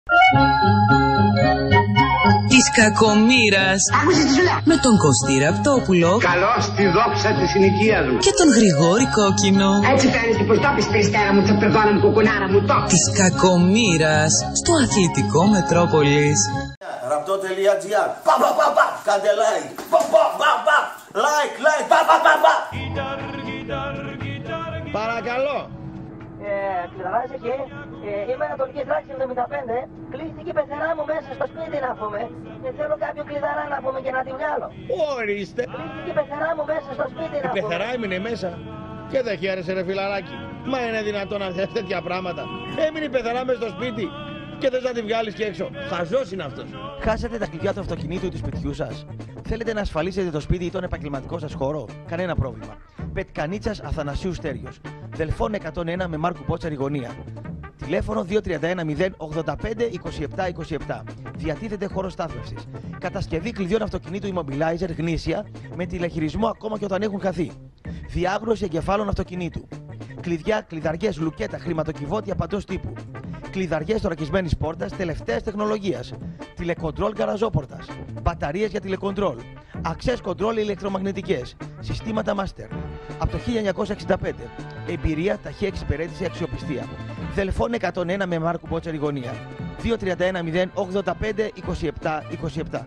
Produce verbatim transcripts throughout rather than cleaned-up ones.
Της κακομοίρας. Άκουσε τι σου λέω. Με τον Κωστή Ραπτόπουλο. Καλώς τη δόξα της συνοικίας μου. Και τον Γρηγόρη Κόκκινο. Έτσι κάνεις και πως το πεις περιστέρα μου, τσαπερδόνα μου, κουκουνάρα μου, το. Της κακομοίρας στο αθλητικό Μετρόπολης. Ραπτό τελεία τζι άρ. Πα πα πα πα. Κάντε like. Πα πα πα πα. Like like. Πα πα πα πα. Παρακαλώ. Ε, Κλειδαράζει εκεί. Ε, είμαι Ανατολική Τράξη εβδομήντα πέντε. Κλείστηκε η πεθερά μου μέσα στο σπίτι να πούμε. Και θέλω κάποιο κλειδαρά να πούμε και να τη βγάλω. Ορίστε. Κλείστηκε η πεθερά μου μέσα στο σπίτι να Η πούμε. πεθερά έμεινε μέσα. Και δεν χαίρεσε ρε φιλαράκι. Μα είναι δυνατόν να θες τέτοια πράγματα. Έμεινε η πεθερά μέσα στο σπίτι. Και θες να τη βγάλεις και έξω. Χαζός είναι αυτός. Χάσατε τα κλειδιά του αυτοκινήτου ή του σπιτιού σας. Θέλετε να ασφαλίσετε το σπίτι ή τον επαγγελματικό σας χώρο. Κανένα πρόβλημα. Πετκανίτσας Αθανασίου Στέριος. Δελφών εκατόν ένα με Μάρκου Πότσαρη γωνία. Τηλέφωνο δύο τρία ένα μηδέν ογδόντα πέντε είκοσι επτά είκοσι επτά. Διατίθεται χώρο στάθμευσης. Κατασκευή κλειδιών αυτοκινήτου Immobilizer γνήσια με τηλεχειρισμό ακόμα και όταν έχουν χαθεί. Διάγνωση εγκεφάλων αυτοκινήτου. Κλειδιά, κλειδαριές, λουκέτα, χρηματοκιβώτια παντός τύπου. Κλειδαριές θωρακισμένης πόρτας τελευταίας τεχνολογίας. Τηλεκοντρόλ γαραζόπορτας. Μπαταρίες για τηλεκοντρόλ. Access control ηλεκτρομαγνητικές. Συστήματα Master. Από το χίλια εννιακόσια εξήντα πέντε. Εμπειρία, ταχεία εξυπηρέτηση, αξιοπιστία. Δελφών εκατόν ένα με Μάρκου Πότσαρη γωνία. δύο τρία ένα μηδέν ογδόντα πέντε είκοσι επτά είκοσι επτά.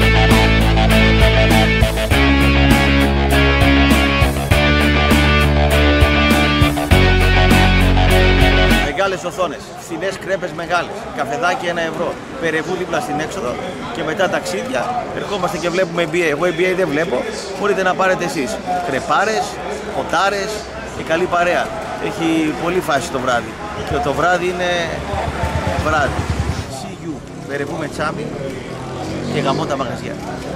Μεγάλες οθόνες, φθηνές κρέπες μεγάλες, καφεδάκι ένα ευρώ, περεβού δίπλα στην έξοδο και μετά ταξίδια. Ερχόμαστε και βλέπουμε N B A. Εγώ N B A δεν βλέπω, μπορείτε να πάρετε εσείς. Κρεπάρες, ποτάρες και καλή παρέα. Έχει πολύ φάση το βράδυ και το βράδυ είναι βράδυ. See you, περεβού με τσάμι και γαμώ τα μαγαζιά.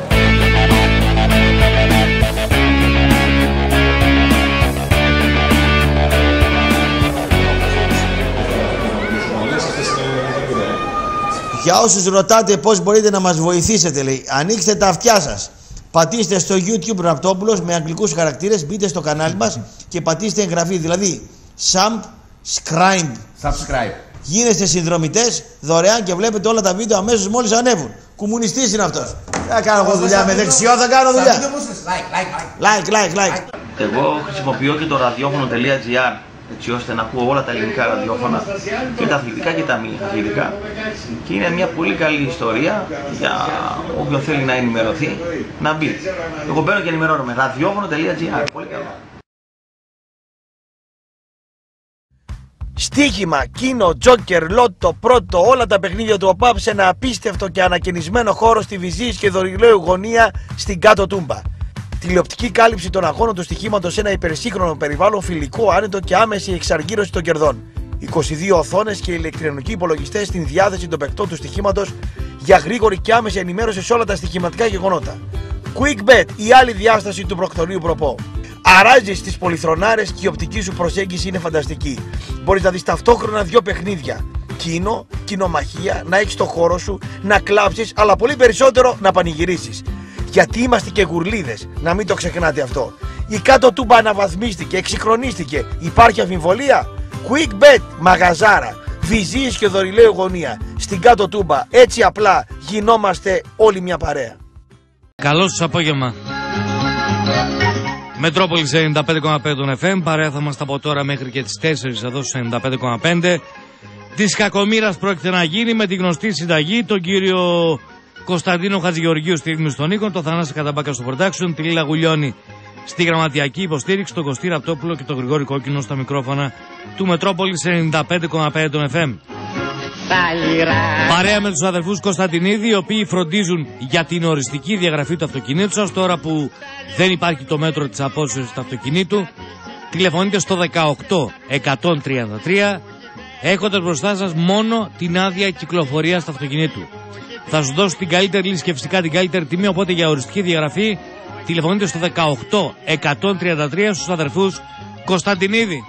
Για όσους ρωτάτε πώς μπορείτε να μας βοηθήσετε, λέει, ανοίξτε τα αυτιά σας. Πατήστε στο YouTube Ραπτόπουλος με αγγλικούς χαρακτήρες, μπείτε στο κανάλι μας και πατήστε εγγραφή, δηλαδή subscribe. Subscribe. Γίνεστε συνδρομητές δωρεάν και βλέπετε όλα τα βίντεο αμέσως μόλις ανέβουν. Κομμουνιστής είναι αυτός. Θα κάνω εγώ δουλειά με δεξιό, θα κάνω δουλειά. Like, like, like, like. Εγώ χρησιμοποιώ και το ραδιόφωνο τελεία τζι άρ έτσι ώστε να ακούω όλα τα ελληνικά ραδιόφωνα και τα αθλητικά και τα μη αθλητικά. Και είναι μια πολύ καλή ιστορία για όποιον θέλει να ενημερωθεί να μπει. Εγώ μπαίνω και ενημερώνομαι. ραδιόφωνο τελεία τζι άρ. Πολύ καλό. Στοίχημα, κίνο, τζόκερ, λότο, πρώτο, όλα τα παιχνίδια του ΟΠΑΠ σε ένα απίστευτο και ανακαινισμένο χώρο στη Βυζής και Δωρηλαίου γωνία στην Κάτω Τούμπα. Τηλεοπτική κάλυψη των αγώνων του στοιχήματος σε ένα υπερσύγχρονο περιβάλλον, φιλικό, άνετο και άμεση εξαργύρωση των κερδών. είκοσι δύο οθόνες και ηλεκτρονικοί υπολογιστές στην διάθεση των παικτών του στοιχήματος για γρήγορη και άμεση ενημέρωση σε όλα τα στοιχηματικά γεγονότα. QuickBet, η άλλη διάσταση του προκτορείου προπό. Αράζεις στις πολυθρονάρες και η οπτική σου προσέγγιση είναι φανταστική. Μπορείς να δεις ταυτόχρονα δύο παιχνίδια. Κίνο, κοινομαχία, να έχεις το χώρο σου, να κλάψεις, αλλά πολύ περισσότερο να πανηγυρίσεις. Γιατί είμαστε και γουρλίδες, να μην το ξεχνάτε αυτό. Η Κάτω Τούμπα αναβαθμίστηκε, εξυγχρονίστηκε. Υπάρχει αμφιβολία? QuickBet, μαγαζάρα, Βυζής και Δωρηλαίου γωνία. Στην Κάτω Τούμπα, έτσι απλά γινόμαστε όλοι μια παρέα. Καλό σας απόγευμα. Μετρόπολης ενενήντα πέντε κόμμα πέντε των εφ εμ, παρέα θα είμαστε από τώρα μέχρι και τις τέσσερις εδώ στους ενενήντα πέντε κόμμα πέντε. Της κακομοίρας πρόκειται να γίνει με τη γνωστή συνταγή, τον κύριο Κωνσταντίνο Χατζηγεωργίου στη ρύθμιση των οίκων, τον Θανάση Καταμπάκα στο production, τη Λίλα Γουλιώνη στη γραμματιακή υποστήριξη, τον Κωστή Ραπτόπουλο και τον Γρηγόρη Κόκκινο στα μικρόφωνα του Μετρόπολης ενενήντα πέντε κόμμα πέντε των εφ εμ. Παρέα με τους αδερφούς Κωνσταντινίδη, οι οποίοι φροντίζουν για την οριστική διαγραφή του αυτοκινήτου σας, τώρα που δεν υπάρχει το μέτρο της απόσυρσης του αυτοκινήτου. Τηλεφωνείτε στο δεκαοκτώ εκατόν τριάντα τρία, έχοντας μπροστά σας μόνο την άδεια κυκλοφορίας του αυτοκινήτου. Θα σας δώσω την καλύτερη λύση και φυσικά την καλύτερη τιμή, οπότε για οριστική διαγραφή τηλεφωνείτε στο δεκαοκτώ εκατόν τριάντα τρία στους αδερφούς Κωνσταντινίδη.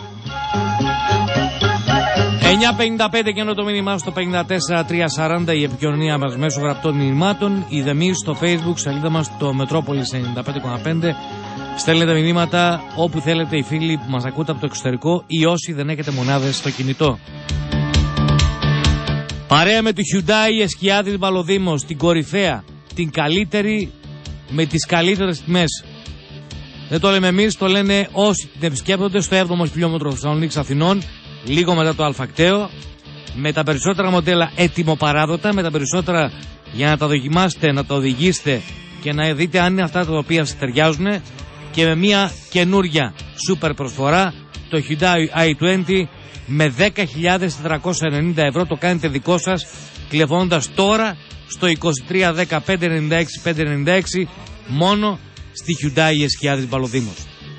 εννιά πενήντα πέντε και ενώ το μήνυμά στο πενήντα τέσσερα τριακόσια σαράντα η επικοινωνία μας μέσω γραπτών μηνυμάτων, η Δεμίρ στο Facebook, σελίδα μας το Μετρόπολης ενενήντα πέντε κόμμα πέντε. Στέλνετε μηνύματα όπου θέλετε, οι φίλοι που μας ακούτε από το εξωτερικό ή όσοι δεν έχετε μονάδες στο κινητό. Παρέα με το Hyundai Εσκιάδης Βαλοδήμος, την κορυφαία, την καλύτερη με τις καλύτερες τιμές. Δεν το λέμε εμείς, το λένε όσοι την επισκέπτονται στο έβδομο χιλιόμετρο Θεσσαλονίκης Αθηνών, λίγο μετά το Αλφακτέο, με τα περισσότερα μοντέλα έτοιμο-παράδοτα, με τα περισσότερα για να τα δοκιμάσετε, να τα οδηγήσετε και να δείτε αν είναι αυτά τα οποία σας ταιριάζουν, και με μια καινούρια σούπερ προσφορά, το Hyundai άι είκοσι με δέκα χιλιάδες τετρακόσια ενενήντα ευρώ. Το κάνετε δικό σας τηλεφωνώντας τώρα στο είκοσι τρία δέκα πέντε ενενήντα έξι πέντε ενενήντα έξι, μόνο στη Hyundai Εσκιάδης Βαλοδήμος.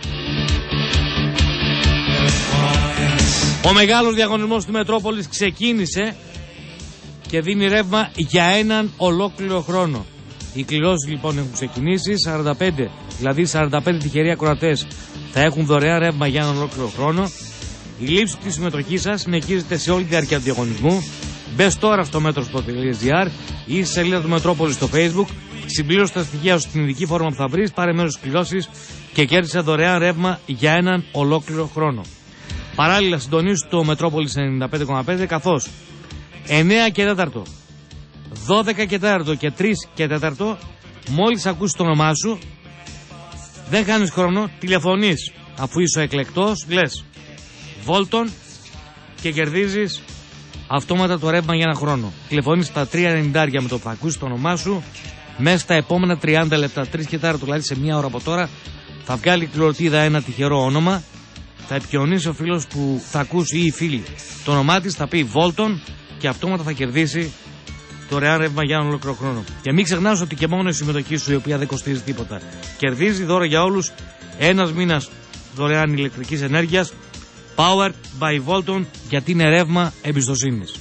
Ο μεγάλος διαγωνισμός του Μετρόπολης ξεκίνησε και δίνει ρεύμα για έναν ολόκληρο χρόνο. Οι κληρώσεις λοιπόν έχουν ξεκινήσει, σαράντα πέντε, δηλαδή σαράντα πέντε τυχεροί ακροατές θα έχουν δωρεάν ρεύμα για έναν ολόκληρο χρόνο. Η λήψη της συμμετοχής σας συνεχίζεται σε όλη τη διάρκεια του διαγωνισμού. Μπες τώρα στο μέτροσπορ τελεία τζι άρ ή στη σελίδα του Μετρόπολης στο Facebook, συμπλήρωσε τα στοιχεία σου στην ειδική φόρμα που θα βρεις, πάρε μέρος στις κληρώσεις και κέρδισε δωρεάν ρεύμα για έναν ολόκληρο χρόνο. Παράλληλα, συντονίσου το Μετρόπολης ενενήντα πέντε κόμμα πέντε, καθώς εννέα και τέταρτο, δώδεκα και τέταρτο και τρεις και τέταρτο, μόλις ακούσεις το όνομά σου, δεν χάνεις χρόνο, τηλεφωνείς αφού είσαι ο εκλεκτός, λες Βόλτον και κερδίζεις αυτόματα το ρεύμα για ένα χρόνο. Τηλεφωνείς στα τρία ενενήντα με το που ακούσεις το όνομά σου, μέσα στα επόμενα τριάντα λεπτά, τρεις και τέταρτο, δηλαδή σε μία ώρα από τώρα, θα βγάλει η κληροτίδα ένα τυχερό όνομα, θα επικοινωνήσει ο φίλος που θα ακούσει ή η φίλη το όνομά της, θα πει Βόλτον και αυτόματα θα κερδίσει το δωρεάν ρεύμα για έναν ολόκληρο χρόνο. Και μην ξεχνάς ότι και μόνο η συμμετοχή σου, η οποία δεν κοστίζει τίποτα, κερδίζει δώρο για όλους ένας μήνας δωρεάν ηλεκτρικής ενέργειας, Powered by Volton, γιατί είναι ρεύμα εμπιστοσύνης.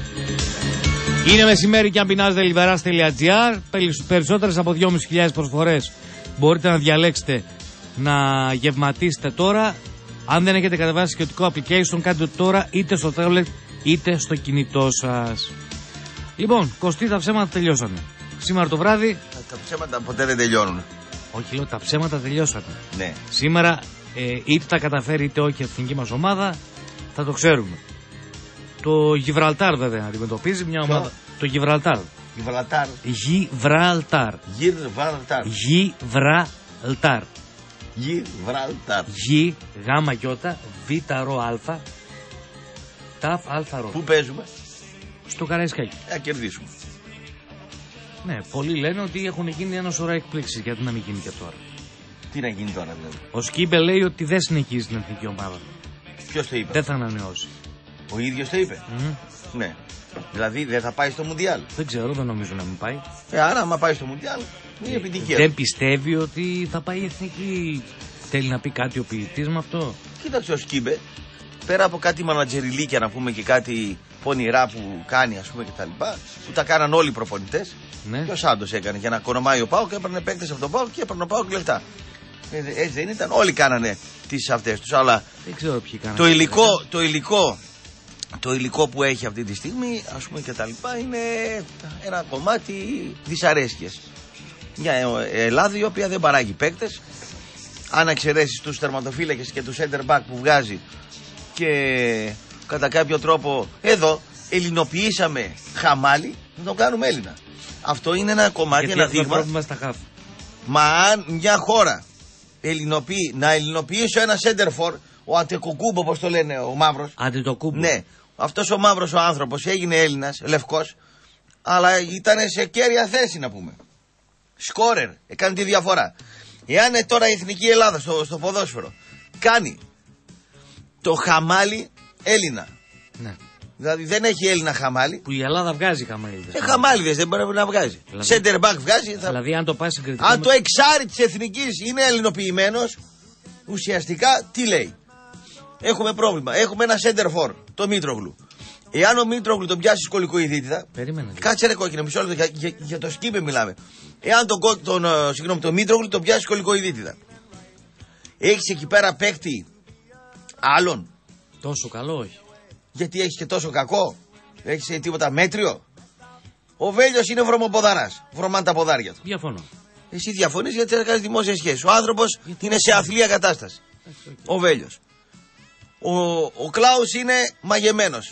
Είναι μεσημέρι και αν πεινάζετε λιβεράς τελεία τζι άρ, περισσότερες από δυόμισι χιλιάδες προσφορές μπορείτε να διαλέξετε να γευματίσετε τώρα. Αν δεν έχετε κατεβάσει σχετικό application, κάντε το τώρα είτε στο tablet είτε στο κινητό σας. Λοιπόν, Κωστή, τα ψέματα τελειώσανε. Σήμερα το βράδυ... Τα ψέματα ποτέ δεν τελειώνουν. Όχι, λέω, τα ψέματα τελειώσανε. Ναι. Σήμερα ε, είτε τα καταφέρει είτε όχι η εθνική μας ομάδα, θα το ξέρουμε. Το Γιβραλτάρ βέβαια αντιμετωπίζει μια ομάδα. Το Γιβραλτάρ. Γιβραλτάρ. Γιβραλτάρ. Γιβραλτάρ. Γιβραλτάρ. Γιβραλτάρ. Γ, γάμα γιώτα, β, ρο, αλφα, ταφ, αλφα, ρο. Πού παίζουμε? Στο Καραϊσκάκι. Θα κερδίσουμε. Ναι, πολλοί λένε ότι έχουν γίνει ένα σωρό εκπλήξεις, γιατί να μην γίνει και τώρα. Τι να γίνει τώρα δηλαδή? Ο Σκίμπε λέει ότι δεν συνεχίζει την εθνική ομάδα. Ποιος το είπε? Δεν θα ανανεώσει. Ο ίδιος το είπε. Mm. Ναι. Δηλαδή δεν θα πάει στο Μουντιάλ. Δεν ξέρω, δεν νομίζω να μην πάει. Ε, άρα άμα πάει στο Μουντιάλ είναι επιτυχία. Δεν πιστεύει ότι θα πάει η εθνική. Θέλει να πει κάτι ο ποιητής με αυτό? Κοίταξε, ο Σκίμπε, πέρα από κάτι μανατζεριλίκια να πούμε και κάτι πονηρά που κάνει, ας πούμε, και τα λοιπά, που τα κάναν όλοι οι προπονητές. Ναι. Και ο Σάντος έκανε για να κονομάει ο ΠΑΟΚ, έπαιρνε παίκτες από τον ΠΑΟΚ και έπαιρνε ο ΠΑΟΚ λεφτά. Ε, έτσι δεν ήταν? Όλοι κάνανε τις αυτές τους, αλλά δεν ξέρω ποιοι κάνανε. Το υλικό, το υλικό, το υλικό που έχει αυτή τη στιγμή, ας πούμε, και τα λοιπά, είναι ένα κομμάτι δυσαρέσκειας. Μια Ελλάδα η οποία δεν παράγει παίκτες, αν εξαιρέσεις τους τερματοφύλακες και τους center back που βγάζει, και κατά κάποιο τρόπο εδώ ελληνοποιήσαμε Χαμάλι, να τον κάνουμε Έλληνα. Αυτό είναι ένα κομμάτι, γιατί ένα δείγμα. Μα αν μια χώρα ελληνοποιεί, να ελληνοποιήσει ένα center for, ο Αντεκοκούμπο, όπως το λένε, ο μαύρος. Αντετοκούμπο. Ναι, αυτός ο μαύρος ο άνθρωπος έγινε Έλληνας, λευκός, αλλά ήταν σε κέρια θέση να πούμε. Σκόρερ, έκανε τη διαφορά. Εάν τώρα η Εθνική Ελλάδα στο, στο ποδόσφαιρο κάνει το Χαμάλι Έλληνα. Ναι. Δηλαδή δεν έχει Έλληνα Χαμάλι. Που η Ελλάδα βγάζει Χαμάλιδες. Ε, Χαμάλιδες δεν πρέπει να βγάζει. Δηλαδή, Center back βγάζει. Θα... Δηλαδή αν το πάει συγκριτικά. Αν με... το εξάρι της εθνικής είναι ελληνοποιημένος, ουσιαστικά τι λέει? Έχουμε πρόβλημα. Έχουμε ένα center for, το Μήτρογλου. Εάν ο Μήτρογλου τον πιάσει σκολικοειδίτιδα. Περίμενε. Κάτσε ρε κόκκινο, μισό λεπτό. Για, για, για το Σκίμπε μιλάμε. Εάν τον, τον, τον, συγγνώμη, τον Μήτρογλου τον πιάσει σκολικοειδίτιδα. Έχεις εκεί πέρα παίκτη άλλον? Τόσο καλό όχι. Γιατί έχεις και τόσο κακό? Έχεις τίποτα μέτριο? Ο Βέλιος είναι βρωμοποδαράς. Βρωμάνε τα ποδάρια του. Διαφωνώ. Εσύ διαφωνείς γιατί θα κάνεις δημόσια σχέση. Ο άνθρωπος γιατί είναι σε αθλία κατάσταση. Okay. Ο Βέλιος. Ο, ο Κλάους είναι μαγεμένος.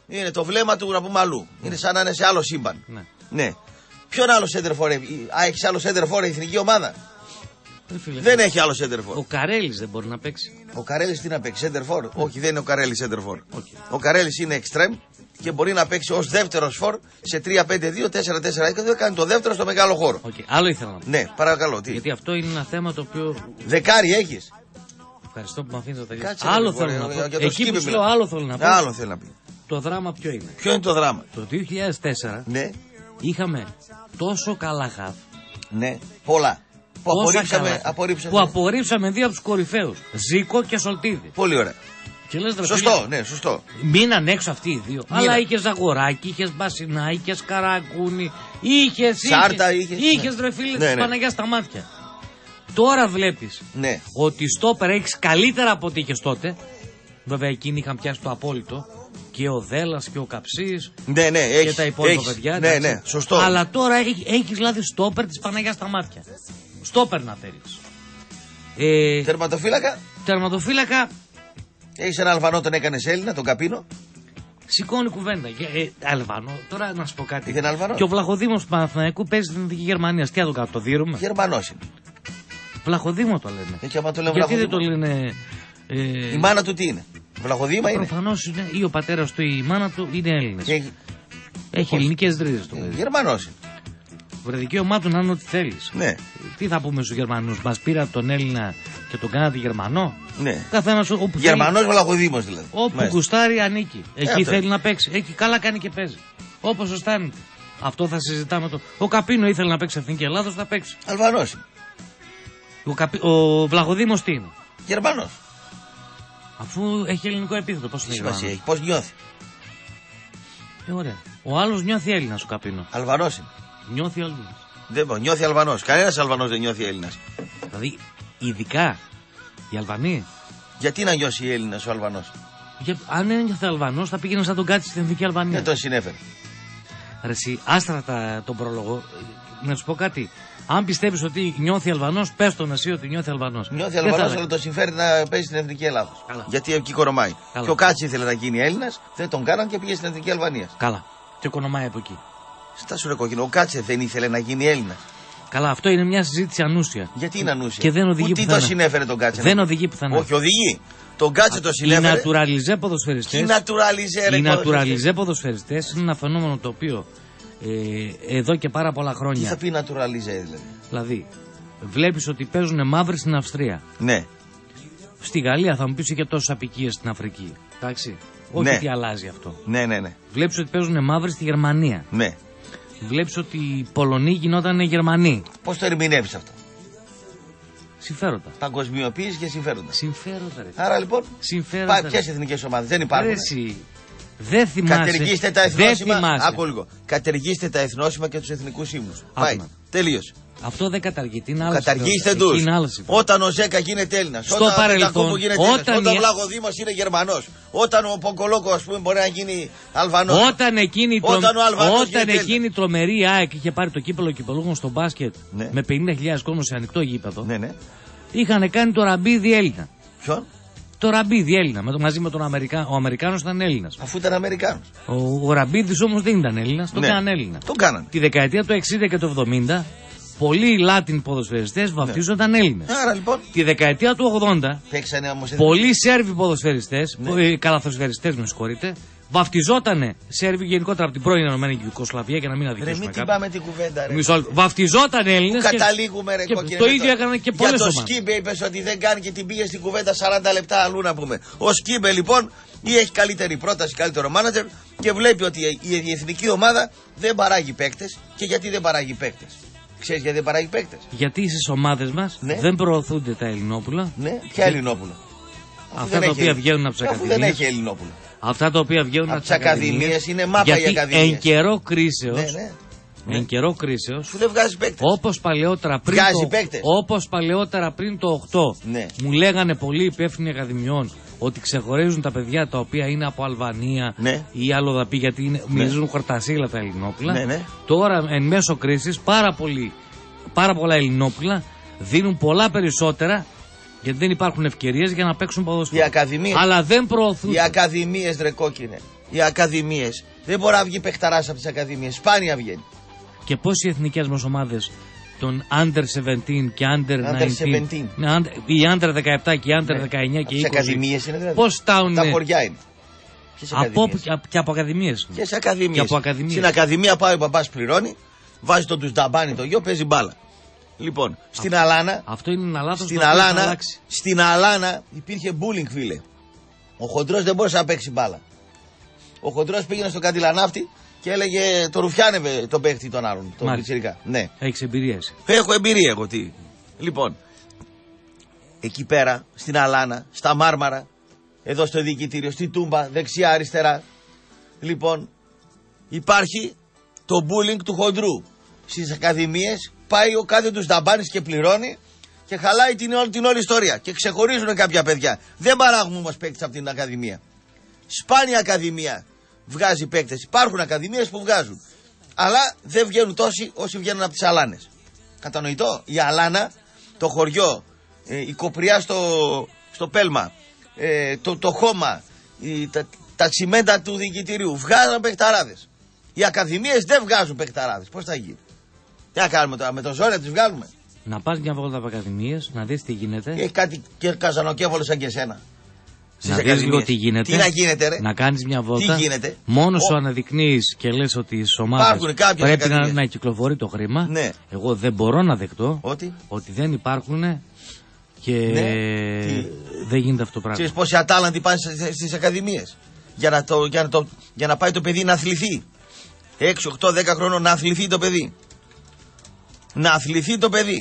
Είναι το βλέμμα του να πούμε αλλού. Είναι σαν να είναι σε άλλο σύμπαν. Ναι. Ναι. Ποιον άλλο σέντερφορ έχει, α, έχει άλλο σέντερφορ η εθνική ομάδα? Φίλε, δεν έχει άλλο σέντερφορ. Ο Καρέλης δεν μπορεί να παίξει. Ο Καρέλης τι να παίξει, σέντερφορ? Mm. Όχι, δεν είναι ο Καρέλης σέντερφορ. Okay. Ο Καρέλης είναι εξτρέμ και μπορεί να παίξει ως δεύτερος φορ σε τρία πέντε δύο τέσσερα τέσσερα και δεν κάνει το δεύτερο στο μεγάλο χώρο. Okay. Άλλο ήθελα να πω. Ναι, παρακαλώ. Τι? Γιατί αυτό είναι ένα θέμα το οποίο. Δεκάρι έχεις? Ευχαριστώ που με αφήνεις να τελειώσω. Κάτσε, Άλλο μπορεί, θέλω να πω. για το Εκεί που σου λέω, μιλάω. άλλο θέλω να πω. Άλλο θέλω να πει. Το δράμα ποιο είναι? Ποιο είναι το δράμα? Το δύο χιλιάδες τέσσερα ναι. είχαμε τόσο καλά χαφ. Ναι, πολλά. Που απορρίψαμε, απορρίψαμε. Που απορρίψαμε δύο από τους κορυφαίους. Ζήκο και Σολτίδη. Πολύ ωραία. Και λες, σωστό, φίλε, ναι, σωστό. Μείναν έξω αυτοί οι δύο. Μήνα. Αλλά είχε Ζαγοράκη, είχε Μπασινά, είχε Καρακούνη, είχε. Σάρτα, είχε. Είχε ρε φίλε ναι, τη ναι. Παναγιά στα μάτια. Τώρα βλέπεις ναι. ότι στόπερ έχεις καλύτερα από ό,τι είχες τότε. Βέβαια εκείνοι είχαν πιάσει το απόλυτο. Και ο Δέλλας και ο Καψής. Ναι, ναι, έχεις, και τα υπόλοιπα έχεις, παιδιά. Ναι, ναι, σωστό. Αλλά τώρα έχεις, έχεις δηλαδή στόπερ της Παναγιάς στα μάτια. Στόπερ να θέλεις. Ε, τερματοφύλακα. Τερματοφύλακα. Έχεις ένα Αλβανό, τον έκανες Έλληνα, τον Καπίνο. Σηκώνει κουβέντα. Ε, Αλβανό, τώρα να σου πω κάτι. Είχε ένα Αλβανό. Και ο Βλαχοδήμος του Παναθηναϊκού παίζει στην Εθνική Γερμανία. Τι να το κάνω, το δίρουμε. Γερμανός είναι. Βλαχοδήμο το λένε. Ε, και άμα το λένε γιατί Βλαχοδήμο. δεν το λένε. Ε, η μάνα του τι είναι? Βλαχοδήμα είναι. Προφανώς είναι. Ή ο πατέρας του ή η μάνα του είναι Έλληνες. Έχει, Έχει ελληνικές ρίζες το παιδί. Γερμανός είναι. Βρε δικαίωμά του να είναι ό,τι θέλεις. Ναι. Τι θα πούμε στους Γερμανούς, μας πήρατε τον Έλληνα και τον κάνατε Γερμανό. Ναι. Καθένας όπου Γερμανός Βλαχοδήμος δηλαδή. Όπου Μάλιστα. γουστάρει ανήκει. Εκεί Ε, θέλει να παίξει. Εκεί καλά κάνει και παίζει. Όπως αισθάνεται. Αυτό θα συζητάμε το. Ο Καπίνο ήθελε να παίξει Εθνική Ελλάδος, θα παίξει. Αλβανός είναι. Ο, Καπί... ο Βλαχοδήμος τι είναι? Γερμανός. Αφού έχει ελληνικό επίθετο, πώς είναι Σημασία έχει, πώς νιώθει? Ε, ωραία. Ο άλλος νιώθει Έλληνας ο Καπίνο. Αλβανός είναι. Νιώθει Έλληνας. Δεν νιώθει Αλβανός. Κανένας Αλβανός δεν νιώθει Έλληνας. Δηλαδή, ειδικά οι Αλβανοί. Γιατί να νιώσει Έλληνας ο Αλβανός? Για... Αν ένιωθε Αλβανός, θα πήγαινε να τον κάτσει στην Εθνική Αλβανία. Δεν τον συνέφερε. Ρε εσύ, άστρα τα, τον πρόλογο. Να σου πω κάτι. Αν πιστεύεις ότι νιώθει Αλβανός, πες τον εσύ ότι νιώθει Αλβανός. Νιώθει Αλβανός, αλλά το συμφέρει να παίζει στην Εθνική Ελλάδος. Καλά. Γιατί εκεί κορομάει. Καλά. Και ο Κάτσι ήθελε να γίνει Έλληνας, δεν τον κάναν και πήγε στην Εθνική Αλβανία. Καλά. Και οικονομάει από εκεί. Στάσου ρε κόκκινο, ο Κάτσε δεν ήθελε να γίνει Έλληνας. Καλά, αυτό είναι μια συζήτηση ανούσια. Γιατί είναι ανούσια? Και δεν οδηγεί τι πουθενά. το συνέφερε τον Κάτσε? Δεν να... οδηγεί πουθενά. Όχι, οδηγεί. Τον Κάτσε το συνέφερε. Οι νατουραλιζέ ποδοσφαιριστές. Οι νατουραλιζέ, ρε, οι νατουραλιζέ ποδοσφαιριστές είναι ένα φαινόμενο το οποίο ε, εδώ και πάρα πολλά χρόνια. Τι θα πει νατουραλιζέ δηλαδή? Δηλαδή, βλέπεις ότι παίζουν μαύροι στην Αυστρία. Ναι. Στη Γαλλία θα μου πεις και τόσες απικίες στην Αφρική. Εντάξει. Όχι ναι. ότι αλλάζει αυτό. Ναι, ναι, ναι. Βλέπεις ότι παίζουν μαύροι στη Γερμανία. Ναι. Βλέπεις ότι οι Πολωνοί γινόταν Γερμανοί. Πώς το ερμηνεύεις αυτό? Συμφέροντα. Παγκοσμιοποίηση και συμφέροντα. Συμφέροντα, ρε. Άρα λοιπόν, συμφέροντα. ποιες εθνικές ομάδες δεν υπάρχουν? Εσύ, δεν θυμάσαι. Κατεργήστε τα εθνόσημα. Δεν Άκου λίγο. Κατεργήστε τα εθνόσημα και τους εθνικούς ύμνους. Άκου Πάει. να. Τελείωσε. Αυτό δεν καταργείται. Είναι άλλο. Καταργήστε τους. Είναι άλλο. Όταν ο Ζέκα γίνεται Έλληνας. Στο όταν παρελθόν. ο γίνεται Έλληνας, Όταν, όταν η... ο Βλαχοδήμος είναι Γερμανός. Όταν ο Ποκολόκο, ας πούμε, μπορεί να γίνει Αλβανός. Όταν εκείνη, όταν τρο... ο Αλβανός όταν εκείνη η τρομερή ΑΕΚ είχε πάρει το κύπελο κυπελούχων στο μπάσκετ ναι. με πενήντα χιλιάδες κόσμο σε ανοιχτό γήπεδο. Ναι, ναι. Είχαν κάνει το ραμπίδι Έλληνα. Ποιον? Το ραμπίδι Έλληνα. Με το, μαζί με τον Αμερικα... Ο Αμερικάνος ήταν Έλληνας. Αφού ήταν Αμερικάνος. Ο, ο ραμπίδης όμως δεν ήταν Έλληνας. Τον ναι. κάναν Έλληνα. Τον κάναν. Τη δεκαετία του εξήντα και του εβδομήντα πολλοί Λάτιν ποδοσφαιριστές βαφτίζονταν ναι. Έλληνες. Άρα λοιπόν. Τη δεκαετία του ογδόντα όμως, πολλοί Σέρβοι ποδοσφαιριστές, ναι. καλαθοσφαιριστές με συγχωρείτε, βαφτιζότανε Σέρβοι γενικότερα από την πρώην Ενωμένη Ιουγκοσλαβία για να μην αδικήσουμε κάποιον. Μην κάποιον. την την κουβέντα, ρε. Μισό, βαφτιζόταν Έλληνες. Πού καταλήγουμε, ρε, και κόκκινε. το ίδιο έκαναν και πολλές ομάδες. ομάδες. Για το Σκίμπε είπες ότι δεν κάνει και την πήγε στην κουβέντα σαράντα λεπτά αλλού να πούμε. Ο Σκίμπε λοιπόν ή έχει καλύτερη πρόταση, καλύτερο μάνατζερ και βλέπει ότι η εθνική ομάδα δεν παράγει παίκτες. Και γιατί δεν παράγει παίκτες? Ξέρεις γιατί δεν παράγει παίκτες? Γιατί στις ομάδες μας ναι. δεν προωθούνται τα Ελληνόπουλα. Ναι, ποια και... Ελληνόπουλα? Αυτά τα οποία βγαίνουν από τις ακαδημίες. Αφού δεν έχει Ελληνόπουλα. Αυτά τα οποία βγαίνουν από τις ακαδημίες είναι μάπα οι ακαδημίες. Εν καιρό κρίσεως, ναι, ναι. εν καιρό κρίσεως, σου δεν βγάζει παίκτες. Όπως παλαιότερα πριν, το, όπως παλαιότερα πριν το οκτώ ναι. μου λέγανε πολλοί υπεύθυνοι ακαδημιών ότι ξεχωρίζουν τα παιδιά τα οποία είναι από Αλβανία ναι. ή αλλοδαπή γιατί είναι, ναι. μυρίζουν χορτασίγλα τα Ελληνόπουλα. Ναι, ναι. Τώρα εν μέσω κρίσης πάρα, πολύ, πάρα πολλά Ελληνόπουλα δίνουν πολλά περισσότερα. Γιατί δεν υπάρχουν ευκαιρίες για να παίξουν ποδόσφαιρο. Οι ακαδημίες, αλλά δεν προωθούν. Οι ακαδημίες, ρε κόκκινε, οι ακαδημίες. Δεν μπορεί να βγει παιχταράς από τις ακαδημίες. Σπάνια βγαίνει. Και πώς οι εθνικές μας ομάδες των Under επτά και Under επτά. δεκαεπτά, οι Under δεκαεπτά και οι Under ναι. δεκαεννιά και είκοσι. Ακαδημίες είναι δηλαδή. Πώς φτάνουν. Τα χωριά είναι. Από, και από ακαδημίες. Και σε ακαδημίες. Στην ακαδημία πάει ο παπάς, πληρώνει, βάζει τον του νταμπάνι το γιο, παίζει μπάλα. Λοιπόν, στην Α, Αλάνα. Αυτό είναι ένα λάθος. Στην Αλάνα, στην Αλάνα υπήρχε bullying, φίλε. Ο χοντρός δεν μπορούσε να παίξει μπάλα. Ο χοντρός πήγαινε στο Καντιλανάφτη και έλεγε το ρουφιάνευε τον παίχτη των άλλων. Τον πιτσιρικά. Ναι. Έχεις εμπειρία εσύ. Έχω εμπειρία εγώ τι. Λοιπόν, εκεί πέρα, στην Αλάνα, στα Μάρμαρα, εδώ στο διοικητήριο, στη Τούμπα, δεξιά, αριστερά. Λοιπόν, υπάρχει το bullying του χοντρού. Στις ακαδημίες πάει ο κάθε τους νταμπάνης και πληρώνει και χαλάει την, την όλη ιστορία. Και ξεχωρίζουν κάποια παιδιά. Δεν παράγουμε όμως παίκτες από την ακαδημία. Σπάνια ακαδημία βγάζει παίκτες. Υπάρχουν ακαδημίες που βγάζουν. Αλλά δεν βγαίνουν τόσοι όσοι βγαίνουν από τις Αλάνες. Κατανοητό. Η Αλάνα, το χωριό, η Κοπριά στο, στο Πέλμα, ε, το, το χώμα, η, τα, τα τσιμέντα του διοικητηρίου βγάζουν παικταράδες. Οι ακαδημίες δεν βγάζουν παικταράδες. Πώς θα γίνει? Τι να κάνουμε τώρα, με το ζόρι να τις βγάλουμε? Να πας μια βόλτα από ακαδημίες, να δεις τι γίνεται. Έχει κάτι και καζανοκέφαλο σαν και εσένα. Να δεις λίγο τι γίνεται. Τι να γίνεται, ρε. Να κάνεις μια βόλτα. Τι γίνεται. Μόνο Ο... σου αναδεικνύεις και λες ότι στις ομάδες πρέπει να, να κυκλοφορεί το χρήμα. Ναι. Εγώ δεν μπορώ να δεχτώ ότι, ότι δεν υπάρχουν και ναι. δεν γίνεται αυτό το πράγμα. Ξέρεις πόσοι ατάλλαντοι πάνε στις ακαδημίες για να, το, για, να το, για να πάει το παιδί να αθληθεί. έξι, οκτώ, δέκα χρόνων να αθληθεί το παιδί. Να αθληθεί το παιδί.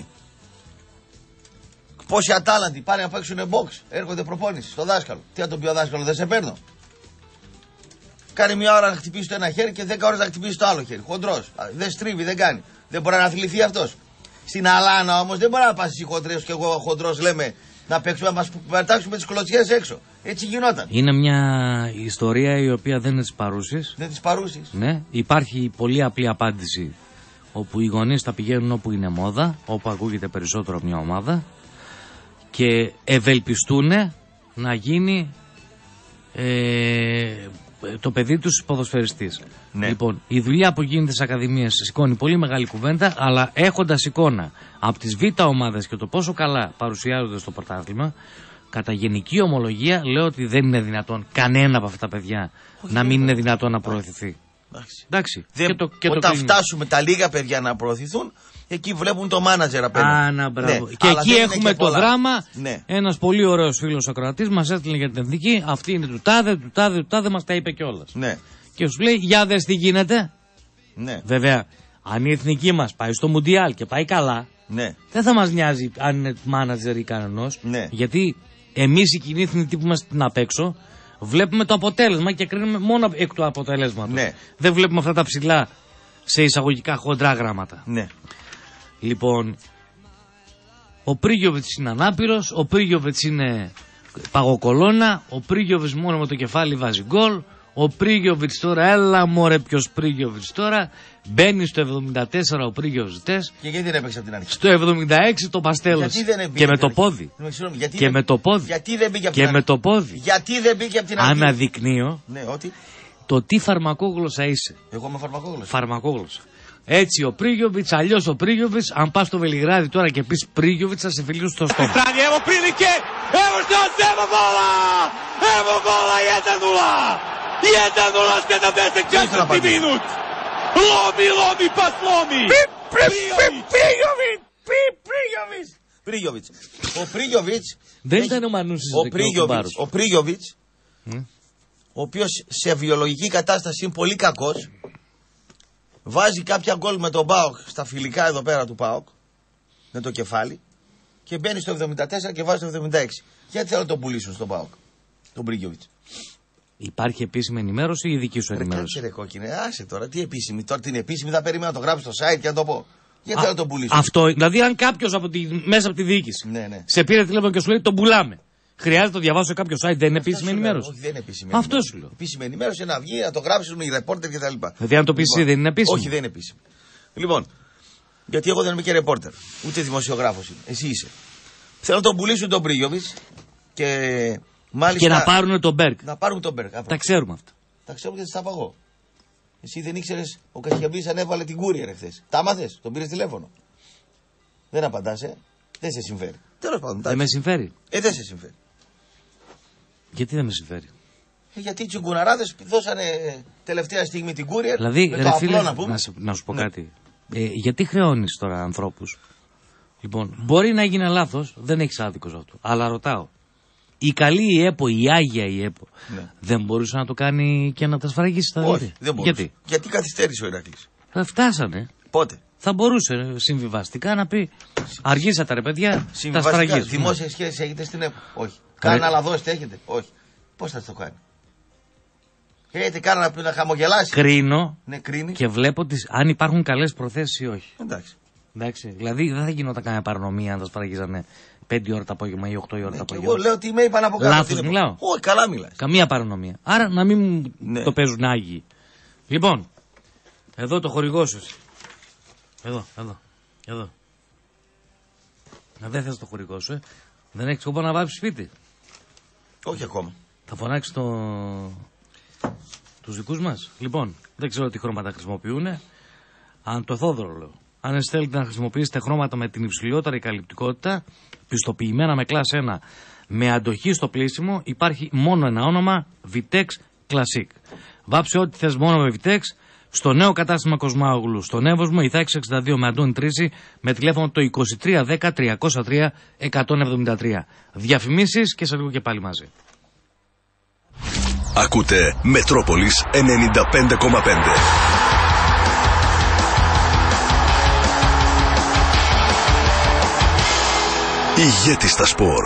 Πόσοι ατάλλαντοι πάνε να παίξουν box, έρχονται προπόνηση στο δάσκαλο. Τι να τον πει ο δάσκαλο, δεν σε παίρνω. Κάνει μια ώρα να χτυπήσει το ένα χέρι και δέκα ώρες να χτυπήσει το άλλο χέρι. Χοντρός. Δεν στρίβει, δεν κάνει. Δεν μπορεί να αθληθεί αυτός. Στην Αλάνα όμως δεν μπορεί να πας εσύ χοντρός και εγώ χοντρός λέμε να παίξουμε, να μας πετάξουμε τις κλωτσιές έξω. Έτσι γινόταν. Είναι μια ιστορία η οποία δεν είναι της παρούσης. Δεν της παρούσης. Ναι, υπάρχει πολύ απλή απάντηση. Όπου οι γονείς θα πηγαίνουν όπου είναι μόδα, όπου ακούγεται περισσότερο μια ομάδα και ευελπιστούν να γίνει ε, το παιδί τους ποδοσφαιριστής. Ναι. Λοιπόν, η δουλειά που γίνεται στις ακαδημίες σηκώνει πολύ μεγάλη κουβέντα, αλλά έχοντας εικόνα από τις β' ομάδες και το πόσο καλά παρουσιάζονται στο πρωτάθλημα, κατά γενική ομολογία λέω ότι δεν είναι δυνατόν κανένα από αυτά τα παιδιά όχι, να μην είναι δυνατόν να προωθηθεί. Εντάξει. Εντάξει. Δεν, και το, και όταν το φτάσουμε τα λίγα παιδιά να προωθηθούν, εκεί βλέπουν το μάνατζερ απέναντι. Άνα, μπράβο. Ναι, και εκεί έχουμε και το δράμα. Ναι. Ένας πολύ ωραίος φίλος ακροατής μας έστειλε για την εθνική. Αυτή είναι του τάδε, του τάδε, του τάδε, μας τα είπε κιόλας. Ναι. Και σου λέει, για δες τι γίνεται. Ναι. Βέβαια, αν η εθνική μας πάει στο Μουντιάλ και πάει καλά, ναι. δεν θα μας νοιάζει αν είναι μάνατζερ ή κανενός. Ναι. Γιατί εμείς οι κοινοί εθνικοί που είμαστε απ' έξω, βλέπουμε το αποτέλεσμα και κρίνουμε μόνο εκ του αποτελέσματος. Ναι. Δεν βλέπουμε αυτά τα ψηλά σε εισαγωγικά χοντρά γράμματα. Ναι. Λοιπόν, ο Πρίγιοβιτς είναι ανάπηρος, ο Πρίγιοβιτς είναι παγοκολώνα, ο Πρίγιοβιτς μόνο με το κεφάλι βάζει γκολ, ο Πρίγιοβιτς τώρα, έλα μωρέ ποιος Πρίγιοβιτς τώρα, μπαίνει στο εβδομήντα τέσσερα ο Πρίγιοβιτς. Και γιατί δεν έπαιξε από την αρχή? Στο εβδομήντα έξι το παστέλωσε. Και με το πόδι. Γιατί και δεν... με το πόδι. Γιατί δεν μπήκε από και την με το πόδι. Γιατί δεν μπήκε από την αρχή? Αναδεικνύω ναι, ότι... το τι φαρμακόγλωσσα είσαι. Εγώ είμαι φαρμακόγλωσσα. Φαρμακόγλωσσα. Έτσι ο Πρίγιοβιτς, αλλιώς ο Πρίγιοβιτς, αν πας στο Βελιγράδι τώρα και πεις Πρίγιοβιτς θα σε φιλήσουν στο στόμα. Evo prilike, evo šanse, evo gola! Evo gola, jedan nula! jedan nula, sedamdeset četvrti minut! Lomi, lomi, pa slomi! Πρίγιοβιτς! Πρίγιοβιτς. Ο Πρίγιοβιτς... Δεν ήταν ο Μανούσης ο Πρίγιοβιτς, ο Πρίγιοβιτς, ο οποίος σε βιολογική κατάσταση είναι πολύ κακός, βάζει κάποια γκολ με τον ΠΑΟΚ στα φιλικά εδώ πέρα του ΠΑΟΚ, με το κεφάλι, και μπαίνει στο εβδομήντα τέσσερα και βάζει στο εβδομήντα έξι. Γιατί θέλω να τον πουλήσουν στον ΠΑΟΚ, τον Πρίγιοβιτς? Υπάρχει επίσημη ενημέρωση ή η δική σου ενημέρωση? Κάτσε ρε κόκκινε, άσε τώρα, τι επίσημη, τώρα την επίσημη θα περιμένω να το γράψω στο site και να το πω. Γιατί θέλω να τον πουλήσω? Αυτό, δηλαδή αν κάποιος μέσα από τη διοίκηση ναι, ναι. σε πήρε τηλέφωνο και σου λέει τον πουλάμε, χρειάζεται να το διαβάσω σε κάποιο site, δεν είναι επίσημη ενημέρωση? Όχι, δεν είναι επίσημη. Αυτό σου λέω. Επίσημη ενημέρωση να βγει, να το γράψουν οι ρεπόρτερ κτλ. Δηλαδή αν το πει λοιπόν, δεν είναι επίσημη? Όχι, δεν είναι επίσημη. Λοιπόν, γιατί εγώ δεν είμαι και ρεπόρτερ, ούτε δημοσιογράφος είμαι. Εσύ είσαι. Θέλω να τον πουλήσουν τον Πρίγιοβιτς και μάλιστα. Και να πάρουν τον Μπέρκ. Να πάρουν τον Μπέρκ. Τα ξέρουμε αυτά. Τα ξέρω γιατί τα παγώ. Εσύ δεν ήξερες ο Κασιαμπής αν έβαλε την courier εχθές. Τα άμαθες, τον πήρες τηλέφωνο. Δεν απαντάς, ε. Δεν σε συμφέρει. Τέλος πάντων. Δεν με συμφέρει. Ε, δεν σε συμφέρει. Γιατί δεν με συμφέρει. Ε, γιατί οι τσιγκουναράδες δώσανε τελευταία στιγμή την courier. Δηλαδή, με ρε το φίλε, απλό, να, να, σου, να σου πω ναι. κάτι. Ε, γιατί χρεώνεις τώρα ανθρώπους. Λοιπόν, μπορεί να έγινε λάθος, δεν έχεις άδικο σε αυτό. Αλλά ρωτάω. Η καλή η ΕΠΟ, η Άγια η ΕΠΟ, ναι. δεν μπορούσε να το κάνει και να τα σφραγίσει στα Όχι, δέντρα. δεν μπορούσε. Γιατί. Γιατί καθυστέρησε ο Ηράκλης. Θα φτάσανε. Πότε. Θα μπορούσε συμβιβαστικά να πει αργήσατε ρε παιδιά, τα σφραγίζουμε. Δημόσιες σχέσεις έχετε στην ΕΠΟ. Όχι. Κάνα άλλα δώσετε έχετε. Όχι. Πώς θα το κάνει. Έχετε κάνα να, να χαμογελάσει. Κρίνω ναι, κρίνει. Και βλέπω τις, αν υπάρχουν καλές προθέσεις ή όχι. Εντάξει. Εντάξει. Δηλαδή δεν θα γινόταν καμία παρανομία αν τα σφραγίζανε πέντε ώρα το απόγευμα ή οκτώ ώρα ναι, το απόγευμα. Εγώ λέω ότι με είπαν από κάτω. Λάθος μιλάω. Όχι, καλά μιλάς. Καμία παρανομία. Άρα να μην ναι. το παίζουν άγιοι. Λοιπόν, εδώ το χορηγό σου. Εδώ, εδώ, εδώ. Να δεν θες το χορηγό σου, ε. Δεν έχεις σκοπό να βάψεις σπίτι. Όχι ακόμα. Θα φωνάξεις το... τους δικούς μας. Λοιπόν, δεν ξέρω τι χρώματα χρησιμοποιούν. Αν το Θόδωρο λέω. Αν εσείς θέλετε να χρησιμοποιήσετε χρώματα με την υψηλότερη καλυπτικότητα, πιστοποιημένα με κλάς ένα, με αντοχή στο πλήσιμο, υπάρχει μόνο ένα όνομα, Vitex Classic. Βάψε ό,τι θες μόνο με Vitex, στο νέο κατάστημα Κοσμάογλου, στον Εύωσμο, Ιθάκης εξήντα δύο με Αντώνη Τρίση, με τηλέφωνο το είκοσι τρία δέκα τριακόσια τρία εκατόν εβδομήντα τρία. Διαφημίσεις και σε λίγο και πάλι μαζί. Ακούτε Μετρόπολης ενενήντα πέντε κόμμα πέντε. Ηγέτη στα σπορ.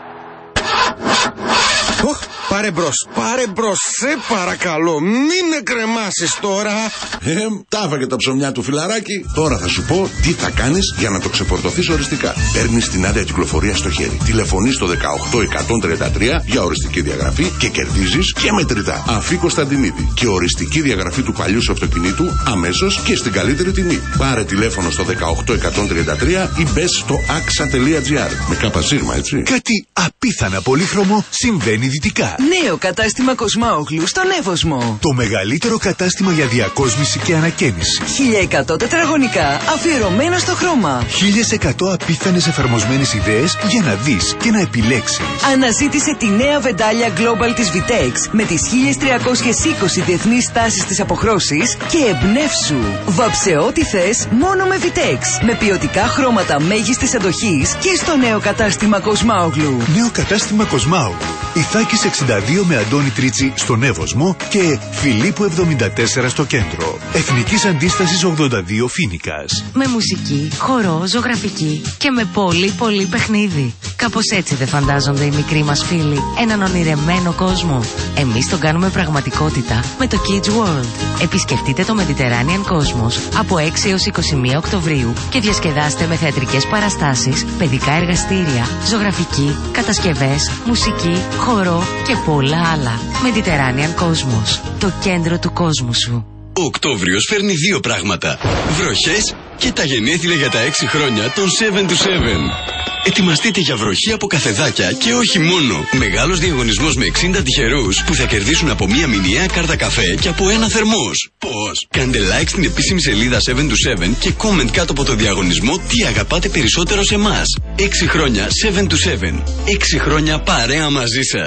Οχ, πάρε μπρος, πάρε μπρος, σε παρακαλώ, μην με κρεμάσεις τώρα. Ε, τα έφαγε τα ψωμιά του φιλαράκι. Τώρα θα σου πω τι θα κάνεις για να το ξεφορτωθείς οριστικά. Παίρνεις την άδεια κυκλοφορία στο χέρι. Τηλεφωνείς στο δεκαοκτώ εκατόν τριάντα τρία για οριστική διαγραφή και κερδίζεις και μετρητά. Αφή Κωνσταντινίδη και οριστική διαγραφή του παλιού σου αυτοκινήτου αμέσως και στην καλύτερη τιμή. Πάρε τηλέφωνο στο δεκαοκτώ εκατόν τριάντα τρία ή μπες στο αξα τελεία τζι άρ. Με κάπα σύρμα, έτσι. Κάτι απίθανα πολύχρωμο συμβαίνει δυτικά. Νέο κατάστημα Κοσμάογλου στον Εύωσμο. Το μεγαλύτερο κατάστημα για διακόσμηση και ανακαίνιση. χίλια εκατό τετραγωνικά αφιερωμένα στο χρώμα. χίλια εκατό απίθανες εφαρμοσμένες ιδέες για να δεις και να επιλέξεις. Αναζήτησε τη νέα βεντάλια Global της Vitex με τις χίλια τριακόσιες είκοσι διεθνείς τάσεις της αποχρώσης και εμπνεύσου. Βάψε ό,τι θες μόνο με Vitex. Με ποιοτικά χρώματα μέγιστης αντοχής και στο νέο κατάστημα Κοσμάογλου. Νέο κατάστημα Κοσμάογλου. Ιθάκης εξήντα δύο με Αντώνη Τρίτσι στον Εύωσμο και Φιλίππου εβδομήντα τέσσερα στο κέντρο. Εθνικής Αντίστασης ογδόντα δύο Φοίνικας. Με μουσική, χορό, ζωγραφική και με πολύ πολύ παιχνίδι. Κάπως έτσι δεν φαντάζονται οι μικροί μας φίλοι έναν ονειρεμένο κόσμο. Εμείς τον κάνουμε πραγματικότητα με το Kids World. Επισκεφτείτε το Mediterranean Cosmos από έξι έως είκοσι μία Οκτωβρίου και διασκεδάστε με θεατρικές παραστάσεις, παιδικά εργαστήρια, ζωγραφική, κατασκευές, μουσική, χορό και πολλά άλλα. Mediterranean Cosmos, το κέντρο του κόσμου σου. Ο Οκτώβριος φέρνει δύο πράγματα. Βροχές και τα γενέθλια για τα έξι χρόνια των επτά του επτά. Ετοιμαστείτε για βροχή από καφεδάκια και όχι μόνο. Μεγάλος διαγωνισμός με εξήντα τυχερούς που θα κερδίσουν από μία μηνιαία κάρτα καφέ και από ένα θερμός. Πώς? Κάντε like στην επίσημη σελίδα επτά του επτά και comment κάτω από το διαγωνισμό τι αγαπάτε περισσότερο σε εμάς. έξι χρόνια επτά του επτά. έξι χρόνια παρέα μαζί σας.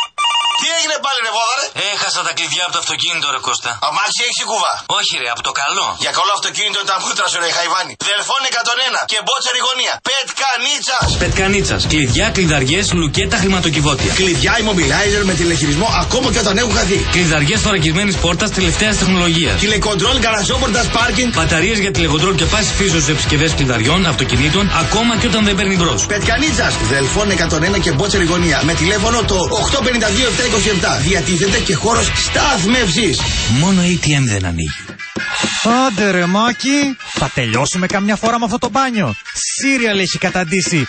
Τι έγινε πάλι ρε βόδαρε? Έχασα τα κλειδιά από το αυτοκίνητο ρε Κώστα. Αμάξι έχεις η κουβά? Όχι ρε, από το καλό. Για καλό αυτοκίνητο είναι τα μούτρα σου ρε Χαϊβάνι. Δελφών εκατόν ένα και μπότσερη γωνία. Πετκανίτσας. Πετκανίτσας. Κλειδιά, κλειδαριές, λουκέτα, χρηματοκιβώτια. Κλειδιά immobilizer με τηλεχειρισμό ακόμα και όταν έχουν χαθεί. Κλειδαριές θωρακισμένης πόρτας τελευταίας τεχνολογίας. Τηλεκοντρόλ, γαραζόπορτας, πάρκινγκ. Μπαταρίες για τηλεκοντρόλ και πάση φύσεως επισκευές κλειδαριών, αυτοκινήτων, ακόμα και όταν δεν παίρνει μπρος. Πετκανίτσας. Δελφών εκατόν ένα και μπότσερη γωνία. Με τηλέφωνο το οκτώ πενήντα δύο επτακόσια είκοσι επτά. Διατίθεται και χώρος στάθμευσης. Μόνο έι τι εμ δεν ανοίγει. Άντε ρε Μάκη, θα τελειώσουμε καμιά φορά με αυτό το μπάνιο. Σύριαλ έχει καταντήσει.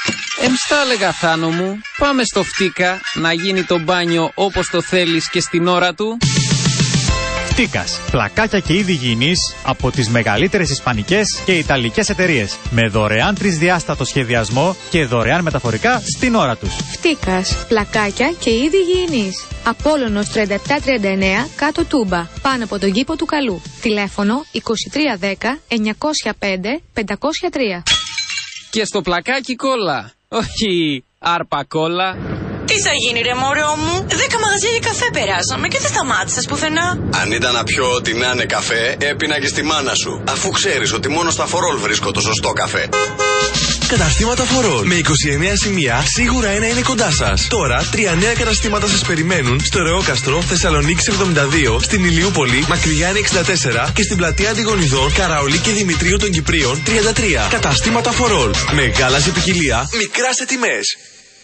Εμστά έλεγα Θάνο μου, πάμε στο Φτίκα να γίνει το μπάνιο όπως το θέλεις και στην ώρα του. Φτίκας. Πλακάκια και είδη υγιεινής από τις μεγαλύτερες ισπανικές και ιταλικές εταιρείες. Με δωρεάν τρισδιάστατο σχεδιασμό και δωρεάν μεταφορικά στην ώρα τους. Φτίκας. Πλακάκια και είδη υγιεινής. Απόλλωνος τριάντα επτά τριάντα εννέα κάτω Τούμπα. Πάνω από τον κήπο του Καλού. Τηλέφωνο είκοσι τρία δέκα εννιακόσια πέντε πεντακόσια τρία. Και στο πλακάκι κόλλα. Όχι άρπα κόλλα. Τι θα γίνει ρε μωρό μου, δέκα μαγαζιά για καφέ περάσαμε και δεν σταμάτησες πουθενά. Αν ήταν να πιω ό,τι να είναι καφέ, έπινα και στη μάνα σου. Αφού ξέρεις ότι μόνο στα Φορόλ βρίσκω το σωστό καφέ. Καταστήματα Φορόλ με είκοσι εννέα σημεία, σίγουρα ένα είναι κοντά σας. Τώρα τρία νέα καταστήματα σας περιμένουν στο Ρεόκαστρο, Θεσσαλονίκης εβδομήντα δύο, στην Ηλιούπολη, Μακρυγιάννη εξήντα τέσσερα και στην πλατεία Αντιγονιδών, Καραολί και Δημητρίου των Κυπρίων τριάντα τρία. Καταστήματα Φορόλ. Μεγάλα σε ποικιλία, μικρά σε τιμές.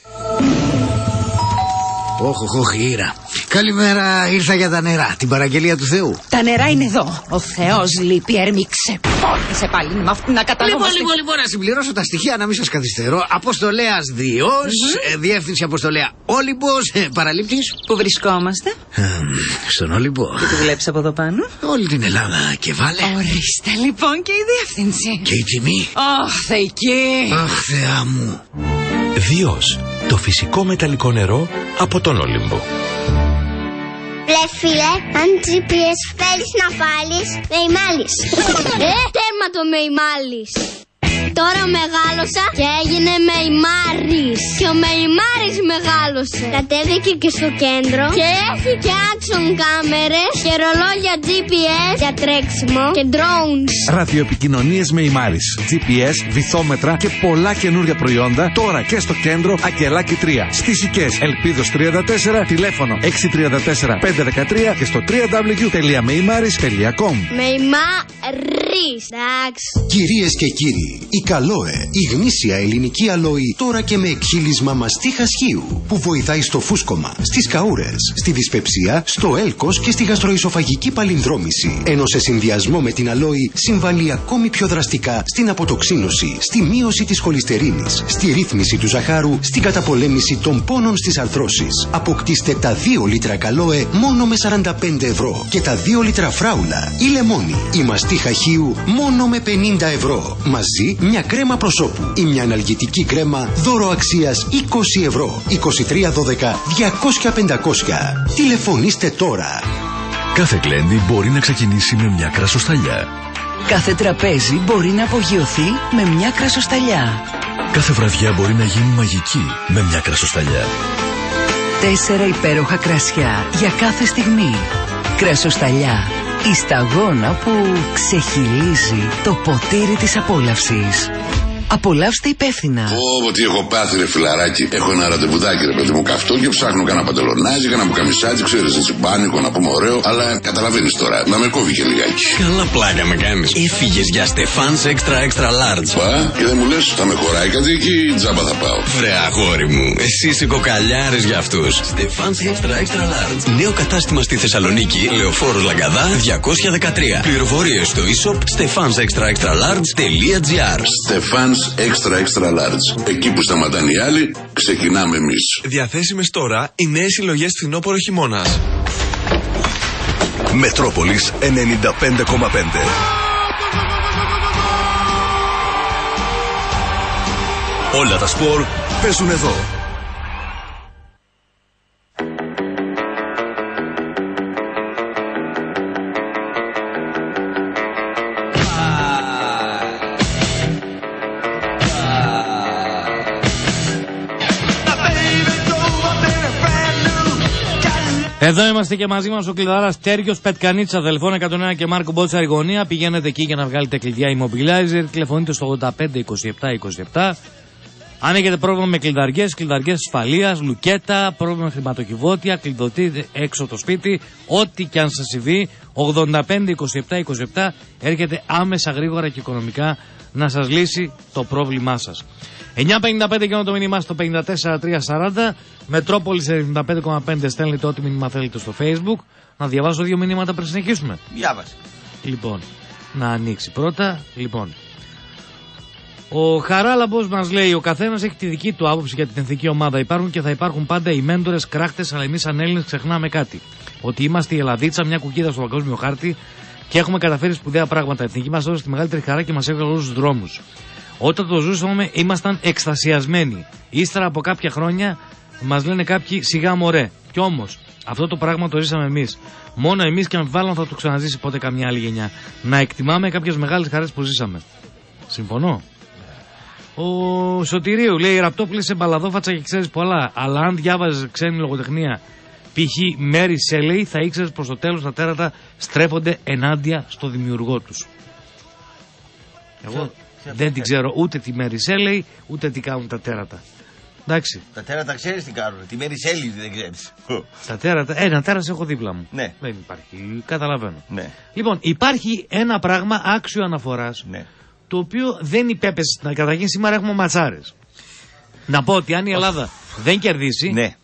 Όχ, όχ, Ήρα. Καλημέρα, ήρθα για τα νερά, την παραγγελία του Θεού. Τα νερά είναι εδώ. Ο Θεός λείπει, έρμηξε. Πόρτισε πάλι με αυτήν να καταλάβω. Λοιπόν, λοιπόν, λοιπόν, να συμπληρώσω τα στοιχεία, να μην σας καθυστερώ. Αποστολέας Διός, mm-hmm. ε, διεύθυνση Αποστολέα Όλυμπος, ε, παραλήπτης. Πού βρισκόμαστε? Ε, στον Όλυμπο. Και τι βλέπεις από εδώ πάνω? Όλη την Ελλάδα και βάλε. Ορίστε λοιπόν και η διεύθυνση. Και η τιμή. Αχ, θεϊκή. Αχ, Θεά μου. Διός, το φυσικό μεταλλικό νερό από τον Όλυμπο. Λε φίλε, αν τζι πι ες θέλεις να βάλεις, με ημάλεις. Ε, τέρμα το με ημάλεις. Τώρα μεγάλωσα και έγινε Μεϊμάρης. Και ο Μεϊμάρης μεγάλωσε. Κατέβηκε και στο κέντρο και έχει και action κάμερες και ρολόγια τζι πι ες για τρέξιμο και drones. Ραδιοεπικοινωνίες Μεϊμάρης, τζι πι ες, βυθόμετρα και πολλά καινούργια προϊόντα τώρα και στο κέντρο Ακελάκη τρία. Στις Σικές Ελπίδος τριάντα τέσσερα, τηλέφωνο έξι τρία τέσσερα πέντε ένα τρία και στο double-u double-u double-u τελεία meimaris τελεία com. Μεϊμάρης, εντάξει. Κυρίες και κύριοι, η Καλόε, η γνήσια ελληνική αλόη, τώρα και με εκχύλισμα μαστίχας χείου, που βοηθάει στο φούσκωμα, στις καούρες, στη δυσπεψία, στο έλκος και στη γαστροϊσοφαγική παλινδρόμηση. Ενώ σε συνδυασμό με την αλόη συμβάλλει ακόμη πιο δραστικά στην αποτοξίνωση, στη μείωση της χολυστερίνης, στη ρύθμιση του ζαχάρου, στην καταπολέμηση των πόνων στις αρθρώσεις. Αποκτήστε τα δύο λίτρα Καλόε μόνο με σαράντα πέντε ευρώ και τα δύο λίτρα Φράουλα ή Λεμόνι, η μαστίχα χείου μόνο με πενήντα ευρώ. Μαζί μια κρέμα προσώπου ή μια αναλγητική κρέμα δώρο αξίας είκοσι ευρώ. είκοσι τρία δώδεκα διακόσια πεντακόσια. Τηλεφωνήστε τώρα. Κάθε γλέντι μπορεί να ξεκινήσει με μια κρασοσταλιά. Κάθε τραπέζι μπορεί να απογειωθεί με μια κρασοσταλιά. Κάθε βραδιά μπορεί να γίνει μαγική με μια κρασοσταλιά. Τέσσερα υπέροχα κρασιά για κάθε στιγμή. Κρασοσταλιά. Η σταγόνα που ξεχυλίζει το ποτήρι της απόλαυσης. Απολαύστε υπεύθυνα. Πω, τι έχω πάθει, ρε φιλαράκι. Έχω ένα ραντεβουδάκι, ρε παιδί μου, καυτό και ψάχνω κανένα παντελονάζι, κανένα μπουκαμισάκι, ξέρεις, έτσι πάνικο, να πούμε ωραίο. Αλλά καταλαβαίνεις τώρα, να με κόβει και λιγάκι. Καλά πλάκα με κάνεις. Έφυγες για Στεφάνς Extra Extra Large. Πα, και δεν μου λες, θα με χωράει κάτι εκεί, τζάμπα θα πάω. Βρε αγόρι μου, εσύ είσαι κοκαλιάρης για αυτούς. Στεφάνς Extra Extra Large. Νέο κατάστημα στη Θεσσαλονίκη, Λεωφόρος Λαγκαδά διακόσια δεκατρία. Πληροφορίες στο e-shop στεφάνς εξτρα εξτρα λάρτζ τελεία τζι άρ. Στεφάνς Extra Extra Large. Εκεί που σταματάνε οι άλλοι, ξεκινάμε εμείς. Διαθέσιμες τώρα οι νέες συλλογές φθινόπωρο χειμώνας. Μετρόπολης ενενήντα πέντε κόμμα πέντε. Όλα τα σπορ παίζουν εδώ. Εδώ είμαστε και μαζί μας ο κλειδαράς Τέργιος Πετκανίτσα, Δελφών εκατόν ένα και Μάρκο Μπότσα Αργωνία. Πηγαίνετε εκεί για να βγάλετε κλειδιά Immobilizer. Τηλεφωνείτε στο ογδόντα πέντε είκοσι επτά είκοσι επτά. Αν έχετε πρόβλημα με κλειδαριές, κλειδαριές ασφαλείας, λουκέτα, πρόβλημα με χρηματοκιβώτια, κλειδωτείτε έξω το σπίτι, ό,τι και αν σας συμβεί, ογδόντα πέντε είκοσι επτά είκοσι επτά έρχεται άμεσα, γρήγορα και οικονομικά να σας λύσει το πρόβλημά σας. εννιά πενήντα πέντε και το μήνυμά στο πενήντα τέσσερα τριακόσια σαράντα. Μετρόπολης ενενήντα πέντε κόμμα πέντε. Στέλνετε ό,τι μήνυμα θέλετε στο Facebook. Να διαβάσω δύο μηνύματα πριν συνεχίσουμε. Διάβασε. Λοιπόν, να ανοίξει πρώτα. Λοιπόν, ο Χαράλαμπος μας λέει: ο καθένας έχει τη δική του άποψη για την εθνική ομάδα. Υπάρχουν και θα υπάρχουν πάντα οι μέντορες, κράχτες, αλλά εμείς σαν Έλληνες ξεχνάμε κάτι. ότι είμαστε η Ελλαδίτσα, μια κουκίδα στο παγκόσμιο χάρτη και έχουμε καταφέρει σπουδαία πράγματα. Η εθνική μας έδωσε τη μεγαλύτερη χαρά και μας έβγαλε όλους τους δρόμους. Όταν το ζούσαμε, ήμασταν εκστασιασμένοι. Ύστερα από κάποια χρόνια, μας λένε κάποιοι σιγά μωρέ. Κι όμως, αυτό το πράγμα το ζήσαμε εμείς. Μόνο εμείς και αμφιβάλλον θα το ξαναζήσει ποτέ καμιά άλλη γενιά. Να εκτιμάμε κάποιες μεγάλες χαρές που ζήσαμε. Συμφωνώ. Ο Σωτηρίου λέει: Ραπτόπουλε σε μπαλαδόφατσα και ξέρεις πολλά. Αλλά αν διάβαζες ξένη λογοτεχνία, π.χ. Μέρι Σέλεϊ, θα ήξερες προς το τέλος τα τέρατα στρέφονται ενάντια στο δημιουργό τους. Εγώ δεν την ξέρω ούτε τη Μέρι Σέλεϊ, ούτε τι κάνουν τα τέρατα. Εντάξει. Τα τέρατα ξέρεις τι κάνουν. Τη Μέρι Σέλεϊ δεν ξέρεις. Τα τέρατα. Ένα τέρας έχω δίπλα μου. Ναι. Δεν υπάρχει. Καταλαβαίνω. Ναι. Λοιπόν, υπάρχει ένα πράγμα άξιο αναφοράς. Ναι. Το οποίο δεν υπέπεσε. Καταρχήν σήμερα έχουμε ματσάρες. Να πω ότι αν η Ελλάδα δεν κερδίσει, ναι.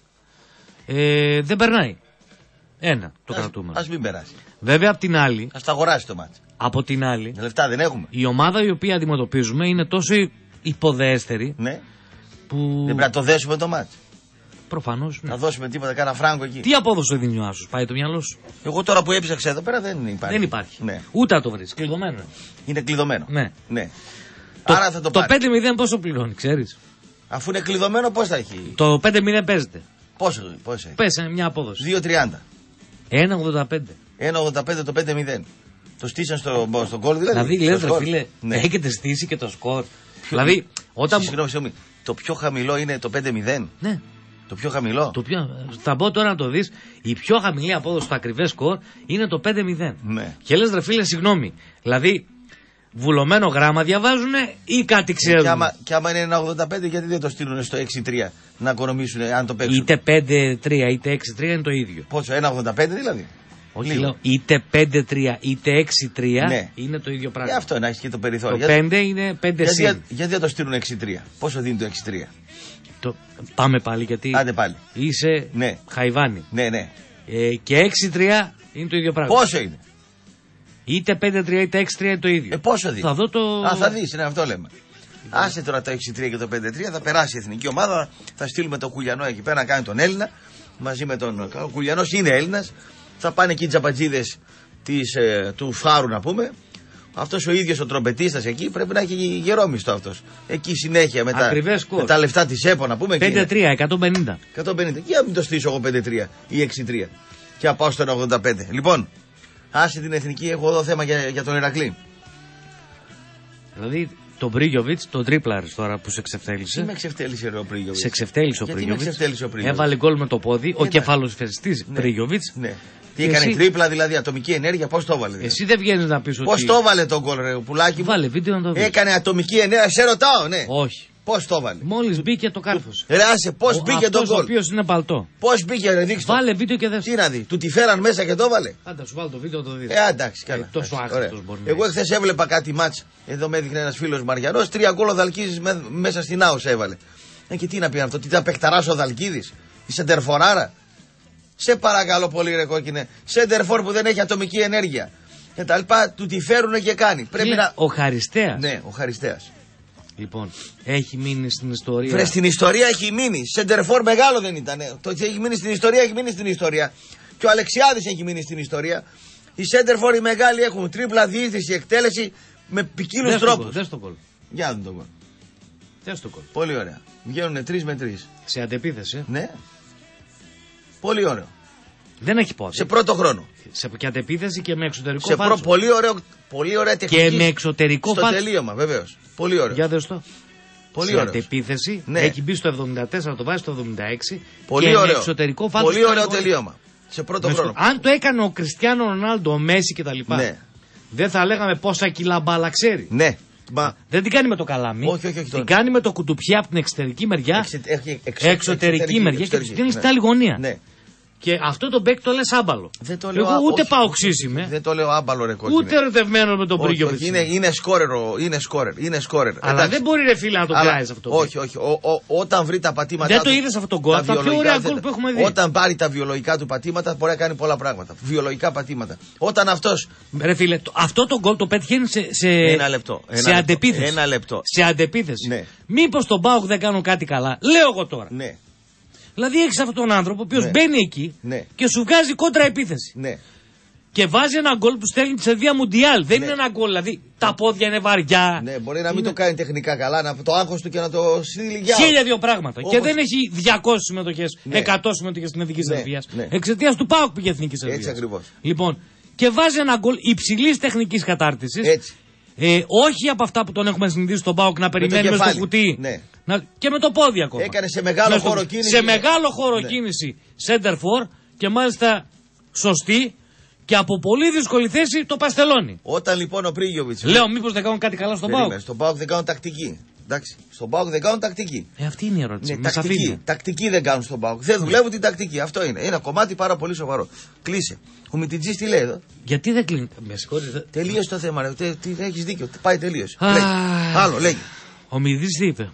ε, δεν περνάει. Ένα το ας, κρατούμενο. Ας μην περάσει. Βέβαια απ' την άλλη. Ας τα αγοράσει το μάτς. Από την άλλη. Λεφτά δεν έχουμε. Η ομάδα η οποία αντιμετωπίζουμε είναι τόσο υποδέστερη. Ναι. Που... Δεν πρέπει να το δέσουμε το μάτς. Προφανώς. Ναι. Να δώσουμε τίποτα, κάνα φράγκο εκεί. Τι απόδοση δίνει ο Άσος, πάει το μυαλό σου. Εγώ τώρα που έψαξα εδώ πέρα δεν υπάρχει. Δεν υπάρχει. Ναι. Ούτε να το βρει. Κλειδωμένο. Είναι κλειδωμένο. Ναι. ναι. Το, Άρα θα το, το πέντε μηδέν πόσο πληρώνει, ξέρεις. Αφού είναι κλειδωμένο, πώς θα έχει. Το πέντε μηδέν παίζεται. Πόσο, πόσο έχει. Πέσε μια απόδοση. δύο τριάντα. ένα ογδόντα πέντε. ένα ογδόντα πέντε το πέντε μηδέν. Το στήσαν στο, στο γκολ δηλαδή. Δηλαδή, λες, ρε φίλε, ναι. Έχετε στήσει και το σκορ. Δηλαδή, όταν. Συγγνώμη, συγγνώμη. Το πιο χαμηλό είναι το πέντε μηδέν. Ναι. Το πιο χαμηλό. Το πιο... Θα μπω τώρα να το δεις. Η πιο χαμηλή απόδοση στο ακριβές σκορ είναι το πέντε μηδέν. Ναι. Και λες, ρε φίλε, συγγνώμη. Δηλαδή, βουλωμένο γράμμα διαβάζουν ή κάτι ξέρουν. Και άμα, και άμα είναι ένα ογδόντα πέντε, γιατί δεν το στείλουν στο έξι τρία να οικονομήσουν αν το παίξουν. Είτε πέντε τρία είτε έξι τρία είναι το ίδιο. Πόσο, ένα ογδόντα πέντε δηλαδή. Όχι, λέω, είτε πέντε τρία είτε έξι τρία ναι. Είναι το ίδιο πράγμα. Και αυτό να έχει και το περιθώριο. Το πέντε είναι πέντε γιατί, συν. Γιατί δεν το στείλουν έξι τρία. Πόσο δίνει το έξι τρία. Το... Πάμε πάλι γιατί. Άντε πάλι. Είσαι ναι. Χαϊβάνι. Ναι, ναι. Ε, και έξι τρία είναι το ίδιο πράγμα. Πόσο είναι. Είτε πέντε τρία είτε έξι τρία είναι το ίδιο. Ε, πόσο δίνει. Θα δω το. Α, θα δεις, ναι, αυτό λέμε. Άσε τώρα το έξι τρία και το πέντε τρία, θα περάσει η εθνική ομάδα. Θα στείλουμε τον Κουλιανό εκεί πέρα να κάνει τον Έλληνα. Μαζί με τον. Ο Κουλιανός είναι Έλληνας. Θα πάνε εκεί οι τζαμπατζίδες ε, του Φάρου να πούμε. Αυτός ο ίδιος ο τρομπετίστας εκεί πρέπει να έχει γερόμιστο αυτός. Εκεί συνέχεια με τα, με τα λεφτά της ΕΠΟ να πούμε. πέντε τρία, εκατόν πενήντα. εκατόν πενήντα. Και να μην το στήσω εγώ πέντε τρία ή έξι τρία. Και να πάω στο ένα ογδόντα πέντε. Λοιπόν, άσε την εθνική, έχω εδώ θέμα για, για τον Ηρακλή. Δηλαδή τον Πρίγιοβιτς, τον τρίπλαρης τώρα που σε εξευτέλισε. Τι με εξευτέλισε ρε ο Πρίγιοβιτς. Σε εξευτέλισε ο Πρίγιοβιτς. Έβαλε γκολ με το πόδι. Ο κεφαλοσφαιριστής ναι. Πρίγιοβιτς. Ναι. Τι έκανε εσύ... τρίπλα, δηλαδή ατομική ενέργεια, πώς το έβαλε. Εσύ δεν βγαίνεις να πεις ότι. Πώς το έβαλε τον γκολ, ρε πουλάκι μου. Βάλε βίντεο να το δεις. Έκανε ατομική ενέργεια, σε ρωτάω, ναι. Όχι. Πώς το έβαλε. Μόλις μπήκε το κάρφωσε. Ρε άσε, πώς μπήκε τον γκολ. Ο οποίος είναι παλτό. Πώς μπήκε, ρε δείξτε. Βάλε βίντεο και δες. Τι να δει, του τη φέραν μέσα και το έβαλε. Άντα, σου βάλω το βίντεο το δεις. Ε, εντάξει, καλά. Ε, τόσο άχρηστος μπορεί να. Εγώ εχθές έβλεπα κάτι μάτς. Εδώ με έδειχνε ένας φίλος Μαριανός. Τρία γκολ ο Δαλκίδης μέσα στην Άος έβαλε. Ε, και τι να πει αυτό, τι θα παιχταράς ο Δαλκίδης. Η σεντερφοράρα. Σε παρακαλώ πολύ, ρε κόκκινε. Σεντερφόρ που δεν έχει ατομική ενέργεια. Και τα λοιπά, του τη φέρουν και κάνει. Πρέπει να... Ο Χαριστέας. Ναι, ο Χαριστέας. Λοιπόν, έχει μείνει στην ιστορία. Βρε, στην ιστορία έχει μείνει. Σεντερφόρ μεγάλο δεν ήταν. Το ότι έχει μείνει στην ιστορία, έχει μείνει στην ιστορία. Και ο Αλεξιάδης έχει μείνει στην ιστορία. Οι σεντερφόρ οι μεγάλοι έχουν τρίπλα διείσδυση, εκτέλεση με ποικίλους τρόπους. Δες το γκολ. Για δουν το γκολ. Δες το γκολ. Πολύ ωραία. Βγαίνουν τρεις με τρεις. Σε αντεπίθεση. Ναι. Πολύ ωραίο. Δεν έχει πόδι. Σε πρώτο χρόνο. Σε και αντεπίθεση και με εξωτερικό σε φάλτσο. Προ, πολύ, ωραίο, πολύ ωραία τεχνική. Και με εξωτερικό στο φάλτσο. Στο τελείωμα, βεβαίως. Πολύ ωραίο. Για δες το. Πολύ σε ωραίο. αντεπίθεση. Ναι. Έχει μπει στο εβδομήντα τέσσερα, το βάζει στο εβδομήντα έξι. Πολύ και ωραίο. Με εξωτερικό φάλτσο. Πολύ ωραίο τελείωμα. Σε πρώτο χρόνο. Στο... Αν το έκανε ο Κριστιάνο Ρονάλντο, ο Μέση κτλ. Ναι. Δεν θα λέγαμε πόσα κιλά μπάλα ξέρει. Ναι. Μα... Δεν την κάνει με το καλάμι. Όχι, όχι, όχι, την κάνει με το κουτουπιέ από την εξωτερική μεριά. Εξε, εξε, εξε, εξωτερική, εξωτερική μεριά εξωτερική, και την στέλνει ναι. Στην άλλη γωνία. Ναι. Και αυτό το μπέκ το λες άμπαλο. Δεν το λέω, εγώ ούτε όχι, πάω ξύσιμαι. Δεν το λέω άμπαλο ρε κόκκινε. Ούτε ερωτευμένο με τον Πρίγιοβιτς. Είναι, είναι σκόρερ, είναι σκόρερ, είναι σκόρερ. Αλλά εντάξει. Δεν μπορεί ρε φίλε να το πιάσει αυτό. Όχι, όχι. Ο, ο, όταν βρει τα πατήματα. Δεν το είδες αυτό το γκολ. Τα, τα πιο ωραία γκολ που έχουμε δει. Όταν πάρει τα βιολογικά του πατήματα μπορεί να κάνει πολλά πράγματα. Βιολογικά πατήματα. Όταν αυτός. Ρε φίλε, αυτό το γκολ το πέτυχε σε, σε, ένα λεπτό, ένα σε λεπτό, αντεπίθεση. Ένα λεπτό. Σε αντεπίθεση. Ναι. Μήπως τον ΠΑΟΚ δεν κάνουν κάτι καλά. Λέω εγώ τώρα. Ναι. Δηλαδή έχει αυτόν τον άνθρωπο ο οποίος Ναι. μπαίνει εκεί Ναι. και σου βγάζει κόντρα επίθεση. Ναι. Και βάζει ένα γκολ που στέλνει σε βία μουντιάλ. Δεν Ναι. είναι ένα γκολ, δηλαδή τα πόδια είναι βαριά. Ναι, μπορεί να μην Είναι το κάνει τεχνικά καλά, να το άγχος του και να το στείλει για χίλια δύο πράγματα. Όπως- Και δεν έχει διακόσιες συμμετοχές, Ναι. εκατό συμμετοχές στην Εθνική Ναι, Σερβία. ναι. Εξαιτίας του ΠΑΟΚ πήγε η Εθνική Σερβία. Έτσι ακριβώς. Λοιπόν, και βάζει ένα γκολ υψηλής τεχνικής κατάρτισης. Έτσι. Ε, όχι από αυτά που τον έχουμε συνηθίσει στον ΠΑΟΚ να περιμένουμε στο κεφάλι. κουτί. Ναι. Να, και με το πόδι ακόμα. Έκανε σε μεγάλο Με στο- χώρο κίνηση. Σε μεγάλο χώρο Ναι. κίνηση center for και μάλιστα σωστή και από πολύ δύσκολη θέση το παστελώνει. Όταν λοιπόν ο Πρίγιοβιτς. Λέω, μήπως δεν κάνουν κάτι καλά στον ΠΑΟΚ. Περίμενε, στον ΠΑΟΚ δεν κάνουν τακτική. Εντάξει. Στον ΠΑΟΚ δεν κάνουν τακτική. Ε, αυτή είναι η ερώτηση. Ναι, Με τακτική. σαφήνεια. Τακτική δεν κάνουν στον ΠΑΟΚ. Δεν δουλεύουν την τακτική. Αυτό είναι. Είναι ένα κομμάτι πάρα πολύ σοβαρό. Κλείσε. Ο Μιτιτζής τι λέει εδώ. Γιατί δεν κλείνει. Με συγχωρείτε. Τελείωσε το θέμα. Ρε. Τε, τι, έχεις δίκιο. Πάει τελείωσε. Α. Λέγε. Άλλο, λέγε. Ο Μηδής τι είπε.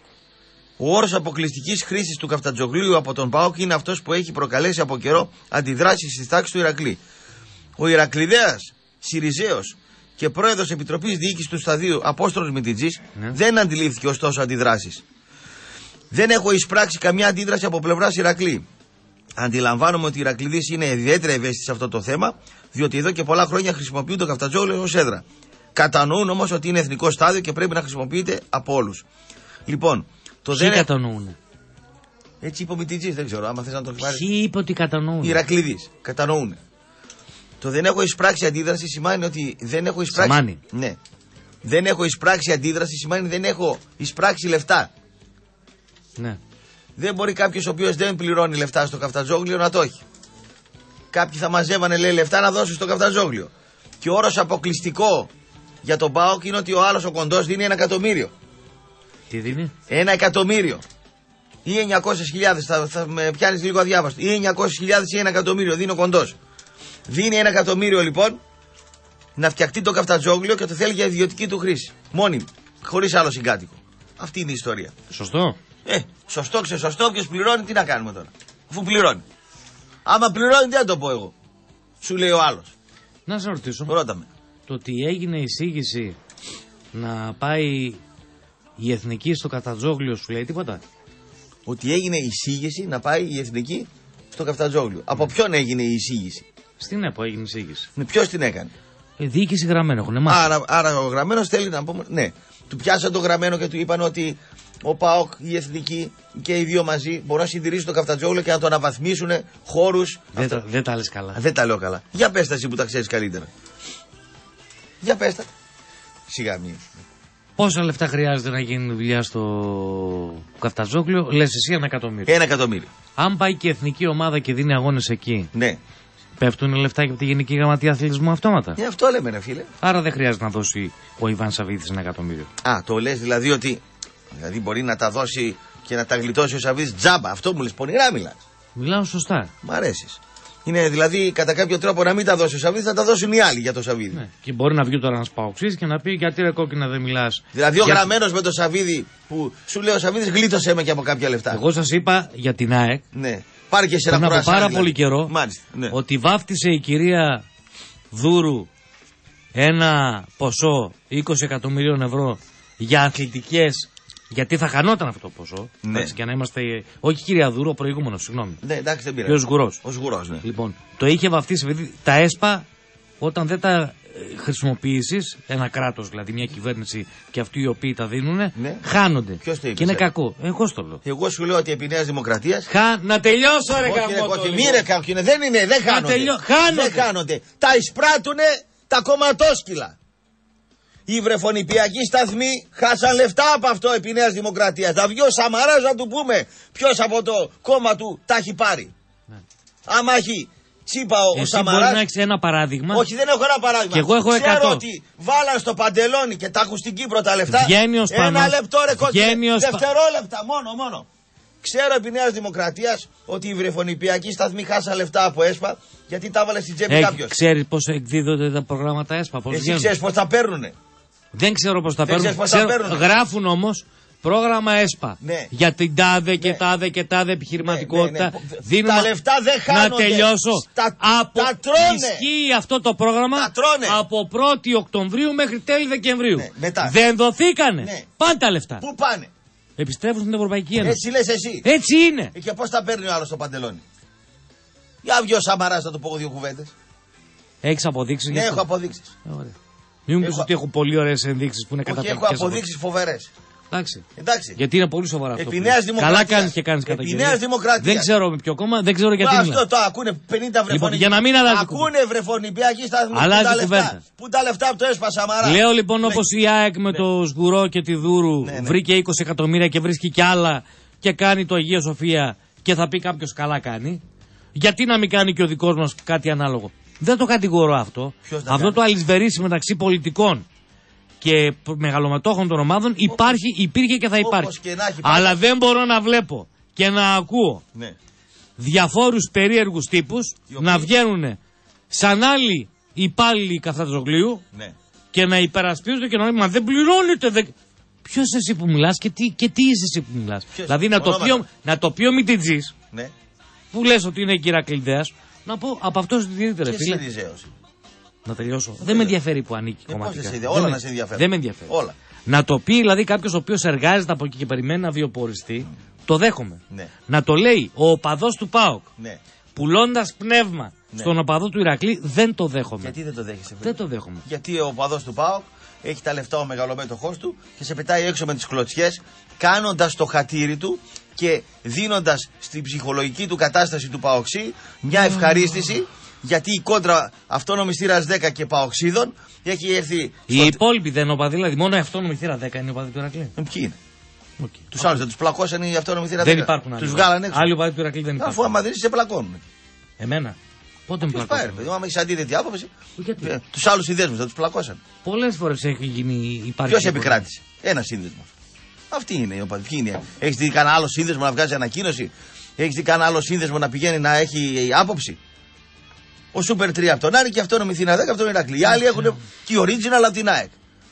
Ο όρος αποκλειστικής χρήσης του Καφτατζογλίου από τον ΠΑΟΚ είναι αυτός που έχει προκαλέσει από καιρό αντιδράσεις στις τάξεις του Ηρακλή. Ο Ηρακλειδέας, Συριζέος και πρόεδρος Επιτροπής Διοίκησης του Σταδίου Απόστολος Μιτιτζής Ναι. δεν αντιλήφθηκε ωστόσο αντιδράσεις. Δεν έχω εισπράξει καμιά αντίδραση από πλευράς Ηρακλή. Αντιλαμβάνομαι ότι οι Ηρακλειδείς είναι ιδιαίτερα ευαίσθητοι σε αυτό το θέμα, διότι εδώ και πολλά χρόνια χρησιμοποιούν το Καφτατζόγλιο ως έδρα. Κατανοούν όμως ότι είναι εθνικό στάδιο και πρέπει να χρησιμοποιείται από όλους. Λοιπόν, το Ποιοι δεν. κατανοούν. Έτσι είπε ο Μιτιτζής, δεν ξέρω, άμα θες να το πάρεις. Ποιοι είπε ότι κατανοούν. Οι Ηρακλειδείς κατανοούν. Το δεν έχω εισπράξει αντίδραση σημαίνει ότι δεν έχω εισπράξει. Σαμάνι. Ναι. Δεν έχω εισπράξει αντίδραση σημαίνει δεν έχω εισπράξει λεφτά. Ναι. Δεν μπορεί κάποιος ο οποίος δεν πληρώνει λεφτά στο Καφτατζόγλιο να το έχει. Κάποιοι θα μαζεύανε λέει λεφτά να δώσουν στο Καφτατζόγλιο. Και ο όρος αποκλειστικό για τον ΠΑΟΚ είναι ότι ο άλλος ο κοντός δίνει ένα εκατομμύριο. Τι δίνει. Ένα εκατομμύριο. Ή εννιακόσιες χιλιάδες, θα, θα με πιάνεις λίγο αδιάβαστο. Ή εννιακόσιες χιλιάδες ή ένα εκατομμύριο, δίνει ο κοντός. Δίνει ένα εκατομμύριο λοιπόν να φτιαχτεί το Καφτατζόγλιο και το θέλει για ιδιωτική του χρήση. Μόνιμη, χωρίς άλλο συγκάτοικο. Αυτή είναι η ιστορία. Σωστό. Ε, σωστό, ξεσωστό, όποιος πληρώνει, τι να κάνουμε τώρα. Αφού πληρώνει. Άμα πληρώνει, δεν θα το πω εγώ. Σου λέει ο άλλος. Να σε ρωτήσω. Ρώτα με. Το ότι έγινε εισήγηση να πάει η εθνική στο Καφτατζόγλιο σου λέει τίποτα. Ότι έγινε εισήγηση να πάει η εθνική στο Καφτατζόγλιο. Από ποιον έγινε η εισήγηση. Στην ΕΠΟ έγινε εισήγηση. Ναι, ποιος την έκανε. Ε, διοίκηση γραμμένο έχουν μάθει. Άρα, άρα ο γραμμένος θέλει να πούμε. Ναι. Του πιάσαν το γραμμένο και του είπαν ότι ο ΠΑΟΚ, η εθνική και οι δύο μαζί μπορούν να συντηρήσουν το Καφτατζόγλιο και να το αναβαθμίσουν χώρους. Δεν, τα, δεν τα λες καλά. Α, δεν τα λέω καλά. Για πες τα εσύ που τα ξέρεις καλύτερα. Για πες τα. Σιγά μη. Πόσα λεφτά χρειάζεται να γίνει δουλειά στο Καφτατζόγλιο, λες εσύ ένα εκατομμύριο. Ένα εκατομμύριο. Αν πάει και η εθνική ομάδα και δίνει αγώνες εκεί, ναι. Πέφτουν λεφτά και από τη Γενική Γραμματεία Αθλητισμού αυτόματα. Ε, αυτό λέμε, ρε φίλε. Άρα δεν χρειάζεται να δώσει ο Ιβάν Σαββίδης ένα εκατομμύριο. Α, το λες δηλαδή ότι. Δηλαδή μπορεί να τα δώσει και να τα γλιτώσει ο Σαββίδης τζάμπα. Αυτό μου λες, πονηρά μιλάς. Μιλάω σωστά. Μ' αρέσεις. Είναι δηλαδή κατά κάποιο τρόπο να μην τα δώσει ο Σαββίδης, θα τα δώσουν οι άλλοι για το Σαββίδη. Ναι. Και μπορεί να βγει τώρα ένα παοξής και να πει γιατί ρε κόκκινα δεν μιλάς. Δηλαδή ο για... γραμμένος με το Σαββίδη που σου λέει ο Σαββίδης γλίτωσέ με και από κάποια λεφτά. Εγώ σας είπα για την ΑΕΚ. Ναι. Πάρε και σε ένα πριν από πάρα δηλαδή. πολύ καιρό. Μάλιστα, ναι. Ότι βάφτισε η κυρία Δούρου ένα ποσό είκοσι εκατομμυρίων ευρώ για αθλητικές. Γιατί θα χανόταν αυτό το ποσό. Ναι. Έτσι, και να είμαστε. Όχι κυρία Δούρου, ο προηγούμενος, συγγνώμη. Ναι, εντάξει, δεν πειράζει. Ο Σγουρός. Ο Σγουρός, ναι. Λοιπόν, το είχε βαφτίσει επειδή τα ΕΣΠΑ όταν δεν τα χρησιμοποιήσεις, ένα κράτος δηλαδή, μια κυβέρνηση και αυτοί οι οποίοι τα δίνουν, ναι. χάνονται. Ποιος το είπε, και είναι ε? κακό. Εγώ στο λέω. Εγώ σου λέω ότι επί Νέας Δημοκρατίας. Χα... Να τελειώσω, ρε καμπότο. Όχι, μη ρε καμπότο. Δεν είναι, δεν χάνονται. Τελειώ... χάνονται. Δεν χάνονται. Τα εισπράττουνε τα κομματόσκυλα. Οι βρεφονιπιακοί σταθμοί χάσαν λεφτά από αυτό επί Νέας Δημοκρατίας. Θα βγει ο Σαμαράς να του πούμε ποιος από το κόμμα του τα έχει πάρει. Ναι. Άμα έχει τσίπα ο, ο Σαμαράς. Μπορεί να έχεις ένα παράδειγμα. Όχι, δεν έχω ένα παράδειγμα. Και εγώ έχω Ξέρω εκατό. ότι βάλαν στο παντελόνι και τα έχουν στην Κύπρο τα λεφτά. Βγαίνει ο Σπανός. Ένα λεπτό ρε κόκκινε. Ο Σπα... Δευτερόλεπτα, μόνο, μόνο. Ξέρω επί Νέας Δημοκρατίας ότι οι βρεφονιπιακοί σταθμοί χάσαν λεφτά από ΕΣΠΑ γιατί τα έβαλε στην τσέπη κάποιος. Ξέρει πώς εκδίδονται τα προγράμματα ΕΣΠΑ. Πώς Εσύ ξέρεις πώς τα παίρνουνε. Δεν ξέρω πώς τα παίρνουν. Πώς τα παίρνουν. Γράφουν όμως πρόγραμμα ΕΣΠΑ. Ναι. Για την τάδε και ναι. τάδε και τάδε επιχειρηματικότητα. Ναι, ναι, ναι. Δίνουμε... Τα λεφτά δεν χάνονται. Να τελειώσω. Τα, από... τα τρώνε. Ισχύει αυτό το πρόγραμμα από πρώτη Οκτωβρίου μέχρι τέλη Δεκεμβρίου. Ναι, μετά. Δεν δοθήκανε. Ναι. Πάνε τα λεφτά. Πού πάνε. επιστρέφουν στην Ευρωπαϊκή Ένωση. Έτσι λες εσύ. Έτσι είναι. Και πώς τα παίρνει ο άλλος το παντελόνι. Για βγει ο Σαμαράς να του πω δύο κουβέντες. Έχεις αποδείξεις? Ναι, έχω αποδείξεις. Ωραία. Μην μου πεις έχω... ότι έχω πολύ ωραίες ενδείξεις που είναι καταπληκτικές. Έχω αποδείξεις φοβερές. Εντάξει. Εντάξει. Γιατί είναι πολύ σοβαρά αυτό. Επί Νέας Δημοκρατίας. Καλά κάνεις και κάνεις καταγγελία. Επί Νέας Δημοκρατίας. Δεν ξέρω με ποιο κόμμα, δεν ξέρω γιατί. Αυτό το ακούνε πενήντα βρεφονιπιακοί. Λοιπόν, για να μην αλλάζει. Ακούνε βρεφονιπιακοί σταθμοί. Αλλάζει που τα κουβέντα. λεφτά. Που τα λεφτά από το έσπασα Σαμαρά. Λέω λοιπόν, όπως η ΑΕΚ με το Σγουρό και τη Δούρου ναι, ναι. βρήκε είκοσι εκατομμύρια και βρίσκει κι άλλα και κάνει το Αγία Σοφία και θα πει κάποιος καλά κάνει. Γιατί να μην κάνει και ο δικός μας κάτι ανάλογο? Δεν το κατηγορώ αυτό. Αυτό κάνει? Το αλυσβερίσι μεταξύ πολιτικών και μεγαλομετόχων των ομάδων υπάρχει, υπήρχε και θα υπάρχει. Και να έχει Αλλά δεν μπορώ να βλέπω και να ακούω ναι. διαφόρους περίεργους τύπους οποίοι... να βγαίνουν σαν άλλοι υπάλληλοι Καφτατζογλίου ναι. και να υπερασπίζονται και να λένε μα δεν πληρώνετε. Δεν... Ποιος εσύ που μιλάς και τι, και τι είσαι εσύ που μιλάς? Δηλαδή να το, πει, να το πει ο Μητιτζής ναι. που λες ότι είναι Κυρακλειδέας, να πω από αυτό συντηρείται ρε φίλε. Να τελειώσω. Δεν με ενδιαφέρει που ανήκει κομματικά. Όλα να σε ενδιαφέρει. Δεν με ενδιαφέρει. Όλα. Να το πει δηλαδή κάποιος ο οποίος εργάζεται από εκεί και περιμένει να βιοποριστεί, mm. το δέχομαι. Ναι. Να το λέει ο οπαδός του ΠΑΟΚ, ναι. πουλώντας πνεύμα ναι. στον οπαδό του Ηρακλή, δεν το δέχομαι. Γιατί δεν το δέχεσαι? Δεν το δέχομαι. Γιατί ο οπαδός του ΠΑΟΚ έχει τα λεφτά ο μεγαλομέτωχός του και σε πετάει έξω με τις κλωτσιές, κάνοντας το χατήρι του και δίνοντας στην ψυχολογική του κατάσταση του ΠΑΟΚΣί μια ευχαρίστηση. Γιατί η κόντρα αυτόνομη θύρα δέκα και παοξίδων έχει έρθει. Οι στο... υπόλοιποι δεν είναι οπαδοί, δηλαδή μόνο η αυτόνομη θύρα δέκα είναι οπαδοί του Ηρακλή. Ε, ποιοι είναι? Okay. Τους άλλους δεν τους πλακώσαν οι αυτόνομοι θύρα δέκα. Δεν υπάρχουν άλλοι. Τους βγάλανε έξω. Άλλοι οπαδοί του Ηρακλή δεν υπάρχουν. Αφού άμα δεν είσαι, σε πλακώνουν. Εμένα. Πότε με πλακώσαν? Πάει, άμα έχει αντίθετη άποψη. Ε, τους άλλους συνδέσμους δεν τους πλακώσαν. Πολλές φορές έχει γίνει. Ποιος επικράτησε? Ένα σύνδεσμο. Αυτή είναι η οπαδική. Έχει δει κανένα άλλο σύνδεσμο να βγάζει ανακοίνωση? Έχει δει κανένα άλλο σύνδεσμο να πηγαίνει να έχει άποψη? Ο Σούπερ τρία από τον Άρη και αυτόνομη Θήνα δέκα από τον Ηρακλή. Οι άλλοι έχουν και original από την ΑΕΚ.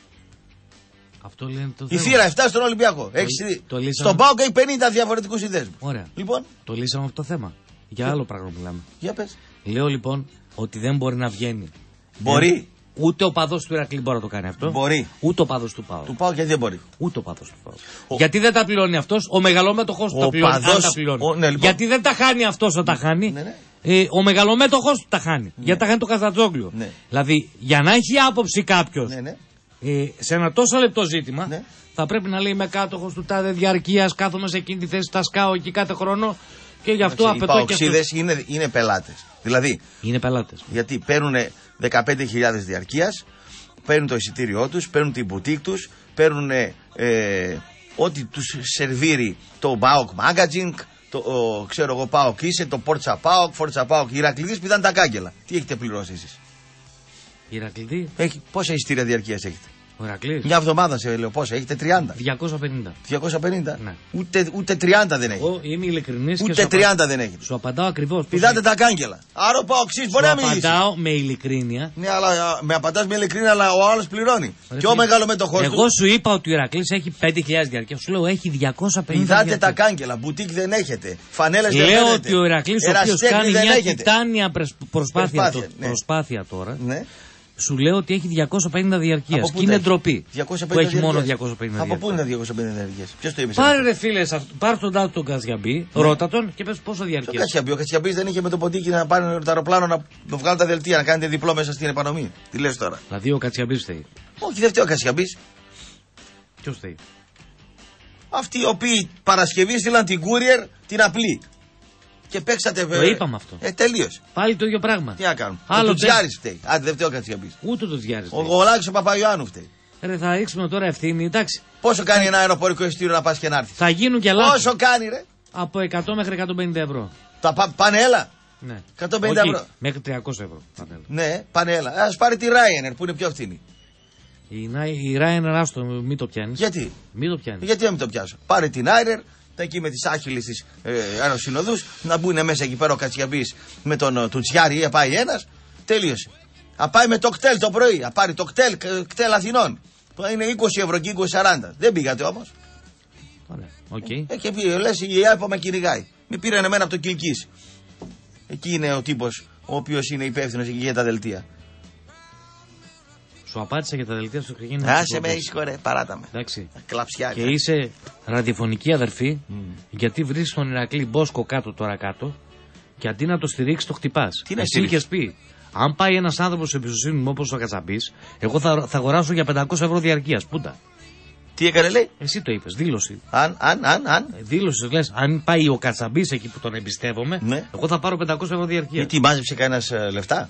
Αυτό λένε το η Θήρα επτά στον Ολυμπιακό. Το, έχεις... το λύσαμε... Στον ΠΑΟΚ έχει πενήντα διαφορετικούς συνδέσμους. Ωραία. Λοιπόν. Το λύσαμε αυτό το θέμα. Για άλλο πράγμα μιλάμε. Για πες. Λέω λοιπόν ότι δεν μπορεί να βγαίνει. Μπορεί. Δεν... Ούτε ο παδός του Ηρακλή μπορεί να το κάνει αυτό. Μπορεί. Ούτε ο παδός του ΠΑΟΚ. Του ΠΑΟΚ γιατί δεν μπορεί. Ούτε ο παδός του ΠΑΟΚ. Ο... Γιατί δεν τα πληρώνει αυτός, ο μεγαλόμετωχος του τα πληρώνει. Παδός... Αν τα πληρώνει. Ο... Ναι, λοιπόν. Γιατί δεν τα χάνει αυτός όταν τα χάνει. Ναι, ναι. Ε, ο μεγαλομέτωχος του τα χάνει. Ναι. Γιατί τα χάνει το Καφτατζόγλιο. Ναι. Δηλαδή για να έχει άποψη κάποιος ναι, ναι. ε, σε ένα τόσο λεπτό ζήτημα ναι. θα πρέπει να λέει είμαι κάτοχος του τάδε διαρκείας, κάθομαι σε εκείνη τη θέση, τα σκάω εκεί κάθε χρόνο και γι' αυτό απαιτώ και αυτό. Οι παοξίδες είναι, είναι πελάτες. Δηλαδή είναι πελάτες. Γιατί παίρνουν δεκαπέντε χιλιάδες διαρκείας, παίρνουν το εισιτήριό τους, παίρνουν την μπουτίκ τους, παίρνουν ε, ό,τι τους σερβίρει το ΠΑΟΚ Magazine. Το ο, ξέρω εγώ ΠΑΟΚ είσαι, το Πόρτσα ΠΑΟΚ, Φόρτσα ΠΑΟΚ. Οι Ηρακλήδες που ήταν τα κάγκελα. Τι έχετε πληρώσει εσείς? Οι Ηρακλήδοι. Έχει, πόσα εισιτήρια διαρκείας έχετε? Ο Ηρακλής. Μια εβδομάδα σε λέω πόσα, έχετε τριάντα. διακόσια πενήντα. διακόσια πενήντα. Ναι. Ούτε, ούτε τριάντα δεν έχει. Εγώ είμαι ειλικρινής. Ούτε τριάντα δεν έχει. Σου απαντάω ακριβώς. Πηδάτε τα κάγκελα. Άρα ο ΠΑΟΚΣΙς μπορεί να μιλήσει. Σου απαντάω με ειλικρίνεια. Ναι, αλλά με απαντάς με ειλικρίνεια, αλλά ο άλλος πληρώνει. Ρε, και ο μεγαλομετωχός του. Εγώ σου είπα ότι ο Ηρακλής έχει πέντε χιλιάδες διαρκεία. Σου λέω έχει διακόσια πενήντα. Πηδάτε τα κάγκελα. Μπουτίκ δεν έχετε. Φανέλες δεν έχετε. Λέω ότι ο Ηρακλής ο οποίος κάνει μια τιτάνια προσπάθεια τώρα. Σου λέω ότι έχει διακόσια πενήντα διαρκείας. Και είναι ντροπή που έχει μόνο διακόσια πενήντα διαρκείας. Από πού είναι διακόσια πενήντα διαρκείας? Ποιος το είπε? Πάρε ρε φίλε, πάρε τον τάτο τον Κατσιαμπή, ναι. ρώτα τον και πες πόσο διαρκείας. Το Κατσιαμπή, ο Κατσιαμπής δεν είχε με το ποντίκι να πάρει το αεροπλάνο να το βγάλουν τα δελτία, να κάνετε διπλό μέσα στην επανομή. Τι λες τώρα? Δηλαδή ο Κατσιαμπής φταίει? Όχι, δεν φταίει ο Κατσιαμπής. Ποιος φταίει? Αυτοί οι οποίοι Παρασκευή στείλαν την courier την απλή. Και παίξατε βέβαια. Το είπαμε αυτό. Ε, τελείωσε. Πάλι το ίδιο πράγμα. Τι να κάνουμε? Ο Τζιάρης φταίει. Άντε, δεν φταίει ο Κατσιαμπής. Ούτε το Τζιάρης. Ο Γολάκης ο Παπαϊωάννου φταίει. Ρε, θα ρίξουμε τώρα ευθύνη, εντάξει. Πόσο κάνει ένα αεροπορικό εισιτήριο να πας και να έρθεις? Θα γίνουν και λάθη. Πόσο κάνει, ρε? Από εκατό μέχρι εκατόν πενήντα ευρώ. Τα πα, πάνε έλα. Ναι. εκατόν πενήντα ευρώ. Μέχρι τριακόσια ευρώ. Πανέλα. Ναι, πάνε έλα. Ας πάρει τη Ryanair που είναι πιο φθηνή. Η Ryanair, άστο, μην το πιάνεις. Γιατί? Μην το πιάνεις. Γιατί να μην το πιάσω? Πάρε την Ryanair. Εκεί με τις άχυλες της ε, αεροσυνοδούς να μπουν μέσα εκεί πέρα ο Κατσιαμπής με τον του Τσιάρη, πάει ένας, τέλειωσε. Α πάει με το κτέλ το πρωί, α πάρει το κτέλ, κτέλ Αθηνών που είναι είκοσι ευρώ και είκοσι σαράντα. Δεν πήγατε όμως. Ωραία, οκ. Okay. Ε, και πει, λες η ΕΑΠΟ με κυνηγάει. Μη πήραν εμένα από το Κιλκής. Εκεί είναι ο τύπος ο οποίος είναι υπεύθυνος εκεί για τα δελτία. Σου απάντησα για τα δελτία στο Χριστουγέννη. Άσε με, ήσυχο ρε, παράτα με. Εντάξει. Κλαψιά. Και είσαι ραδιοφωνική αδερφή, mm. γιατί βρίσκει τον Ηρακλή Μπόσκο κάτω τώρα κάτω, και αντί να το στηρίξει, το χτυπά. Τι να εσύ είχες πει, αν πάει ένα άνθρωπο σε εμπιστοσύνη μου όπως ο Κατσαμπής, εγώ θα, θα αγοράσω για πεντακόσια ευρώ διαρκείας. Πούντα. Τι έκανε, λέει. Εσύ το είπες, δήλωση. Αν, αν, αν, αν. Δήλωση, λες, αν πάει ο Κατσαμπής εκεί που τον εμπιστεύομαι, ναι. εγώ θα πάρω πεντακόσια ευρώ διαρκείας. Γιατί μάζεψε κανένας ε, λεφτά.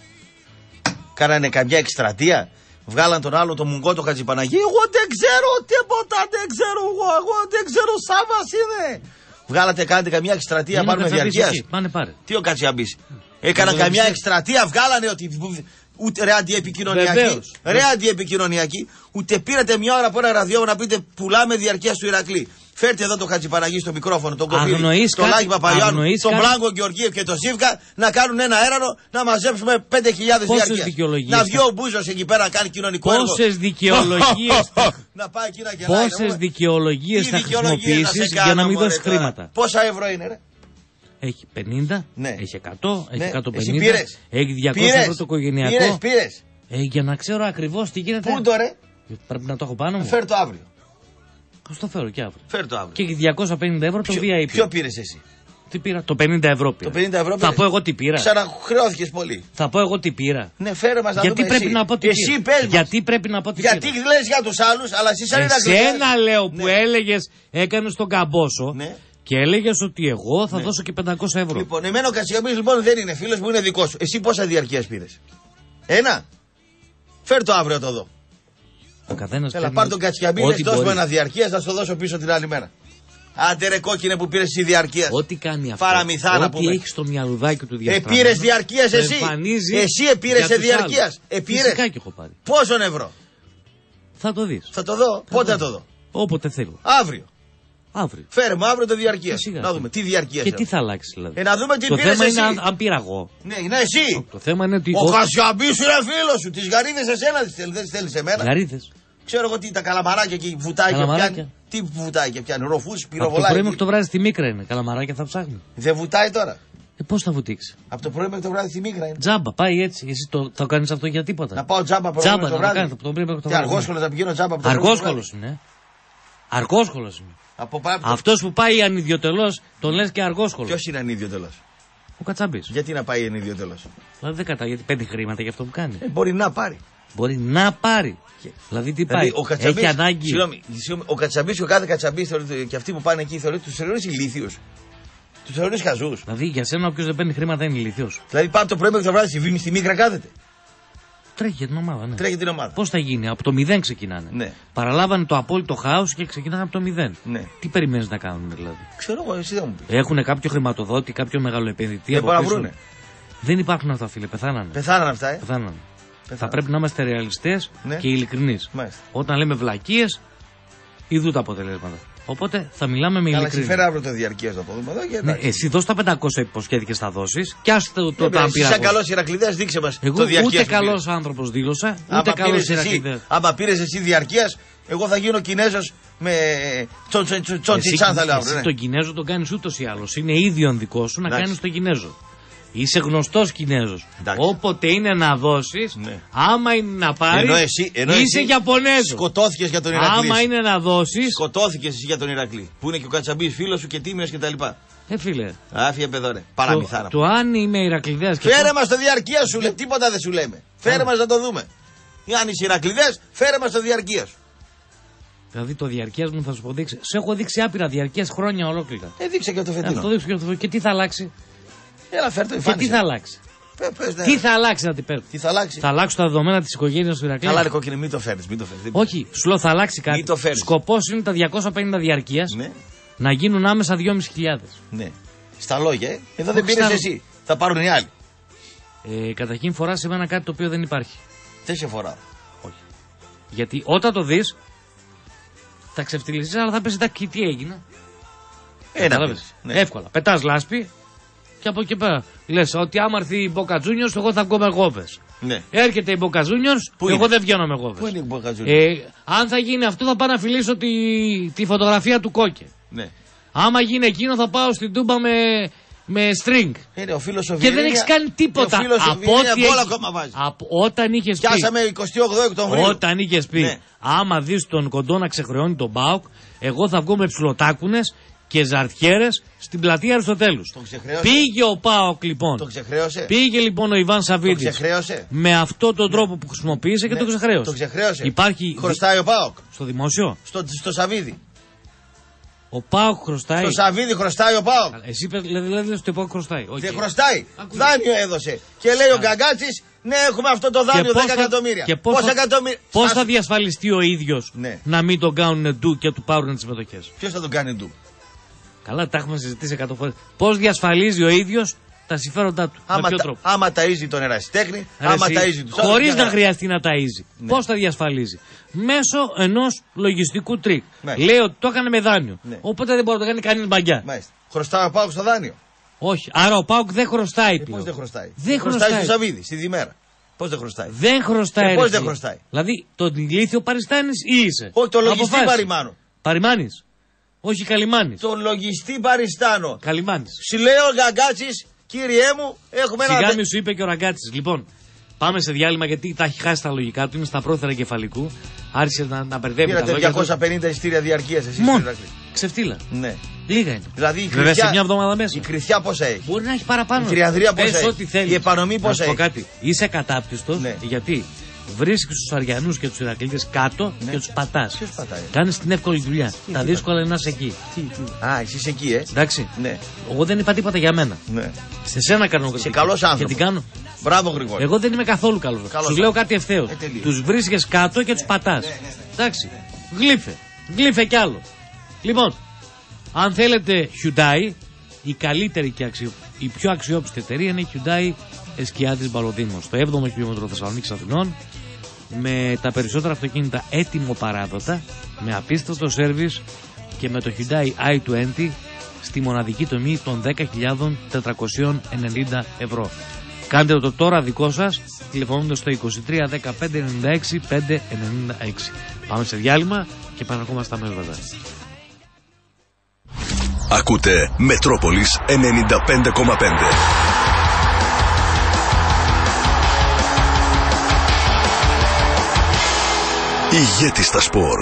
Κάνανε καμιά εκστρατεία. Βγάλαν τον άλλο, τον Μουγκό, τον Χατζηπαναγί. Εγώ δεν ξέρω τίποτα, δεν ξέρω εγώ, εγώ δεν ξέρω, Σάββας είναι. Βγάλατε, κάνετε καμιά εκστρατεία, πάρουμε διαρκείας. Πάνε πάρε. Τι ο Κατσιαμπής. Έκαναν καμιά εκστρατεία, βγάλανε ότι. Ούτε ρε αντιεπικοινωνιακή. Ρε αντιεπικοινωνιακή. Ούτε πήρατε μια ώρα από ένα ραδιόφωνο να πείτε πουλάμε διαρκείας του Ηρακλή. Φέρτε εδώ τον Χατζηπαναγί στο μικρόφωνο, τον Κοπίλη, τον Λάκη Παπαϊωάννου, τον Μπλάνκο Γεωργίευ και τον Σίβκα να κάνουν ένα αέρανο να μαζέψουμε πέντε χιλιάδες διαρκείας. Να βγει ο Μπούζος εκεί πέρα να κάνει κοινωνικό έργο. Πόσες δικαιολογίες. Να πάει εκεί να γελάει. Πόσες δικαιολογίες θα χρησιμοποιήσεις για να μην δώσεις χρήματα. Πόσα ευρώ είναι, ρε. Έχει πενήντα, ναι. έχει εκατό, έχει ναι. εκατόν πενήντα, έχει διακόσια ευρώ το οικογενειακό. Πήρες, πήρες. Ε, για να ξέρω ακριβώς τι γίνεται. Πού το ρε. Πρέπει να το έχω πάνω μου. Φέρ το αύριο. Ας το φέρω και αύριο. Φέρ το αύριο. Και έχει διακόσια πενήντα ευρώ το βι άι πι. Ποιο πήρες εσύ. Τι πήρα, το πενήντα ευρώ πήρα. Το πενήντα ευρώ πήρες. Θα πω εγώ τι πήρα. Ξαναχρεώθηκες πολύ. Θα πω εγώ τι πήρα. Ναι, φέρε μας να Γιατί δούμε πρέπει εσύ. να πω τι εσύ πήρα. Πες Γιατί πρέπει να πω τι Γιατί πήρα. Γιατί λες για τους άλλους, αλλά εσύ σαν Ηρακλής. Εσένα λέω που ναι. έλεγες, έκανες τον καμπόσο. Ναι. Και έλεγε ότι εγώ θα ναι. δώσω και πεντακόσια ευρώ. Λοιπόν, εμένα ο Κατσιαμπής λοιπόν δεν είναι φίλος μου, είναι δικός σου. Εσύ πόσα διαρκείας πήρες. Ένα. Φέρ το αύριο το δω. Ο καθένας Έλα, πάρ' τον Κατσιαμπή, λες δώσ' μου ένα διαρκείας, θα στο δώσω πίσω την άλλη μέρα. Άντε ρε κόκκινε που πήρες εσύ διαρκείας. Ό,τι κάνει αυτό. Παραμυθά να πούμε. Ό,τι έχεις στο μυαλουδάκι του διαστράμμα. Επήρες διαρκείας εσύ. Εσύ επήρες σε διαρκείας. Επήρες. Φυσικά και έχω πάρει. Πόσον ευρώ. Θα το δεις. Θα το δω. Θα Πότε το θα το δω. Όποτε θέλω. Αύριο. Αύριο. Φέρε μου αύριο το διαρκεία. Να δούμε τι διαρκεία. Και τι θα αλλάξει δηλαδή. Ε, να δούμε τι το πήρες θέμα εσύ. είναι αν, αν πήρα εγώ. Ναι, ναι, εσύ. Το θέμα είναι ότι. Ο Κατσιαμπής σου είναι φίλο σου. Τι γαρίδες εσένα τις θέλει, δεν τις θέλει εμένα. Γαρίδες. Ξέρω εγώ τι τα καλαμαράκια και βουτάει και πιάνει. Τι βουτάει και πιάνει. Ροφούς, πυροβολάει. Από το πρωί μέχρι το βράδυ στη Μίκρα είναι. Καλαμαράκια θα ψάχνει. Δεν βουτάει τώρα. Ε, πώς θα βουτήξει. Από το πρωί μέχρι το βράδυ στη Μίκρα είναι. Τζάμπα, πάει έτσι. Εσύ το, θα κάνει αυτό για τίποτα. Να πάω τζάμπα από το βράδυ. Και αργόσχολος να πηγαίνω τζάμπα από το βράδυ. Αργόσχολος είναι. Αργόσχολος είναι. Από πά... Αυτός που πάει ανιδιοτελώς τον λες και αργόσχολος. Ποιος είναι ανιδιοτελώς. Ο Κατσαμπής. Γιατί να πάει ανιδιοτελώς. Δηλαδή δεν κατά, γιατί παίρνει χρήματα για αυτό που κάνει. Ε, μπορεί να πάρει. Μπορεί να πάρει. Και... Δηλαδή τι δηλαδή, πάει. Ο Κατσαμπής, έχει ανάγκη. Συγγνώμη, ο Κατσαμπής και ο κάθε Κατσαμπής και αυτοί που πάνε εκεί θεωρεί, τους θεωρείς ηλίθιους. Τους θεωρείς χαζούς. Δηλαδή για σένα όποιος δεν παίρνει χρήματα είναι ηλίθιος. Δηλαδή πάμε το πρωί μέχρι το βράδυ στη Βήμη στη Μίκρα κάθεται. Τρέχει για την ομάδα, ναι. Τρέχει την ομάδα. Πώς θα γίνει, από το μηδέν ξεκινάνε. Ναι. Παραλάβανε το απόλυτο χάος και ξεκινάνε από το μηδέν. Ναι. Τι περιμένεις να κάνουν δηλαδή. Ξέρω εγώ, εσύ δεν μου πεις. Έχουν κάποιο χρηματοδότη, κάποιο μεγαλοεπενδυτή. Δεν μπορούν να βρούνε. Δεν υπάρχουν αυτά, φίλε. Πεθάνανε. Πεθάνανε αυτά, ε. Πεθάνανε. Πεθάνανε. Θα πρέπει να είμαστε ρεαλιστές ναι. και ειλικρινείς. Μάλιστα. Όταν λέμε βλακίες, ειδού τα αποτελέσματα. Οπότε θα μιλάμε με ειλικρίνεια. Αλλά συμφέρει αύριο το διαρκείας να το δούμε εδώ. Και ναι, εσύ δώσ' τα πεντακόσια υποσχέθηκες θα δώσεις και ας το, το, ναι, το αν πήρα. Εσύ σαν καλός Ηρακλειδέας δείξε μας εγώ το διαρκείας. Ούτε καλός άνθρωπος δήλωσα, ούτε καλός Ηρακλειδέας. Άμα πήρες εσύ διαρκείας, εγώ θα γίνω Κινέζος με τσον τσιτσάν θα λέω αύριο. Εσύ τον Κινέζο τον κάνεις ούτως ή άλλως. Είναι ίδιον δικό σου να κάνεις τον Κινέζο. Είσαι γνωστός Κινέζος. Εντάξει. Όποτε είναι να δώσεις, ναι. άμα είναι να πάρεις, ενώ εσύ, ενώ είσαι εσύ Ιαπωνέζο. Σκοτώθηκες για τον Ηρακλή. Άμα είναι να δώσεις, σκοτώθηκες εσύ για τον Ηρακλή. Που είναι και ο Κατσαμπής φίλος σου και τίμιος κτλ. Ε, φίλε. Άφιε παιδό ρε. Παραμυθάρα. Το, το αν είμαι Ηρακλειδέας. Φέρε το... μας το διαρκεία σου, λέει. Τίποτα δεν σου λέμε. Φέρε μας να το δούμε. Ή αν είσαι Ηρακλειδές, φέρε μας το διαρκεία σου. Δηλαδή το διαρκείας μου θα σου πω δείξει. Σε έχω δείξει άπειρα διαρκείας χρόνια ολόκληρα. Ε, δείξε και το φετινό. Ε, το δείξω και, το... και τι θα αλλάξει. Έλα, φέρ το και τι θα αλλάξει. Πε, πες, ναι. Τι θα αλλάξει να την παίρνω. Τι θα αλλάξει. Θα αλλάξουν τα δεδομένα της οικογένειας του Ηρακλή. Καλά, ρε κόκκινε, μην το φέρνεις. Μην το φέρνεις. Όχι, σου λέω θα αλλάξει κάτι. Σκοπός είναι τα διακόσια πενήντα διαρκείας ναι. να γίνουν άμεσα δυόμισι χιλιάδες. Ναι. Στα λόγια, ε. Εδώ δεν πήρες στα... εσύ. Θα πάρουν οι άλλοι. Ε, καταρχήν φορά σε μένα κάτι το οποίο δεν υπάρχει. Δεν σε φοράω. Όχι. Γιατί όταν το δεις θα ξεφτυλιστείς, αλλά θα πες εντάξει τι έγινε. Ένα ναι. Εύκολα. Πετάς λάσπη και από εκεί πέρα λες ότι άμα έρθει η Boca Juniors, εγώ θα βγω με γόβες. Ναι. Έρχεται η Boca Juniors, εγώ είναι? δεν βγαίνω με γόβες. Πού είναι η Boca Juniors? Ε, αν θα γίνει αυτό, θα πάω να φιλήσω τη, τη φωτογραφία του Κόκε. Ναι. Άμα γίνει εκείνο, θα πάω στην Τούμπα με, με string. Είναι ο φίλος ο Και δεν έχεις κάνει τίποτα. Ο φίλος ο Βιερίνια γκολ ακόμα βάζει. Από, όταν είχες πει. Πιάσαμε εικοστή όγδοη Οκτωβρίου. Όταν είχες πει, ναι. άμα δεις τον Κοντό να ξεχρεώνει τον ΠΑΟΚ, εγώ θα βγω με ψιλοτάκουνες και ζαρτιέρες στην πλατεία Αριστοτέλους. Πήγε ο ΠΑΟΚ λοιπόν. Τον ξεχρέωσε. Πήγε λοιπόν ο Ιβάν Σαββίδης. Τον ξεχρέωσε. Με αυτόν τον τρόπο που χρησιμοποίησε και ναι. τον ξεχρέωσε. Τον ξεχρέωσε. Υπάρχει... Χρωστάει ο ΠΑΟΚ. Στο δημόσιο. Στο, στο Σαββίδη. Ο ΠΑΟΚ χρωστάει. Στο Σαββίδι χρωστάει ο ΠΑΟΚ. Εσύ δηλαδή λες ότι ο ΠΑΟΚ χρωστάει. Okay. Δεν χρωστάει. Ακούτε. Δάνειο έδωσε. Και λέει ο Γκαγκάτσης, ναι, έχουμε αυτό το δάνειο δέκα εκατομμύρια. Και πώς θα, εκατομμύρια. πώς θα διασφαλιστεί ο ίδιος ναι. να μην τον κάνουν ντου και του πάρουν τις συμμετοχές. Ποιος θα τον κάνει ντου. Καλά, τα έχουμε συζητήσει εκατό φορές. Πώς διασφαλίζει ο ίδιος τα συμφέροντά του. Άμα, με ποιο τα, τρόπο. άμα ταΐζει τον ερασιτέχνη, άμα ταΐζει τους άλλους. Χωρίς να χρειαστεί να ταΐζει. Ναι. Πώς θα διασφαλίζει. Μέσω ενός λογιστικού τρίκ. Ναι. Λέει ότι το έκανε με δάνειο. Ναι. Οπότε δεν μπορεί να το κάνει κανείς μπαγκιά. Μάλιστα. Χρωστάει ο ΠΑΟΚ στο δάνειο. Όχι. Άρα ο ΠΑΟΚ δεν χρωστάει. Ε, πώς δεν χρωστάει. Δεν χρωστάει. χρωστάει στο Σαββίδι, στη Διμέρα. Πώς δεν χρωστάει. Δεν χρωστάει. Ε, πώς δεν χρωστάει. Δηλαδή τον ηλίθιο παριστάνεις ή είσαι. Όχι, το λογιστή παριμάνω. Παριμάνεις. Όχι Καλιμάνης. Το λογιστή παριστάνω. Καλιμάνης. Σου λέει ο Γκαγκάτσης, κύριέ μου, έχουμε ένα. Σιγά μη σου είπε και ο Ραγκάτσης. Λοιπόν, πάμε σε διάλειμμα γιατί τα έχει χάσει τα λογικά του. Είναι στα πρόθερα κεφαλικού. Άρχισε να, να μπερδεύει τα λόγια. Πήρατε διακόσια πενήντα εισιτήρια διαρκείας εσείς. Μόνο. Ξεφτύλα. Ναι. Λίγα είναι. Δηλαδή η Βέβαια σε μια εβδομάδα μέσα. Η Κρυθιά πόσα έχει. Μπορεί να έχει παραπάνω. Η Τριανδρία πόσα έχει. Ό,τι θέλεις. Η Επανομή πόσα έχει. έχει. Κάτι. Είσαι κατάπτυστος. Ναι. Γιατί βρίσκεις τους Αριανούς και τους Ηρακλήδες κάτω ναι. και τους πατάς. Ποιος πατάει. Κάνεις την εύκολη δουλειά. Τι, τα τι, δύσκολα είναι να είσαι εκεί. Τι, τι. Α, εσύ είσαι εκεί, ε. Εντάξει. Ναι. Εγώ δεν είπα τίποτα για μένα. Ναι. Σε σένα κάνω κάτι. Είσαι καλός άνθρωπος. Και την κάνω. Μπράβο, Γρηγόρη. Εγώ δεν είμαι καθόλου καλός. Σου λέω κάτι ευθέως. Ε, τους βρίσκεις κάτω και τους πατάς. Ναι, ναι, ναι. Εντάξει. Γλύφε. Γλύφε κι άλλο. Λοιπόν, αν θέλετε Hyundai, η καλύτερη και αξιο... η πιο αξιόπιστη εταιρεία είναι η Hyundai Εσκιάδης Μπαλοδήμος. Στο έβδομο χιλιόμετρο Θεσσαλονίκης Αθηνών, με τα περισσότερα αυτοκίνητα έτοιμο παράδοτα, με απίστευτο σέρβις και με το Hyundai άι είκοσι στη μοναδική τομή των δέκα χιλιάδες τετρακόσια ενενήντα ευρώ. Κάντε το τώρα δικό σας τηλεφωνώντας στο είκοσι τρία δεκαπέντε ενενήντα έξι πεντακόσια ενενήντα έξι. Πάμε σε διάλειμμα και επαναρχόμαστε αμέσως μετά. Ακούτε Μετρόπολης ενενήντα πέντε κόμμα πέντε. Ηγέτη στα σπορ.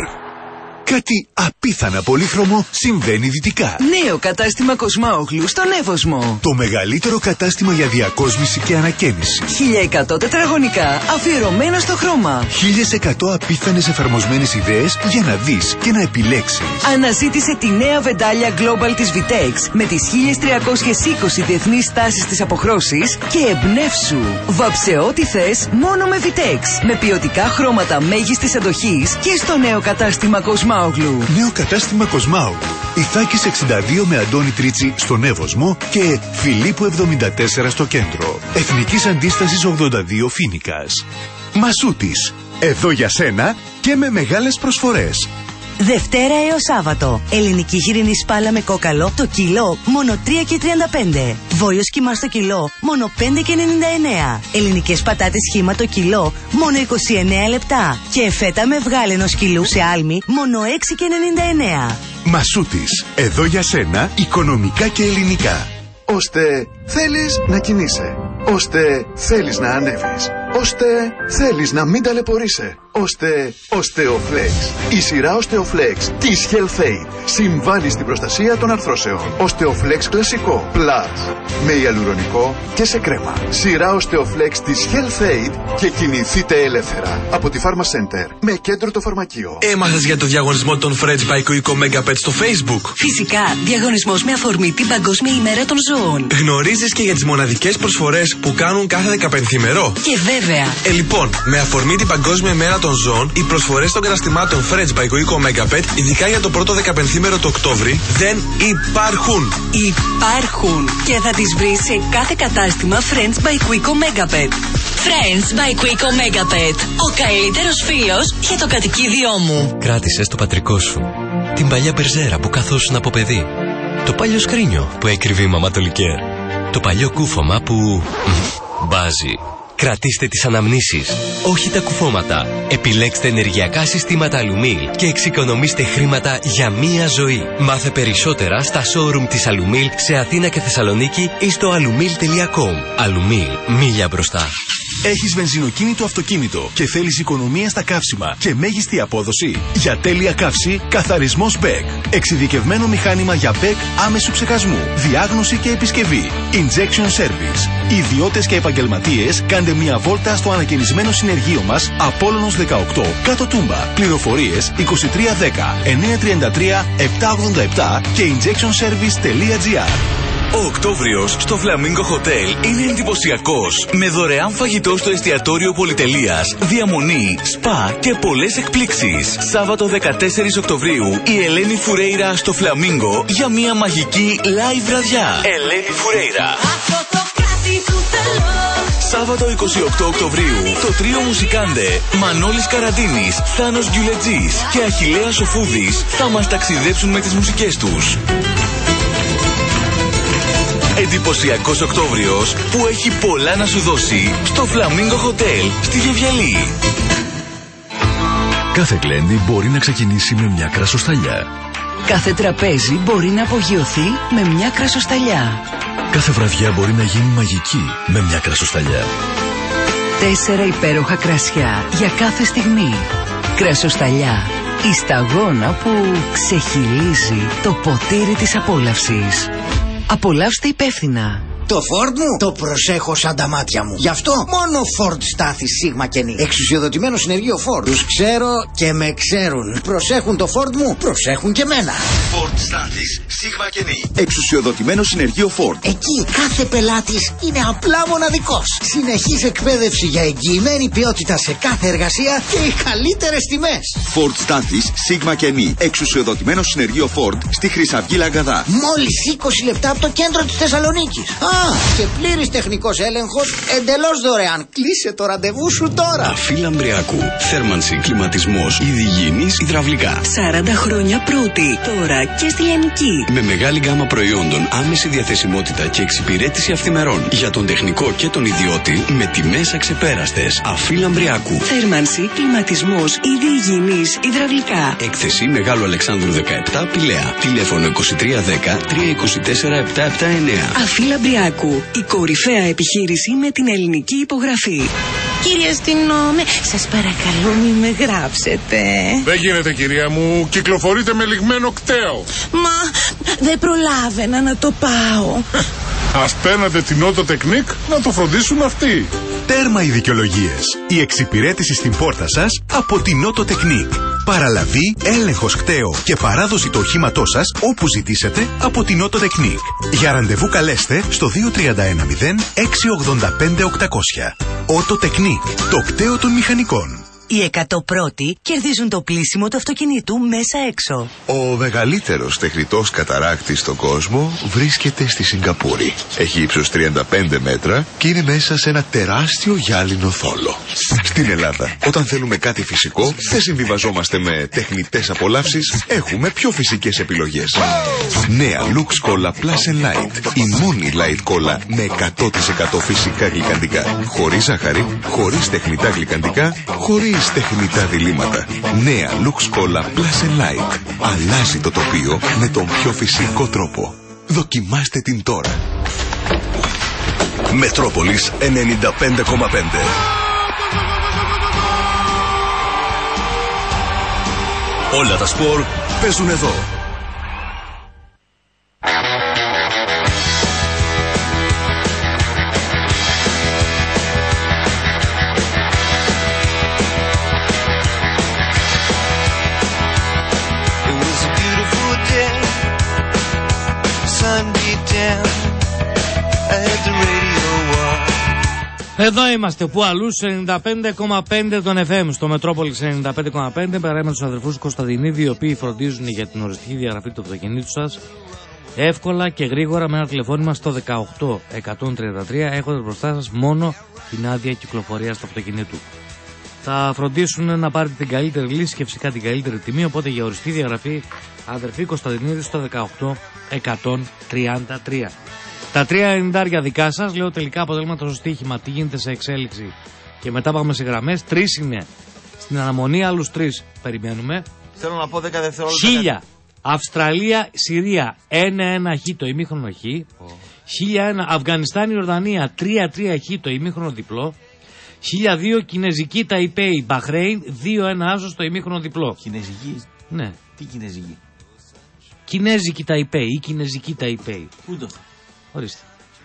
Κάτι απίθανα πολύχρωμο συμβαίνει δυτικά. Νέο κατάστημα Κοσμάογλου στον Εύωσμο. Το μεγαλύτερο κατάστημα για διακόσμηση και ανακαίνιση. χίλια εκατό τετραγωνικά αφιερωμένα στο χρώμα. χίλια εκατό απίθανες εφαρμοσμένες ιδέες για να δεις και να επιλέξεις. Αναζήτησε τη νέα βεντάλια Global της Vitex με τις χίλια τριακόσιες είκοσι διεθνείς τάσεις της αποχρώσης και εμπνεύσου. Βάψε ό,τι θες μόνο με Vitex. Με ποιοτικά χρώματα μέγιστης αντοχής και στο νέο κατάστημα Κοσμάογλου. Νέο κατάστημα Κοσμάογλου. Ιθάκης εξήντα δύο με Αντώνη Τρίτσι στον Εύωσμο και Φιλίππου εβδομήντα τέσσερα στο κέντρο. Εθνικής Αντίστασης ογδόντα δύο Φοίνικας. Μασούτης. Εδώ για σένα και με μεγάλες προσφορές. Δευτέρα έως Σάββατο. Ελληνική χοιρινή σπάλα με κόκαλο το κιλό μόνο τρία και τριάντα πέντε. Βόλιος κιμάς το κιλό μόνο πέντε και ενενήντα εννέα. Ελληνικές πατάτες χύμα το κιλό μόνο είκοσι εννέα λεπτά. Και φέτα με βγάλενο σκυλού σε άλμη μόνο έξι και ενενήντα εννέα. Μασούτης. Εδώ για σένα οικονομικά και ελληνικά. Ώστε θέλεις να κινείσαι. Ώστε θέλεις να ανέβεις. Ώστε θέλεις να μην ταλαιπωρείσαι. Ώστε Osteoflex. Η σειρά Osteoflex της HealthAid συμβάλλει στην προστασία των αρθρώσεων. Osteoflex κλασικό Plus με ιαλουρονικό και σε κρέμα. Σειρά Osteoflex της HealthAid και κινηθείτε ελεύθερα από τη Pharma Center με κέντρο το φαρμακείο. Έμαθες για το διαγωνισμό των Fred's by Kuiko Megapet στο Facebook? Φυσικά, διαγωνισμός με αφορμή την Παγκόσμια ημέρα των ζώων. Γνωρίζεις και για τις μοναδικές προσφορές που κάνουν κάθε δεκαπενθήμερο? Και βέβαια. Ε, λοιπόν, με αφορμή την Παγκόσμια ημέρα των ζώων, οι προσφορές των καταστημάτων Fred's by Kuiko Megapet, ειδικά για το πρώτο δεκαπενθήμερο του Οκτώβρη, δεν υπάρχουν. Υπάρχουν. Και θα τις βρεις σε κάθε κατάστημα Friends by Kuiko Megapet. Friends by Kuiko Megapet. Ο καλύτερος φίλος για το κατοικίδιό μου. Κράτησες το πατρικό σου. Την παλιά μπερζέρα που καθόσουν από παιδί. Το παλιό σκρίνιο που έκρυβε η μαμά το λικέρ. Το παλιό κούφωμα που μπάζει. Κρατήστε τις αναμνήσεις, όχι τα κουφώματα. Επιλέξτε ενεργειακά συστήματα Αλουμίλ και εξοικονομήστε χρήματα για μία ζωή. Μάθε περισσότερα στα showroom της Αλουμίλ σε Αθήνα και Θεσσαλονίκη ή στο αλουμίλ τελεία κομ. Αλουμίλ, μίλια μπροστά. Έχεις βενζινοκίνητο αυτοκίνητο και θέλεις οικονομία στα καύσιμα και μέγιστη απόδοση? Για τέλεια καύση, καθαρισμός μπέκ. Εξειδικευμένο μηχάνημα για μπέκ άμεσου ψεκασμού, διάγνωση και επισκευή. Injection Service. Ιδιώτες και επαγγελματίες, κάντε μια βόλτα στο ανακαινισμένο συνεργείο μας Απόλλωνος δεκαοκτώ, κάτω Τούμπα. Πληροφορίες είκοσι τρία δέκα εννιακόσια τριάντα τρία επτακόσια ογδόντα επτά και injection service τελεία gr. Ο Οκτώβριος στο Flamingo Hotel είναι εντυπωσιακός. Με δωρεάν φαγητό στο εστιατόριο πολυτελείας, διαμονή, σπα και πολλές εκπλήξεις. Σάββατο δεκατέσσερις Οκτωβρίου η Ελένη Φουρέιρα στο Flamingo για μια μαγική live βραδιά. Ελένη Φουρέιρα. Σάββατο εικοστή ογδόη Οκτωβρίου το τρίο Μουσικάντε Μανώλης Καραντίνης, Θάνος Γκιουλετζής και Αχιλλέας Οφούδης θα μας ταξιδέψουν με τις μουσικές τους. Εντυπωσιακός Οκτώβριος που έχει πολλά να σου δώσει στο Flamingo Hotel στη Γεβιαλή. Κάθε γλέντι μπορεί να ξεκινήσει με μια κρασοσταλιά. Κάθε τραπέζι μπορεί να απογειωθεί με μια κρασοσταλιά. Κάθε βραδιά μπορεί να γίνει μαγική με μια κρασοσταλιά. Τέσσερα υπέροχα κρασιά για κάθε στιγμή. Κρασοσταλιά. Η σταγόνα που ξεχυλίζει το ποτήρι της απόλαυσης. Απολαύστε υπεύθυνα. Το Ford μου το προσέχω σαν τα μάτια μου. Γι' αυτό μόνο Ford Στάθης Σίγμα και Νι. Εξουσιοδοτημένο συνεργείο Ford. Τους ξέρω και με ξέρουν. Προσέχουν το Ford μου, προσέχουν και μένα. Ford Στάθης Σίγμα και Νι. Εξουσιοδοτημένο συνεργείο Ford. Εκεί κάθε πελάτης είναι απλά μοναδικός. Συνεχής εκπαίδευση για εγγυημένη ποιότητα σε κάθε εργασία και οι καλύτερες τιμές. Ford Στάθης Σίγμα και Νι. Εξουσιοδοτημένο συνεργείο Ford στη Χρυσαυγή Λαγκαδά. Μόλις είκοσι λεπτά από το κέντρο της Θεσσαλονίκης. Α, και πλήρης τεχνικός έλεγχος εντελώς δωρεάν. Κλείσε το ραντεβού σου τώρα. Αφή Λαμπριακού. Θέρμανση, κλιματισμός, ειδηγενής, υδραυλικά. σαράντα χρόνια πρώτη. Τώρα και στη Λιανική. Με μεγάλη γκάμα προϊόντων, άμεση διαθεσιμότητα και εξυπηρέτηση αυθημερών. Για τον τεχνικό και τον ιδιώτη με τιμές αξεπέραστες. Αφή Λαμπριακού. Θέρμανση, κλιματισμός, ειδηγενής, υδραυλικά. Έκθεση Μεγάλου Αλεξάνδρου δεκαεπτά Πηλαία. Τηλέφωνο είκοσι τρία δέκα τριακόσια είκοσι τέσσερα επτακόσια εβδομήντα εννέα. Αφή Λαμπριακού. Η κορυφαία επιχείρηση με την ελληνική υπογραφή. Κυρία Αστυνόμε, σας παρακαλώ μη με γράψετε. Δεν γίνεται κυρία μου, κυκλοφορείτε με λιγμένο κταίο. Μα δεν προλάβαινα να το πάω. Ας παίρνατε την Auto Technique να το φροντίσουν αυτοί. Τέρμα οι δικαιολογίες. Η εξυπηρέτηση στην πόρτα σας από την Auto Technique. Παραλαβή, έλεγχος κταίο και παράδοση του οχήματός σας όπου ζητήσετε από την Auto Technique. Για ραντεβού καλέστε στο δύο τρία ένα μηδέν έξι ογδόντα πέντε οκτακόσια. Auto Technique, το κταίο των μηχανικών. Οι εκατό πρώτοι κερδίζουν το πλήσιμο του αυτοκινήτου μέσα έξω. Ο μεγαλύτερος τεχνητός καταράκτης στον κόσμο βρίσκεται στη Σιγκαπούρη. Έχει ύψος τριάντα πέντε μέτρα και είναι μέσα σε ένα τεράστιο γυάλινο θόλο. Στην Ελλάδα, όταν θέλουμε κάτι φυσικό, δεν συμβιβαζόμαστε με τεχνητές απολαύσεις, έχουμε πιο φυσικές επιλογές. Νέα Lux Cola Plus and Light. Η μόνη light cola με εκατό τοις εκατό φυσικά γλυκαντικά. Χωρίς ζάχαρη, χωρίς τεχνητά γλυκαντικά, χωρίς τεχνητά διλήμματα. Νέα Lux Cola Plus and Light. Αλλάζει το τοπίο με τον πιο φυσικό τρόπο. Δοκιμάστε την τώρα. Μετρόπολης ενενήντα πέντε κόμμα πέντε. Όλα τα σπορ παίζουν εδώ. Εδώ είμαστε, που αλλού, σε ενενήντα πέντε κόμμα πέντε των εφ εμ, στο Μετρόπολης ενενήντα πέντε κόμμα πέντε. Περάμε με τους αδερφούς Κωνσταντινίδη, οι οποίοι φροντίζουν για την οριστική διαγραφή του αυτοκινήτου σας εύκολα και γρήγορα με ένα τηλεφώνημα στο δεκαοκτώ εκατόν τριάντα τρία, έχοντας μπροστά σας μόνο την άδεια κυκλοφορίας του αυτοκινήτου. Θα φροντίσουν να πάρετε την καλύτερη λύση και φυσικά την καλύτερη τιμή, οπότε για οριστική διαγραφή αδερφή Κωνσταντινίδη στο δεκαοκτώ εκατόν τριάντα τρία. Τα τρία ενενήντα δικά σας, λέω τελικά αποτέλεσμα το στοίχημα. Τι γίνεται σε εξέλιξη. Και μετά πάμε σε γραμμές. Τρεις είναι στην αναμονή, άλλους τρεις περιμένουμε. Θέλω να πω δέκα δευτερόλεπτα. Χίλια. Αυστραλία, Συρία ένα ένα χ το ημίχρονο χ. Oh. χίλια ένα Αφγανιστάν, Ιορδανία τρία τρία χ το ημίχρονο διπλό. χίλια δύο Κινέζικη, Ταϊπέι, Μπαχρέιν δύο ένα άσο το ημίχρονο διπλό. Κινέζικη. Ναι. Τι Κινέζικη. Κινέζικη Ταϊπέι ή Κινέζικη Ταϊπέι. Πού το. Ορίστε.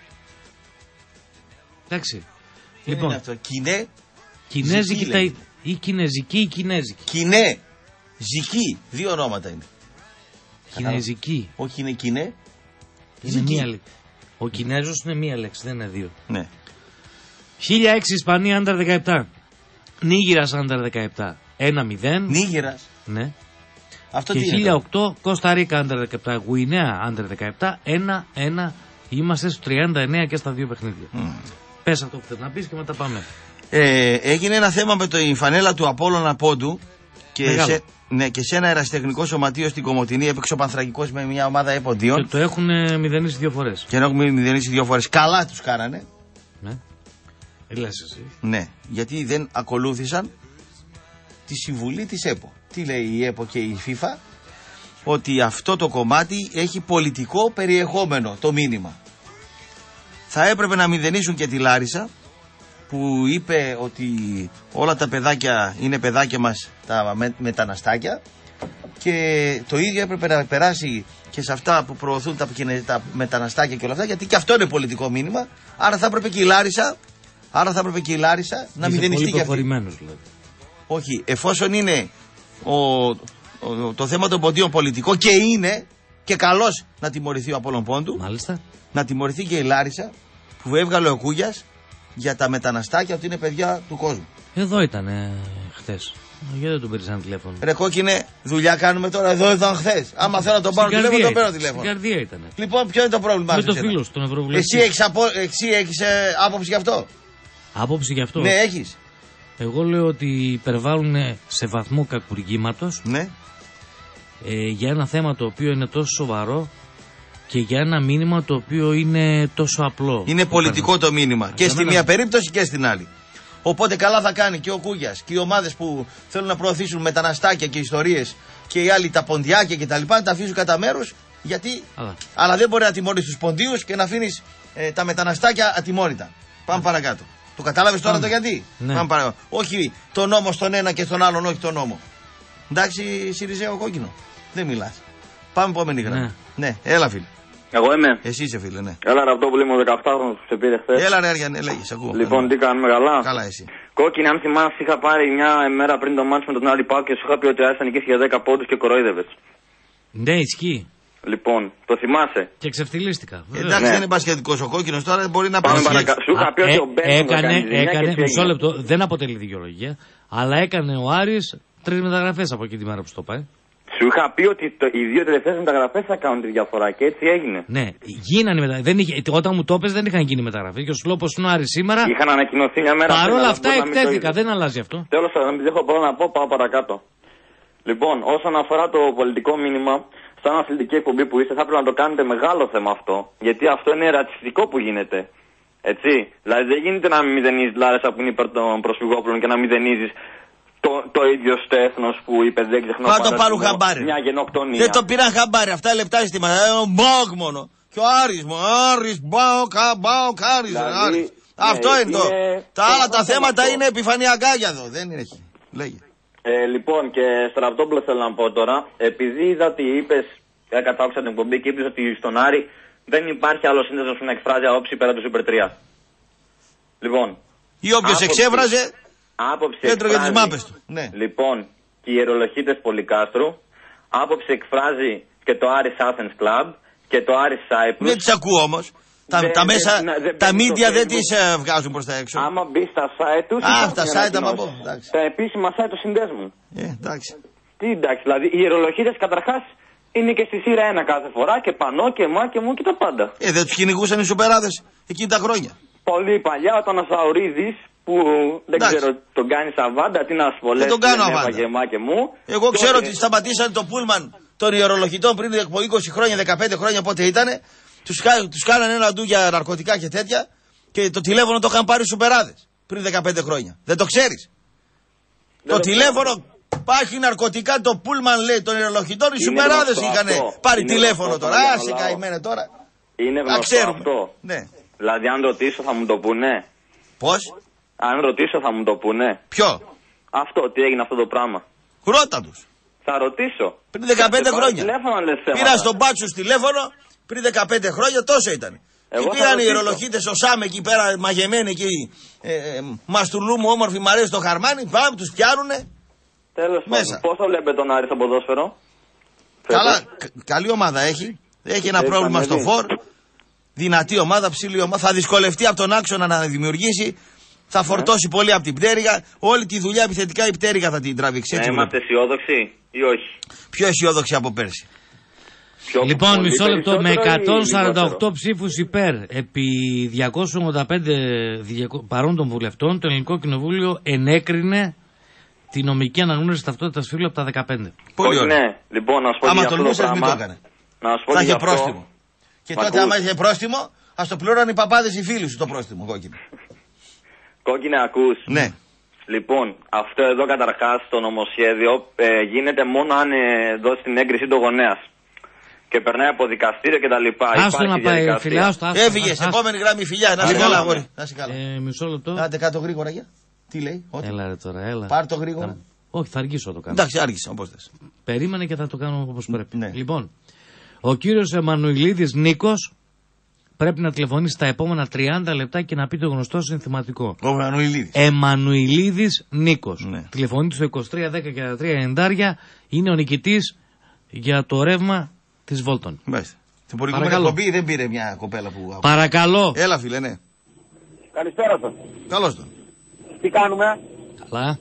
Εντάξει. Τι λοιπόν. είναι αυτό. Κινέ. Κινέζικη Ταϊπέι ή Κινέζικη ή Κινέζικη. Κινέ. Ζική. Δύο ονόματα είναι. Κινέζικη. Όχι είναι Κινέ. Είναι μία λέξη. Ο Κινέζος είναι μία λέξη, δεν είναι δύο. Ναι. χίλια έξι Ισπανία άντερ δεκαεπτά. Νίγηρας άντερ δεκαεπτά. ένα μηδέν. Νίγηρας. Ναι. Αυτό και τι χίλια οκτώ Κώστα Ρίκα άντερ δεκαεπτά. Γουινέα άντερ δεκαεπτά. ένα ένα. Είμαστε στο τριάντα εννέα και στα δύο παιχνίδια. Mm. Πες αυτό που θες να πεις και μετά πάμε. Ε, έγινε ένα θέμα με το η φανέλα του Απόλλωνα Πόντου και σε, ναι, και σε ένα ερασιτεχνικό σωματείο στην Κομοτηνή έπαιξε ο Πανθρακικός με μια ομάδα εποντίων. Και το έχουν ε, μηδενίσει δύο φορές. Και έχουν μηδενίσει δύο φορές. Καλά τους κάνανε. Ναι. Λες εσύ. Ναι, γιατί δεν ακολούθησαν τη συμβουλή της ΕΠΟ. Τι λέει η ΕΠΟ και η FIFA? Ότι αυτό το κομμάτι έχει πολιτικό περιεχόμενο, το μήνυμα. Θα έπρεπε να μηδενίσουν και τη Λάρισα, που είπε ότι όλα τα παιδάκια είναι παιδάκια μας, τα με, μεταναστάκια, και το ίδιο έπρεπε να περάσει και σε αυτά που προωθούν τα, τα μεταναστάκια και όλα αυτά, γιατί και αυτό είναι πολιτικό μήνυμα. Άρα θα έπρεπε και η Λάρισα, άρα θα έπρεπε και η Λάρισα να μηδενιστεί και αυτή. Δηλαδή. Όχι, εφόσον είναι ο, ο, το θέμα των ποντίων πολιτικό, και είναι και καλός να τιμωρηθεί ο Απόλλων Πόντου. Μάλιστα. Να τιμωρηθεί και η Λάρισα που έβγαλε ο Κούγιας για τα μεταναστάκια, ότι είναι παιδιά του κόσμου. Εδώ ήταν ε, χτες. Γιατί δεν τον πήρες τηλέφωνο. Ρε κόκκινε, δουλειά κάνουμε τώρα. Εδώ ήταν χθες. Άμα θέλω να τον πάρω τηλέφωνο, τον παίρνω τηλέφωνο. Στην καρδιά ήταν. Λοιπόν, ποιο είναι το πρόβλημα? Με το φίλο τον Ευρωβουλευτή. Εσύ έχεις, απο... Εσύ έχεις ε, άποψη γι' αυτό? Άποψη γι' αυτό? Ναι, έχεις. Εγώ λέω ότι υπερβάλλουν σε βαθμό κακουργήματος. Ναι. Ε, για ένα θέμα το οποίο είναι τόσο σοβαρό και για ένα μήνυμα το οποίο είναι τόσο απλό. Είναι πολιτικό το μήνυμα. Και στη μία περίπτωση και στην άλλη. Οπότε καλά θα κάνει και ο Κούγιας και οι ομάδες που θέλουν να προωθήσουν μεταναστάκια και ιστορίες και οι άλλοι τα ποντιάκια και τα λοιπά, να τα αφήσουν κατά μέρος, γιατί. Αλλά, Αλλά δεν μπορεί να τιμωρείς τους ποντίους και να αφήνεις ε, τα μεταναστάκια ατιμόρυτα. Πάμε Α. παρακάτω. Το κατάλαβες τώρα το γιατί? Ναι. Πάμε παρακάτω. Όχι τον νόμο στον ένα και στον άλλον, όχι τον νόμο. Εντάξει, Σιριζέο κόκκινο. Δεν μιλάς. Πάμε επόμενη γραμμή. Ναι. ναι, έλα φίλε. Εγώ είμαι. Εσύ είσαι φίλε, ναι. Έλα Ραπτόπουλο, είμαι ο δεκαοκτάχρονος που σε πήρε χθες. Έλα ρε Αριανέ, λέγεις, ακούω. Λοιπόν, τι κάνουμε, καλά? Καλά εσύ. Κόκκινη, αν θυμάσαι, είχα πάρει μια μέρα πριν το μάτσο με τον Άρη Πάο και σου είχα πει ότι ο Άρης θα νικήσει για δέκα πόντους και κοροϊδεύες. Ναι, ισχύει. Λοιπόν, το θυμάσαι? Και ξεφτυλίστηκα. Εντάξει, δεν είναι μπασχετικός ο κόκκινος τώρα, μπορεί να πάρει. Σου είχα πει ότι ο Μπέρνς έκανε, έκανε, μισό λεπτό, δεν αποτελεί δικαιολογία, αλλά έκανε ο Άρης τρεις μεταγραφές από εκεί τη μέρα που στο πάει. Σου είχα πει ότι το, οι δύο τελευταίες μεταγραφές θα κάνουν τη διαφορά και έτσι έγινε. Ναι, γίνανε μεταγραφές. Όταν μου το έπαιζε δεν είχαν γίνει μεταγραφές. Και ο Σλόπος είναι ο Άρης σήμερα. Είχαν ανακοινωθεί μια μέρα. Παρ' όλα αυτά εκτέθηκα, δεν αλλάζει αυτό. Τέλος πάντων, επειδή έχω πολλά να πω, πάω παρακάτω. Λοιπόν, όσον αφορά το πολιτικό μήνυμα, σαν αθλητική εκπομπή που είστε, θα πρέπει να το κάνετε μεγάλο θέμα αυτό. Γιατί αυτό είναι ρατσιστικό που γίνεται. Έτσι. Δηλαδή δεν γίνεται να μηδενίζει Λάρισα που είναι υπέρ των προσφυγόπουλων και να μηδενίζει το, το ίδιο στέθνος που είπε, δεν ξεχνώ. Μα το πάρουν χαμπάρι. Μια γενοκτονία. Δεν το πήραν χαμπάρι, αυτά λεπτά αισθήματα. Ο Μπάουκ μόνο. Και ο Άρης μου. Άρης, Μπάουκ, Μπάουκ, Άρης. Δηλαδή, αυτό ναι, είναι το. Τα άλλα τα θέματα αυτό. Είναι επιφανειακά για εδώ. Δεν είναι εκεί. Λέγε. Ε, λοιπόν, και Στραπτόπουλο θέλω να πω τώρα, επειδή είδα ότι είπες, κατάκουσα την εκπομπή και είπες ότι στον Άρη δεν υπάρχει άλλο σύνδεσμος που να εκφράζει άποψη πέρα του Super τρία. Λοιπόν. Ή όποιος εξέφραζε. Άποψη έτρωγε τις μάπες του. Ναι. Λοιπόν, και οι ιερολογίτες Πολυκάστρου, άποψη εκφράζει και το Άρης Athens Club και το Άρης Cyprus. Δεν τις ακούω όμως. Τα, δε, τα μέσα, δε, δε, τα μίντια δεν τις uh, βγάζουν προς τα έξω. Άμα μπει στα site τους. Α, τα site άμα πω. Τα επίσημα site του συνδέσμου. Ε, εντάξει. Τι εντάξει, δηλαδή οι ιερολογίτες καταρχάς είναι και στη σειρά ένα κάθε φορά και πανώ και μα και μου και τα πάντα. Ε, δεν τους κυνηγούσαν οι σουπεράδες εκείνη τα χρόνια. Πολύ παλιά όταν ο Σαουρίδης που δεν εντάξει. Ξέρω τον κάνει σαβάντα, τι να σου πω, δεν τον κάνω αβάντα. Και μου. Εγώ ξέρω ότι σταματήσαν το πούλμαν των ιερολογητών πριν από είκοσι χρόνια, δεκαπέντε χρόνια πότε ήτανε Τους, τους κάνανε ένα ντου για ναρκωτικά και τέτοια και το τηλέφωνο το είχαν πάρει σουπεράδες πριν δεκαπέντε χρόνια. Δεν το ξέρεις? Το τηλέφωνο υπάρχει ναρκωτικά, το πούλμαν λέει των ιερολογητών, οι σουπεράδες είχαν πάρει είναι τηλέφωνο τώρα. Άσε καημένε τώρα. Είναι γνωστό αυτό. Ναι. Δηλαδή αν ρωτήσω θα μου το πούνε. Πώς? Αν ρωτήσω θα μου το πούνε. Ποιο? Αυτό, τι έγινε αυτό το πράγμα. Ρώτα τους. Θα ρωτήσω. Πριν δεκαπέντε χρόνια. Πήρα στον Μπάτσου τηλέφωνο πριν δεκαπέντε χρόνια, τόσο ήταν. Και πήγαν οι ιερολογίτες ο Σάμ εκεί πέρα μαγεμένοι εκεί. Ε, ε, Μαστουλού μου όμορφη, μ' αρέσει το χαρμάνι. Πάμε, τους πιάνουνε. Τέλος πάντων. Πώς θα βλέπετε τον Άρη στο ποδόσφαιρο? Καλά, καλή ομάδα έχει. Έχει ένα πρόβλημα στο φορ. Δυνατή ομάδα, ψηλή ομάδα. Θα δυσκολευτεί από τον άξονα να δημιουργήσει. Θα φορτώσει πολύ από την πτέρυγα. Όλη τη δουλειά επιθετικά η πτέρυγα θα την τραβήξει. Ναι, είμαστε αισιόδοξοι ή όχι? Πιο αισιόδοξοι από πέρσι. Πιο λοιπόν, μισό λεπτό, με εκατόν σαράντα οκτώ ψήφους υπέρ επί διακόσιους ογδόντα πέντε παρόντων βουλευτών, το Ελληνικό Κοινοβούλιο ενέκρινε τη νομική αναγνώριση ταυτότητας φύλου από τα δεκαπέντε. Πολύ ωραία. Ναι, λοιπόν, να σου πω άμα για το αυτό το πράγμα. πράγμα. Το έκανε. Να σου πω θα για είχε αυτό. πρόστιμο. Και τότε, άμα είχε πρόστιμο, ας το πληρώναν οι παπάδες οι φίλοι σου το πρόστιμο, κόκκινο. Κόκκινε, ακούς? Ναι. Λοιπόν, αυτό εδώ καταρχάς το νομοσχέδιο ε, γίνεται μόνο αν ε, δώσει την έγκριση του γονέας. Και περνάει από δικαστήριο και τα λοιπά. Άστο να πάει, φιλιά, άστο. Έφυγε, επόμενη γράμμη φιλιά. Να σε καλά, αγόρι. Να σε καλά. Ε, μισό λεπτό. Άντε κάτω γρήγορα για. Τι λέει, ό,τι. Έλα ρε τώρα, έλα. Πάρ' το γρήγορα. Όχι, θα αργήσω να το κάνω. Εντάξει, άργησε, όπως θες. Περίμενε και θα το κάνω όπως πρέπει. Ναι. Λοιπόν, ο κύριος Εμμανουηλίδης Νίκος πρέπει να τηλεφωνήσει τα επόμενα τριάντα λεπτά και να πει το γνωστό συνθηματικό. Ο Εμμανουηλίδης. Εμμανουηλίδης Νίκος. Ναι. Τηλεφωνείτε στο είκοσι τρία δέκα και τρία εννιά. Είναι ο νικητής για το ρεύμα της Βόλτον. Μάλιστα. Την προηγούμενη εκπομπή δεν πήρε μια κοπέλα που. Παρακαλώ. Έλα, φίλε, ναι. Καλησπέρα σας. Καλώς τον. Τι κάνουμε? Καλά.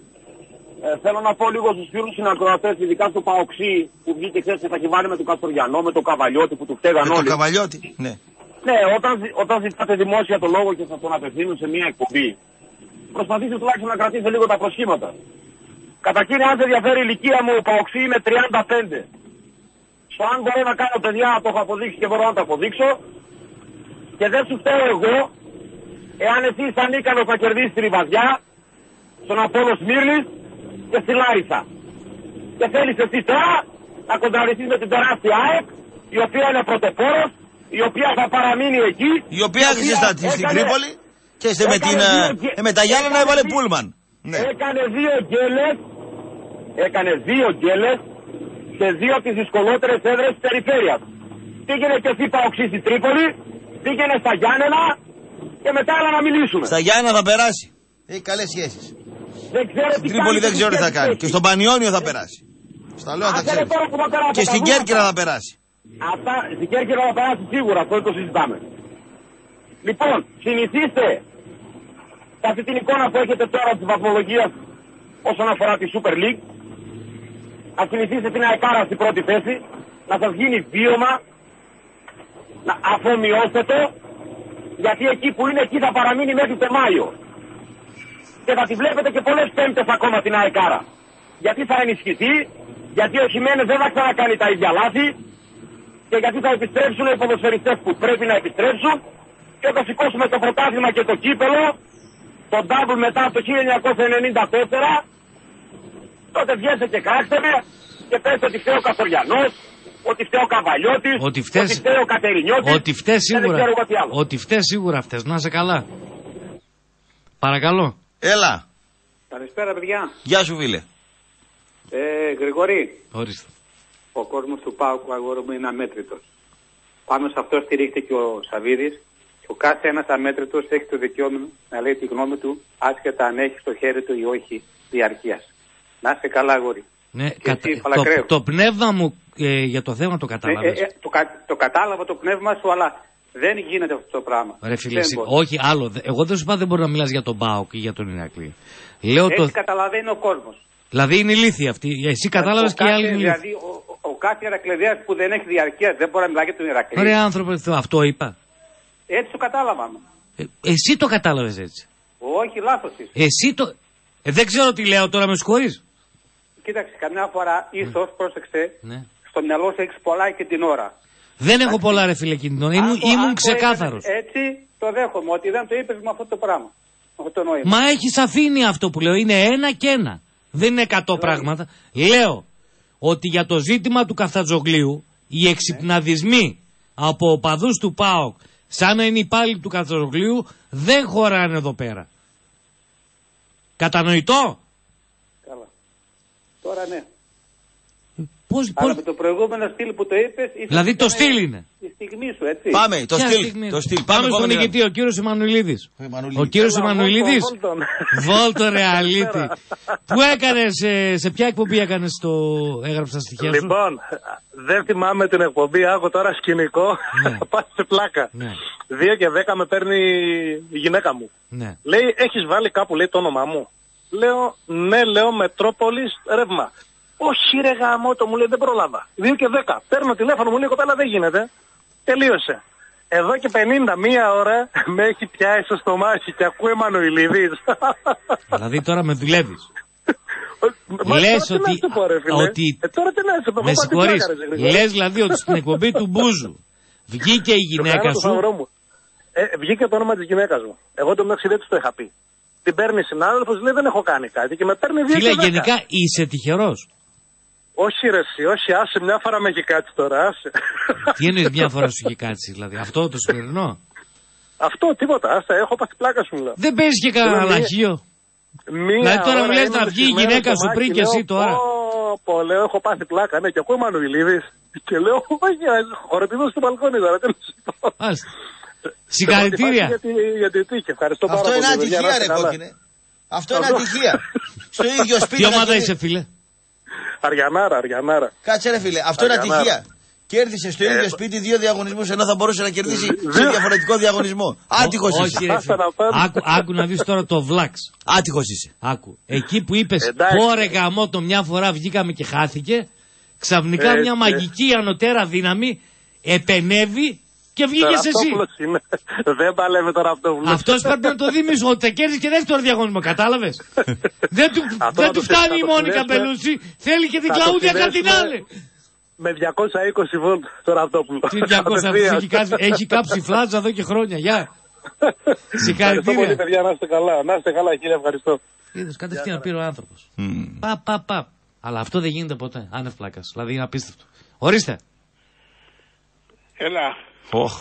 Ε, θέλω να πω λίγο στους φίλους συνακροατές, ειδικά στο Παοξί που βγήκε χθες και τα έχει βάλει με τον Καστοριανό, με τον Καβαλιώτη που του φταίγαν όλοι. Με τον Καβαλιώτη, ναι. Ναι, όταν, όταν ζητάτε δημόσια το λόγο και θα τον απευθύνουν σε μια εκπομπή, προσπαθήστε τουλάχιστον να κρατήσετε λίγο τα προσχήματα. Καταρχήν, αν σε ενδιαφέρει η ηλικία μου, ο Παοξί είμαι τριάντα πέντε. Στο αν μπορώ να κάνω παιδιά, το έχω αποδείξει και μπορώ να το αποδείξω. Και δεν σου φταίω εγώ, εάν εσύ είσαι ανίκανος να κερδίσει τη Ριβαδιά, στον Απόλλω Σμύρνης και στη Λάρισα. Και θέλεις εσύ τώρα να κοντραριστείς με την τεράστια ΑΕΚ, η οποία είναι πρωτοπόρος, η οποία θα παραμείνει εκεί. Η οποία άρχισε στην Τρίπολη και είστε με, την, δύο, ε, με τα Γιάννενα έβαλε πούλμαν. Ναι. Έκανε δύο γκέλες, έκανε δύο γκέλες σε δύο από τις δυσκολότερες έδρες της περιφέρειας. Πήγαινε και εσύ Παοξή στη Τρίπολη, πήγαινε στα Γιάννενα και μετά έλα να μιλήσουμε. Στα Γιάννενα θα περάσει. Έχει καλές σχέσεις. Δεν ξέρω στην Τρίπολη δεν ξέρω τι θα κάνει. Και στον Πανιόνιο θα περάσει. Στα λέω θα ξέρει. Και στην Κέρκυρα θα περάσει. Αυτά, στην Κέρκυρα θα περάσει σίγουρα, αυτό το συζητάμε. Λοιπόν, συνηθίστε σε αυτή την εικόνα που έχετε τώρα της βαθμολογίας όσον αφορά τη Super League. Ας συνηθίσετε την αεκάρα στην πρώτη θέση, να σας γίνει βίωμα, να αφομοιώσετε το, γιατί εκεί που είναι εκεί θα παραμείνει μέχρι το Μάιο. Και θα τη βλέπετε και πολλές πέμπτες ακόμα την αεκάρα. Γιατί θα ενισχυθεί, γιατί ο Χιμένες δεν θα ξανακάνει τα ίδια λάθη και γιατί θα επιστρέψουν οι ποδοσφαιριστές που πρέπει να επιστρέψουν και θα σηκώσουμε το πρωτάθλημα και το κύπελο, το double μετά από το χίλια εννιακόσια ενενήντα τέσσερα, τότε βγαίνετε και κράξτε με και πέστε ότι φταίει ο Καστοριανός, ότι φταίει ο Καβαλιώτης, ότι, φταίς... ότι φταίει ο Κατερινιώτης, ότι φταίει σίγουρα, ότι φταίει σίγουρα αυτές. Να είσαι καλά. Παρακαλώ. Έλα. Καλησπέρα παιδιά. Γεια σου φίλε. Ε, Γρηγορή. Ορίστε. Ο κόσμος του ΠΑΟΚ, αγόρι μου, είναι αμέτρητος. Πάνω σε αυτό στηρίχθηκε και ο Σαββίδης και ο κάθε ένας αμέτρητος έχει το δικαίωμα να λέει τη γνώμη του, άσχετα αν έχει στο χέρι του ή όχι διαρκείας. Να είστε καλά, αγόρι. Ναι, κατα... το, το πνεύμα μου ε, για το θέμα το κατάλαβες. Ε, ε, το, κα... το κατάλαβα το πνεύμα σου, αλλά δεν γίνεται αυτό το πράγμα. Ρε φίλε, όχι άλλο. Εγώ δεν σου είπα δεν μπορεί να μιλάς για τον ΠΑΟΚ ή για τον Ηρακλή. Λέω Έτσι το... καταλαβαίνει ο κόσμος. Δηλαδή είναι ηλίθιοι αυτοί. Εσύ κατάλαβες και οι άλλοι είναι ηλίθιοι. Δηλαδή ο, ο, ο κάθε Ηρακλειδέας που δεν έχει διαρκεία δεν μπορεί να μιλάει για τον Ηρακλή. Ρε άνθρωπο, αυτό είπα. Έτσι το κατάλαβα. Ε, εσύ το κατάλαβες έτσι. Όχι, λάθος είσαι. Εσύ το... Ε, δεν ξέρω τι λέω τώρα, με συγχωρείς. Κοίταξε, καμιά φορά ίσως, πρόσεξε, ναι. στο μυαλό σου έχεις πολλά και την ώρα. Δεν έχω πολλά ρε φίλε κινητών. Ήμουν, ήμουν ξεκάθαρος. Έτσι το δέχομαι, ότι δεν το είπες με αυτό το πράγμα. Με αυτό το νόημα. Μα έχει αφήνει αυτό που λέω. Είναι ένα και ένα. Δεν είναι εκατό πράγματα. Λέω ότι για το ζήτημα του Καφτατζογλίου οι εξυπναδισμοί από οπαδούς του ΠΑΟΚ σαν να είναι υπάλληλοι του Καφτατζογλίου δεν χωράνε εδώ πέρα. Κατανοητό? Καλά. Τώρα ναι. Πώς, Αλλά πώς... με το προηγούμενο στυλ που το είπες... Δηλαδή το στυλ είναι. Η στιγμή σου, έτσι. Πάμε, το στυλ. Το στυλ. Πάμε, Πάμε στον νικητή, ο κύριος Εμμανουηλίδης. Ο κύριος Εμμανουηλίδης. Βόλτο ρε αλήτη. Πού έκανες, σε, σε ποια εκπομπή έκανες το έγραψα στοιχεία σου? Λοιπόν, δεν θυμάμαι την εκπομπή, άκου τώρα σκηνικό, ναι. Πας σε πλάκα. Ναι. Δύο και δέκα με παίρνει η γυναίκα μου. Ναι. Λέει, έχεις βάλει κάπου, λέει, το όνομά μου. Λέω, ναι, λέω, Μετρόπολης Ρεύμα. Όχι ρε γαμώτο, μου λέει, δεν πρόλαβα. Δύο και δέκα. Παίρνω τηλέφωνο, μου λέει, κοπέλα, δεν γίνεται. Τελείωσε. Εδώ και πενήντα μία ώρα με έχει πιάσει στο στομάχι και ακούει Εμμανουηλίδης. Δηλαδή τώρα με δουλεύεις. Λες ότι... ότι... Ε, τώρα τι να είσαι, με συγχωρείς. Λες δηλαδή ότι στην εκπομπή του Μπούζου βγήκε η γυναίκα σου. Ε, βγήκε το όνομα της γυναίκας μου. Εγώ το μεταξύ δεν της το είχα πει. Την παίρνει συνάδελφος, λέει δεν έχω κάνει κάτι και με παίρνει δύο. Φίλε, γενικά είσαι τυχερός. Όχι ρε εσύ, όχι, άσε, μια φορά με έχει κάτσει τώρα, άσε. Τι εννοείς μια φορά σου έχει κάτσει, δηλαδή, αυτό το σημερινό? Αυτό, τίποτα, άσε, έχω πάθει πλάκα σου μιλάω. Δεν παίζει και κανένα λαχείο. Δηλαδή τώρα μου λες να βγει η γυναίκα σου πριν και εσύ τώρα. Πω, λέω, έχω πάθει πλάκα, ναι, και ακούω Εμμανουηλίδης. Και λέω, όχι, χορεπηδώ στο μπαλκόνι τώρα, τι να σου πω. Συγχαρητήρια. Γιατί τύχε, ευχαριστώ πάρα πολύ. Αυτό είναι ατυχία ρε κόκκινε. Αυτό είναι ατυχία. Στο ίδιο σπίτι. Τι ομάδα είσαι φίλε? Αριανάρα, Αριανάρα. Κάτσε ρε φίλε, αυτό είναι ατυχία. Κέρδισε στο ίδιο σπίτι δύο διαγωνισμούς ενώ θα μπορούσε να κερδίσει σε διαφορετικό διαγωνισμό. Άτυχος είσαι. Όχι ρε φίλε. Άκου, άκου να δεις τώρα το βλάξ. Άτυχος είσαι. Άκου. Εκεί που είπες πόρε γαμώτο μια φορά βγήκαμε και χάθηκε, ξαφνικά μια μαγική ανωτέρα δύναμη επενεύει και βγήκες εσύ. Δεν παλεύει τώρα αυτό. Αυτός πρέπει να το δίμεις ότι θα κέρδισε και δεύτερο διαγωνισμό, κατάλαβες? Δεν του, δεν του φτάνει η Μόνικα Μπελούση, θέλει και την Κλαούδια Καρτινάλε. Με διακόσια είκοσι βολτ τώρα αυτό που... Τι διακόσια έχει, έχει κάψει φλάτζα εδώ και χρόνια, γεια. Συγχαρητήρια. Ευχαριστώ πολύ παιδιά, να είστε καλά, να είστε καλά κύριε, ευχαριστώ. Είδες, κατευθείαν πήρε ο άνθρωπος. Πα, πα, πα. Αλλά αυτό δεν γίνεται ποτέ, άνευ πλάκας, δηλαδή είναι απίστευτο. Ορίστε. Έλα. Oh.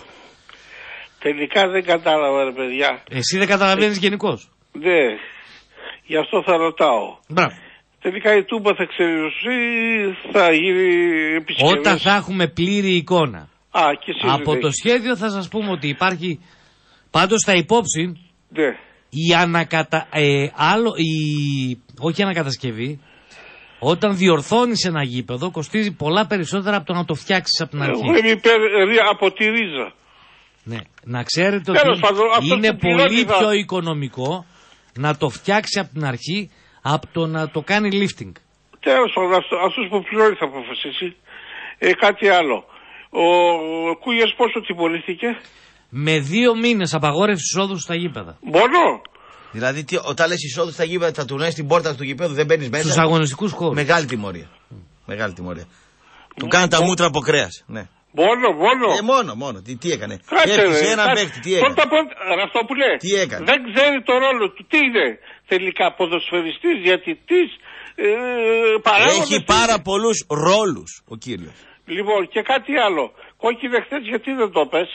Τελικά δεν κατάλαβα ρε παιδιά. Εσύ δεν καταλαβαίνεις γενικώς? Ναι. Γι' αυτό θα ρωτάω. Μπράβο. Τελικά η Τούμπα θα εξελιχθεί, θα γίνει επισκευές. Όταν θα έχουμε πλήρη εικόνα. Α, και από το σχέδιο θα σας πούμε ότι υπάρχει πάντως στα υπόψη ναι. η ανακατα... Ε, άλλο, η... όχι ανακατασκευή. Όταν διορθώνεις ένα γήπεδο κοστίζει πολλά περισσότερα από το να το φτιάξεις από την αρχή. Εγώ είμαι υπέρ από τη ρίζα. Ναι, να ξέρετε ότι πάντων, είναι πολύ πιο οικονομικό να το φτιάξει από την αρχή από το να το κάνει lifting. Τέλος πάντων, αυτός που πληρώνει θα αποφασίσει. Ε, κάτι άλλο. Ο Κούγιας πόσο τιμωρήθηκε? Με δύο μήνες απαγόρευση εισόδου στα γήπεδα. Μόνο? Δηλαδή, τι, όταν λες εισόδου στα γήπεδα, θα τουρνέεις την πόρτα του γήπεδου, δεν μπαίνεις μέσα. Στους αγωνιστικούς χώρους. Μεγάλη τιμωρία. Mm. Μεγάλη τιμωρία. Mm. Του κάνουν τα μούτρα από κρέας. Ναι. Μόνο, μόνο. Ε, μόνο, μόνο. Τι, τι έκανε? Κάτσε, Έφτιαξε έναν παίκτη, τι έκανε? Πρώτα, πρώτα, αυτό που λέει. Τι έκανε? Δεν ξέρει το ρόλο του. Τι είναι τελικά ποδοσφαιριστής, διατητής, ε, παράγοντας. Έχει πάρα πολλούς ρόλους ο κύριος. Λοιπόν, και κάτι άλλο. Κόκκινε χθες, γιατί δεν το πες?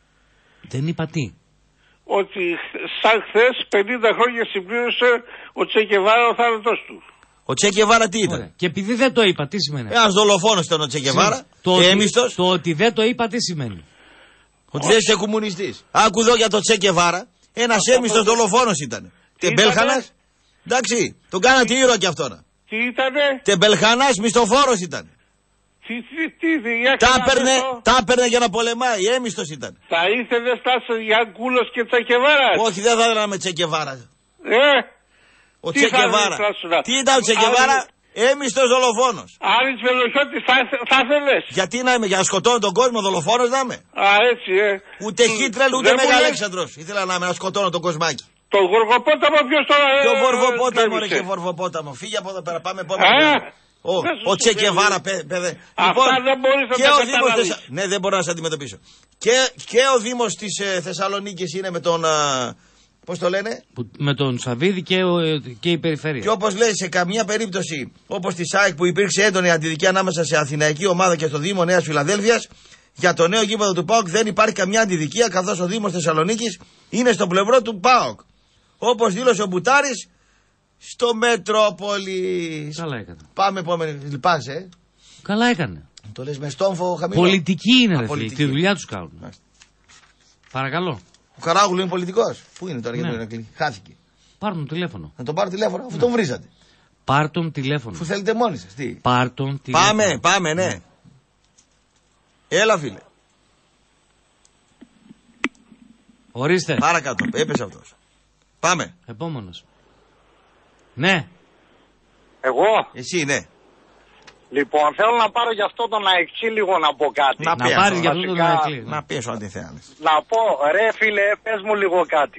Δεν είπα τι. Ότι σαν χθες πενήντα χρόνια συμπλήρωσε ο Τσεκεβάρα ο θάνατος του. Ο Τσεκεβάρα τι ήταν? Ωραία. Και επειδή δεν το είπα, τι σημαίνει? Ένας δολοφόνος ήταν ο Τσεκεβάρα. Το, έμιστος. Το ότι δεν το είπα, τι σημαίνει? Ότι δεν είσαι κομμουνιστής. Άκου εδώ για τον Τσεκεβάρα. Ένας έμιστος δολοφόνος ήταν. Τεμπέλχανας. Εντάξει, τον κάνατε ήρωα κι αυτόνα. Τι ήτανε? Τεμπελχανάς, μισθοφόρος ήταν. Τι, τι, τι, τι, τα έπαιρνε για να πολεμάει, έμιστος ήταν. Θα ήθελες τάσο για Γκούλος και Τσεκεβάρας? Όχι, δεν θα ήθελα με Τσεκεβάρα. Ε, ο Τσεκεβάρα. Τι ήταν ο Τσεκεβάρα? Έμιστος δολοφόνος. Άρης Βελοχιώτης θα, θα ήθελες? Γιατί να είμαι, για να σκοτώνω τον κόσμο, δολοφόνος να είμαι? Α, έτσι, ε. Ούτε Χίτλερ, ούτε Μεγαλέξανδρος. Ήθελα να είμαι, να σκοτώνω τον κοσμάκι. Το Γοργοπόταμο ποιος τώρα? Το Γοργοπόταμο, ρε και Γοργοπόταμο. Φύγε από εδώ πέρα, πάμε επόμενο. Ο, ο Τσεκεβάρα, παιδε. Αυτά Λοιπόν, δεν μπορείς να και τα ο Δήμος καταλάβεις. Θεσσα... Ναι, δεν μπορώ να σε αντιμετωπίσω. Και, και ο Δήμος της ε, Θεσσαλονίκης είναι με τον. Α, πώς το λένε? Που, με τον Σαββίδη και, ο, και η περιφέρεια. Και όπως λέει, σε καμία περίπτωση, όπως τη ΣΑΕΚ που υπήρξε έντονη αντιδική ανάμεσα σε Αθηναϊκή ομάδα και στο Δήμο Νέας Φιλαδέλφειας, για το νέο γήπεδο του ΠΑΟΚ δεν υπάρχει καμιά αντιδικία, καθώς ο Δήμος Θεσσαλονίκης είναι στο πλευρό του ΠΑΟΚ. Όπως δήλωσε ο Μπουτάρης στο Μετρόπολης. Καλά έκανε. Πάμε επόμενη. Λυπάσαι, ε. Καλά έκανε. Το λες με στόμφο χαμηλό. Πολιτική είναι, ρε πολιτική. φίλε. Τη δουλειά τους κάνουν. Μάλιστα. Παρακαλώ. Ο Καράγουλου είναι πολιτικός. Πού είναι τώρα, Ναι. γιατί δεν είναι χάθηκε. Πάρ' τον τηλέφωνο. Να τον πάρω τηλέφωνο, αφού Ναι. τον βρίζατε. Πάρ' τον τηλέφωνο. Αφού θέλετε μόνοι σας. Τι. Πάρ' τον τηλέφωνο. Πάμε, πάμε, ναι. Έλα, φίλε. Ορίστε. Παρακάτω, έπεσε αυτός. Πάμε. Επόμενος. Ναι. Εγώ. Εσύ, ναι. Λοιπόν, θέλω να πάρω γι' αυτό τον αεξή λίγο να πω κάτι. Να, Να πάρεις για αυτό τον αεκλή. Να πιέσω αν τη θέλεις. Να πω, ρε φίλε, πες μου λίγο κάτι.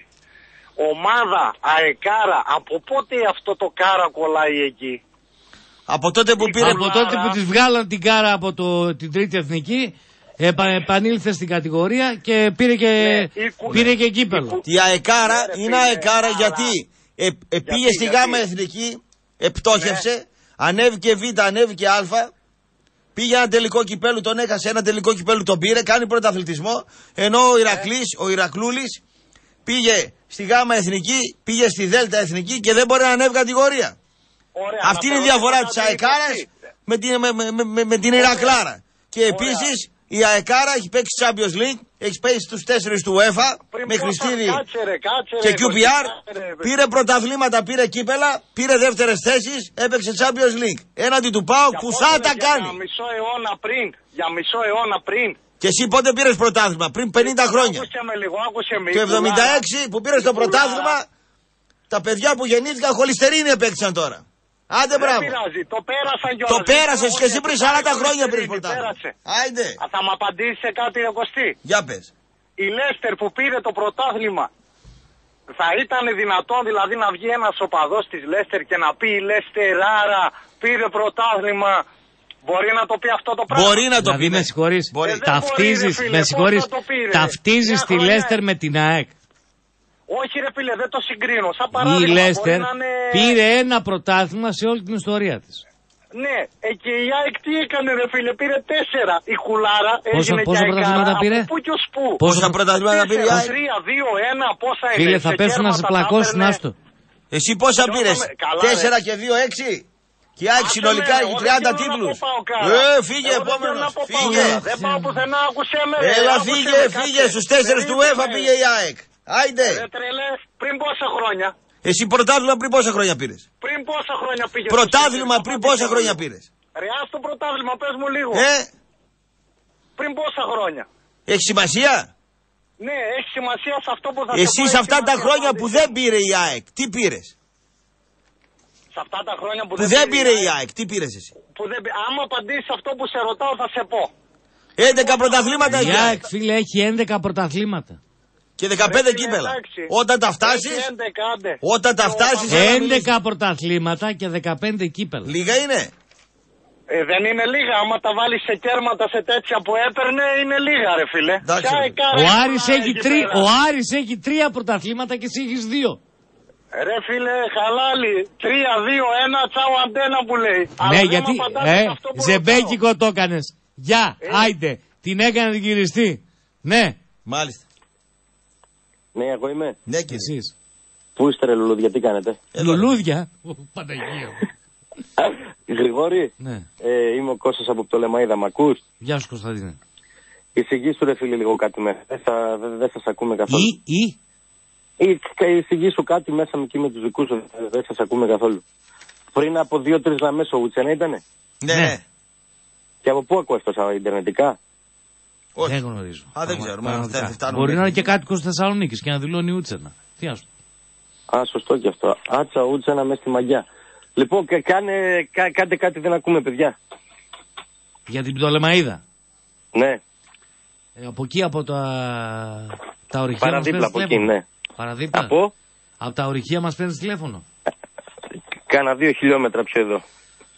Ομάδα αεκάρα, από πότε αυτό το κάρα κολλάει εκεί? Από τότε που πήρε. Από τότε που της βγάλαν την κάρα από το, την τρίτη εθνική, επα, επανήλθε στην κατηγορία και πήρε και, Ναι, η- πήρε και κύπελο. Η αεκάρα Ναι, είναι φίλε, αεκάρα αλλά- γιατί ε, ε, πήγε Γιατί, στη γιατί? γάμα εθνική, επτόχευσε, ανέβηκε β, ανέβηκε α, πήγε ένα τελικό κυπέλου, τον έχασε, ένα τελικό κυπέλου τον πήρε, κάνει πρωταθλητισμό, ενώ ο Ηρακλής, ο Ηρακλούλης πήγε στη γάμα εθνική, πήγε στη δέλτα εθνική και δεν μπορεί να ανέβει κατηγορία. Ωραία, Αυτή να είναι η περάσω διαφορά κάτι της αεκάρας υπαρκτή. με την, με, με, με, με την Ηρακλάρα. Και επίσης η αεκάρα έχει παίξει Champions League, έχει παίξει στους τέσσερις του UEFA Πριν με πόσα- Χριστίδη κάτσε ρε, κάτσε και ρε, κιου πι αρ. κάτσε ρε, Πήρε πρωταθλήματα, πήρε κύπελα, πήρε δεύτερες θέσεις, έπαιξε Champions League. Έναντι του ΠΑΟΚ Για που πότε, θα ρε, τα για κάνει. μισό αιώνα πριν, για μισό αιώνα πριν. Και εσύ πότε πήρες πρωτάθλημα? Πριν πενήντα χρόνια. Άκουσε με λίγο, άκουσε με. Το η εβδομήντα έξι κουλάρα- που πήρες το η κουλάρα- πρωτάθλημα, τα παιδιά που γεννήθηκαν χολυστερίνη έπαιξαν τώρα. Άντε Δεν μπράβο. πειράζει, το πέρασαν κιόλας. Το πέρασες Δεν και εσύ πριν σαράντα χρόνια πήρες πέρασε. πρωτάθλημα. Άιντε. Α, θα μου απαντήσει σε κάτι, ρε Κωστή. Για πες. Η Λέστερ που πήρε το πρωτάθλημα, θα ήταν δυνατόν δηλαδή να βγει ένας οπαδός της Λέστερ και να πει η Λέστερ άρα πήρε πρωτάθλημα? Μπορεί να το πει αυτό το πράγμα? Μπορεί να το Δηλαδή, πει. με συγχωρείς, Ε, δεν ταυτίζεις, μπορεί, ρε, φίλε, με πώς συγχωρείς, θα το πει, ρε. ταυτίζεις Μια τη χρονιά- Λέστερ με την ΑΕΚ. Όχι ρε φίλε, δεν το συγκρίνω. Σαν Η παράδειγμα, Λέστερ μπορεί να είναι... πήρε ένα πρωτάθλημα σε όλη την ιστορία της. Ναι, ε, και η ΑΕΚ τι έκανε ρε φίλε, πήρε τέσσερα. Η κουλάρα Πόσα- έγινε πόσα και πρωταθλήματα αεκάρα, πήρε? από πού και ως πού. Πόσα πρωταθλήματα πήρε η ΑΕΚ? Τρία, δύο, ένα, πόσα είναι. Φίλε, θα σε πέσουν να σε κέρματα τα πλακώσουν, έπαιρνε. άστο. Εσύ πόσα Ποιο πήρες? θα με- καλά, Τέσσερα ρε. και δύο, έξι. Και η ΑΕΚ Άσε συνολικά με, έχει εγώ τριάντα δεν θέλω να τίτλους. πω πάω καλά. Ε, φύγε Εγώ δεν θέλω επόμενος. να πω πάω Φύγε. καλά. Δεν πάω πουθενά, άκουσε με. ρε, Έλα άκουσε φύγε, με, φύγε. κάτσε. Στους τέσσερις του Περίμενε. UEFA πήγε η ΑΕΚ. Άιντε. Ρε τρελές, πριν πόσα χρόνια. Εσύ πρωτάθλημα πριν πόσα χρόνια πήρες? Πριν πόσα χρόνια πήγε. Πρωτάθλημα πριν πόσα χρόνια πήρες? Ρε, ας το πρωτάθλημα, πες μου λίγο. Ε, Πριν πόσα χρόνια. έχει σημασία? Ναι, έχει σημασία σε αυτό που θα Εσύ σε πω, σε έχει αυτά τα σημασία χρόνια απάντηση. που δεν πήρε η ΑΕΚ, τι πήρες? Σε αυτά τα χρόνια που, Που δεν πήρε η ΑΕΚ, τι πήρες εσύ? Που δεν... πή- Άμα απαντήσει αυτό που σε ρωτάω θα σε πω. έντεκα πρωταθλήματα Η έχει η ΑΕΚ, ΑΕΚ. φίλε, έχει έντεκα πρωταθλήματα. Και δεκαπέντε Ρε, φίλε, κύπελα. εντάξει. Όταν τα φτάσεις, Έχει έντεκα, άντε. όταν τα φτάσεις, έλα, μιλήσεις. έντεκα πρωταθλήματα και δεκαπέντε κύπελα. Λίγα είναι. Ε, δεν είναι λίγα. Άμα τα βάλει σε κέρματα σε τέτοια που έπαιρνε, είναι λίγα, ρε φίλε. Εντάξει, Ποια ρε. εκάρα Ο έχει Άρης, να έχει εκεί τρι... πέρα? ο Άρης έχει τρία πρωταθλήματα και εσύ έχεις δύο. Ρε φίλε, χαλάλι. Τρία, δύο, ένα, τσάου αντένα που λέει. Αλλά Ναι, δεν γιατί. μ' απαντάτε Ε, σε αυτό που ζεμπέκικο το έκανες. Γεια, Ε. άιντε. Την έκανε την κυριστή. Ναι, Μάλιστα. Ναι, εγώ είμαι. Ναι, και εσείς. Πού είστε ρε λουλούδια, τι κάνετε? Λουλούδια. Ω, Παναγία μου. Γρηγόρη, Ναι. ε, είμαι ο Κώστας από το Λεμαΐδα, μ' ακούς? Γεια σου Κωνσταντίνε. Εισηγήσου ρε φίλε λίγο κάτι μέσα. Δεν θα, δεν, δεν σας ακούμε καθόλου. Ή, ή. Ή εισηγήσου κάτι μέσα με εκεί με τους δικούς σου. Δεν σας ακούμε καθόλου. Πριν από δύο-τρεις γραμμές ο Ουτσενέ ήτανε. Ναι. ναι. Και από πού ακούς τόσα ιντερνετικά? Όχι. Δεν γνωρίζω. Α, δεν ξέρω. Πραγματικά. Μα, δεν φτάνουν Μπορεί να μέχρι. είναι και κάτοικος της Θεσσαλονίκης και να δηλώνει Ούτσενα. Τι ας πω. Α, σωστό και αυτό. Άτσα Ουτσένα μέσα στη μαγιά. Λοιπόν, κα, κάνε, κα, κάντε κάτι, δεν ακούμε παιδιά. Για την Πτολεμαΐδα. Ναι. Ε, από εκεί από τα, τα ορυχεία μας Παραδίπλα παίρνεις από εκεί, τηλέφωνο. ναι. Παραδίπλα. Από? Από τα ορυχεία μας παίρνεις τηλέφωνο. Κάνα δύο χιλιόμετρα πιο εδώ.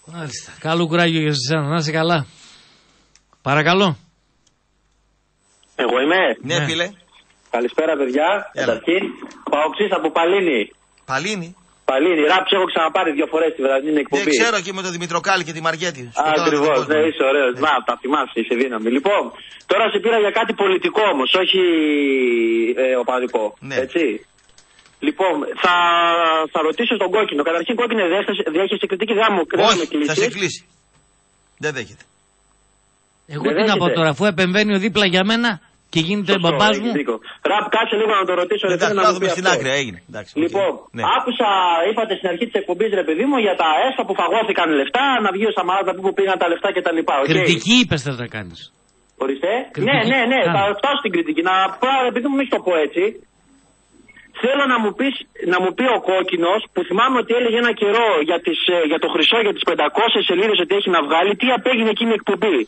Μάλιστα. Καλό κουράγιο για εσένα. Να είσαι καλά. Παρακαλώ. Εγώ είμαι. Ναι, φίλε. Καλησπέρα, παιδιά. Καταρχήν, Παοξής από Παλίνη. Παλίνη. Παλίνη. Ράψη έχω ξαναπάρει δύο φορές τη βραδινή εκπομπή. Δεν ξέρω εκεί με τον Δημητροκάλη και τη Μαριέτη. Ακριβώς, ναι, είσαι ωραίος. Να, τα θυμάσαι, είσαι δύναμη. Λοιπόν, τώρα σε πήρα για κάτι πολιτικό όμως, όχι ε, οπαδικό. Ναι. Έτσι. Λοιπόν, θα, θα ρωτήσω τον κόκκινο. Καταρχήν, κόκκινο, διέχεσαι κριτική γάμου. Όχι, θα σε κλείσει. Δεν δέχεται. Εγώ τι να πω τώρα, αφού επεμβαίνει ο δίπλα για μένα και γίνεται μπαμπάς μου. Ραπ, κάτσε λίγο να το ρωτήσω. Δεν τα κλάδουμε στην άκρη, έγινε. Εντάξει, λοιπόν, okay. ναι. άκουσα, είπατε στην αρχή της εκπομπής, ρε παιδί μου, για τα έσφα που φαγώθηκαν λεφτά, να βγει ο Σαμαράς να πει που πήγαν τα λεφτά κτλ. Okay. Κριτική είπες θες να κάνεις. Ορίστε. Ναι, ναι, ναι, θα φτάσω στην κριτική. Να πω, επειδή μου μην το πω έτσι. Θέλω να μου, πεις, να μου πει ο κόκκινος που θυμάμαι ότι έλεγε ένα καιρό για, τις, για το χρυσό, για τις πεντακόσιες σελίδες ότι έχει να βγάλει, τι απέγινε εκείνη η εκπομπή.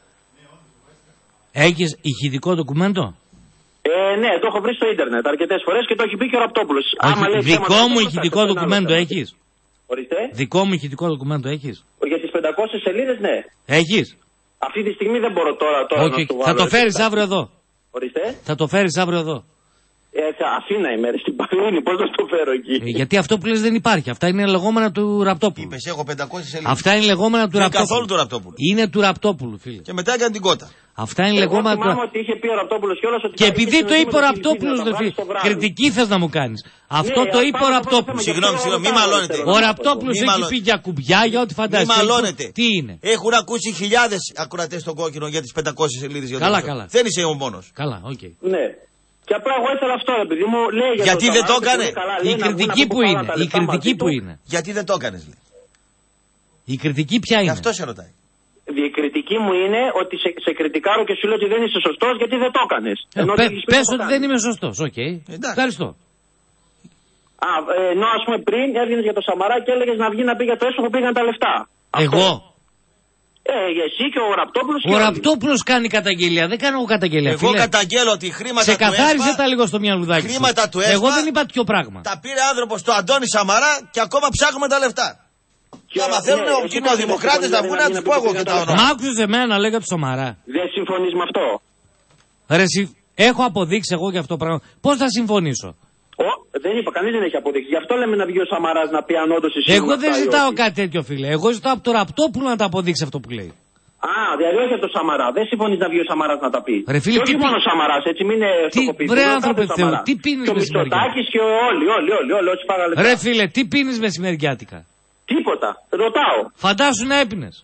Έχεις ηχητικό ντοκουμέντο? Ε, ναι, το έχω βρει στο ίντερνετ αρκετές φορές και το έχει πει και ο Ραπτόπουλος. Δικό μου ηχητικό ντοκουμέντο έχεις? Ορίστε. Δικό μου ηχητικό ντοκουμέντο έχεις? Για τις πεντακόσιες σελίδες, ναι. Έχεις? Αυτή τη στιγμή δεν μπορώ τώρα, τώρα okay. να το βάλω. Θα το φέρεις αύριο εδώ. Ορίστε. Θα το φέρεις αύριο εδώ. Ε, Αθήνα είμαι, στην Παλίνη, πώς να το φέρω εκεί. Ε, γιατί αυτό που λες δεν υπάρχει. Αυτά είναι λεγόμενα του Ραπτόπουλου. Είπες, έχω πεντακόσιες σελίδες. Αυτά είναι λεγόμενα του Ραπτόπουλου. καθόλου του Ραπτόπουλου. Είναι του Ραπτόπουλου, φίλε. Και μετά έκανε την κότα. Αυτά είναι λεγόμενα του Ραπτόπουλου. Ότι είχε πει ο Ραπτόπουλος κιόλας ότι. Και επειδή το είπε ο Ραπτόπουλος, δε φίλε. Κριτική θες να μου κάνεις. Αυτό ναι, το είπε ο Ραπτόπουλος. Συγγνώμη, συγγνώμη, μη μαλώνετε. Ο Ραπτόπουλος έχει πει για κουμπιά, για ό,τι φαντάζεσαι. Μη μαλώνετε. Τι είναι. Έχουν ακούσει χιλιάδες ακροατές στον κόκκινο για τις πεντακόσιες σελίδες. Καλά, καλά. Δεν είσαι ο μόνος. Καλά, οκ. Ναι. Και απλά εγώ ήθελα αυτό, επειδή μου λέει για γιατί δεν το έκανε. Η κριτική που είναι. Η κριτική που είναι. Γιατί δεν το έκανε, λέει. Η κριτική ποια είναι. Αυτό σε ρωτάει. Η κριτική μου είναι ότι σε, σε κριτικάρω και σου λέω ότι δεν είσαι σωστός γιατί δεν το έκανε. Ε, πες ότι δεν είμαι σωστός, οκ. Okay. Ευχαριστώ. Α, ε, ενώ α πούμε πριν έβγαινε για το Σαμαρά και έλεγε να βγει να πει για το έσω που πήγαν τα λεφτά. Εγώ. Αυτό. Ε, εσύ και ο Ραπτόπουλος. Ο Ραπτόπουλος κάνει καταγγελία. Δεν κάνω εγώ καταγγελία. Εγώ φίλε. καταγγέλω ότι χρήματα σε του ΕΣΠΑ. Σε καθάρισε τα λίγο στο μυαλουδάκι. Χρήματα του ΕΣΠΑ. Εγώ δεν είπα τέτοιο πράγμα. Τα πήρε άνθρωπος του Αντώνη Σαμαρά και ακόμα ψάχνουμε τα λεφτά. Και άμα θέλουν οι κοινοδημοκράτες να βγουν να τους πω εγώ και τα όνομα. Μ' άκουσες εμένα να λέγα του Σαμαρά. Δεν συμφωνείς με αυτό. Ρε, έχω αποδείξει εγώ για αυτό το πράγμα. Πώς θα συμφωνήσω. Ο, δεν είπα, κανείς δεν έχει αποδείξει. Γι' αυτό λέμε να βγει ο Σαμαράς να πει αν όντως εσύ. Εγώ δεν ζητάω κάτι τέτοιο, φίλε. Εγώ ζητάω από το Ραπτόπουλο να τα αποδείξει αυτό που λέει. Α, δηλαδή όχι από το Σαμαρά. Δεν συμφωνείς να βγει ο Σαμαράς να τα πει. Ρε φίλε, και όχι τι... μόνο ο Σαμαράς, έτσι μην είναι στοχοποιητικό. Βρε άνθρωπε Θεού, τι πίνεις μεσημεριάτικα. Και ο Μητσοτάκης και όλοι, όλοι, όλοι, όλοι, όσοι φάγανε λεφτά. Ρε φίλε, τι πίνεις μεσημεριάτικα. Τίποτα, ρωτάω. Φαντάσου να έπινες.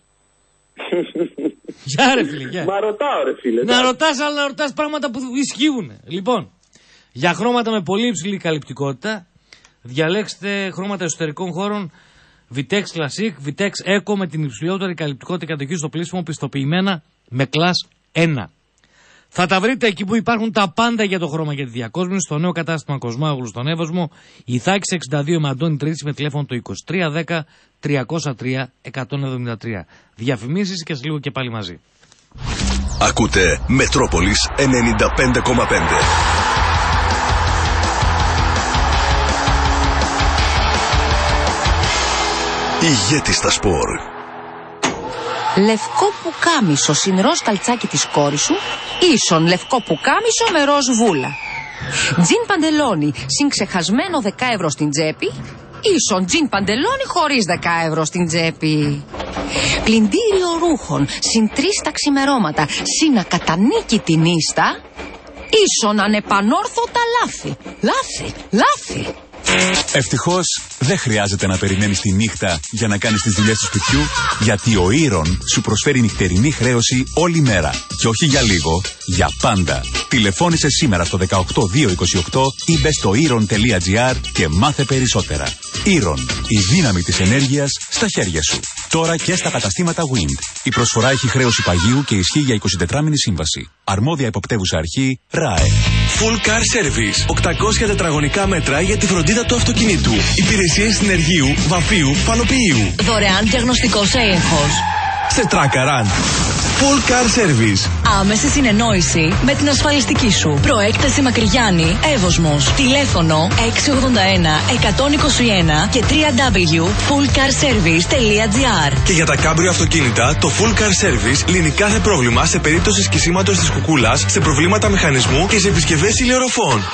Γεια ρε φίλε, γεια. Μα ρωτάω ρε φίλε. Να ρωτάς, αλλά να ρωτάς πράγματα που ισχύουν. Λοιπόν, για χρώματα με πολύ υψηλή καλυπτικότητα, διαλέξτε χρώματα εσωτερικών χώρων Vitex Classic, Vitex Eco με την υψηλότερη καλυπτικότητα κατοχή στο πλήσιμο, πιστοποιημένα με Class ένα. Θα τα βρείτε εκεί που υπάρχουν τα πάντα για το χρώμα και τη διακόσμηση, στο νέο κατάστημα Κοσμάγλου στον Εύωσμο, Ιθάκης εξήντα δύο με Αντώνη Τρίτσι με τηλέφωνο το είκοσι τρία δέκα τριακόσια τρία εκατόν εβδομήντα τρία. Διαφημίσεις και σε λίγο και πάλι μαζί. Ακούτε Μετρόπολης ενενήντα πέντε κόμμα πέντε. Ηγέτη στα σπορ. Λευκό πουκάμισο συν ροζ καλτσάκι της κόρης σου, ίσον λευκό πουκάμισο με ροζ βούλα. Τζιν παντελόνι συν ξεχασμένο δέκα ευρώ στην τσέπη, ίσον τζιν παντελόνι χωρίς δέκα ευρώ στην τσέπη. Πλυντήριο ρούχων συν τρεις τα ξημερώματα συν ακατανίκη την ίστα, ίσον ανεπανόρθωτα λάθη. Λάθη, λάθη. Ευτυχώς δεν χρειάζεται να περιμένεις τη νύχτα για να κάνεις τις δουλειές του σπιτιού, γιατί ο Ήρων σου προσφέρει νυχτερινή χρέωση όλη μέρα. Και όχι για λίγο, για πάντα. Τηλεφώνησε σήμερα στο δεκαοκτώ δύο είκοσι οκτώ ή μπες στο ήρων τελεία τζι άρ και μάθε περισσότερα. Ήρων, η δύναμη της ενέργειας στα χέρια σου. Τώρα και στα καταστήματα Wind. Η προσφορά έχει χρέωση παγίου και ισχύει για εικοσιτετράμινη σύμβαση. Αρμόδια υποπτεύουσα αρχή ΡΑΕ. Full Car Service. οκτακόσια τετραγωνικά μέτρα για τη φροντίδα του αυτοκινήτου. Υπηρεσίες συνεργείου, βαφείου, φαλοποιείου. Δωρεάν διαγνωστικός έλεγχος. σε Τράκαραν. Full Car Service. Άμεση συνεννόηση με την ασφαλιστική σου. Προέκταση Μακρυγιάννη, Εύωσμος. Τηλέφωνο έξι ογδόντα ένα εκατόν είκοσι ένα και double-u double-u double-u τελεία full car service τελεία gr. Και για τα κάμπριο αυτοκίνητα, το Full Car Service λύνει κάθε πρόβλημα σε περίπτωση σκισίματος της κουκούλας, σε προβλήματα μηχανισμού και σε επισκευές ηλιορροφών.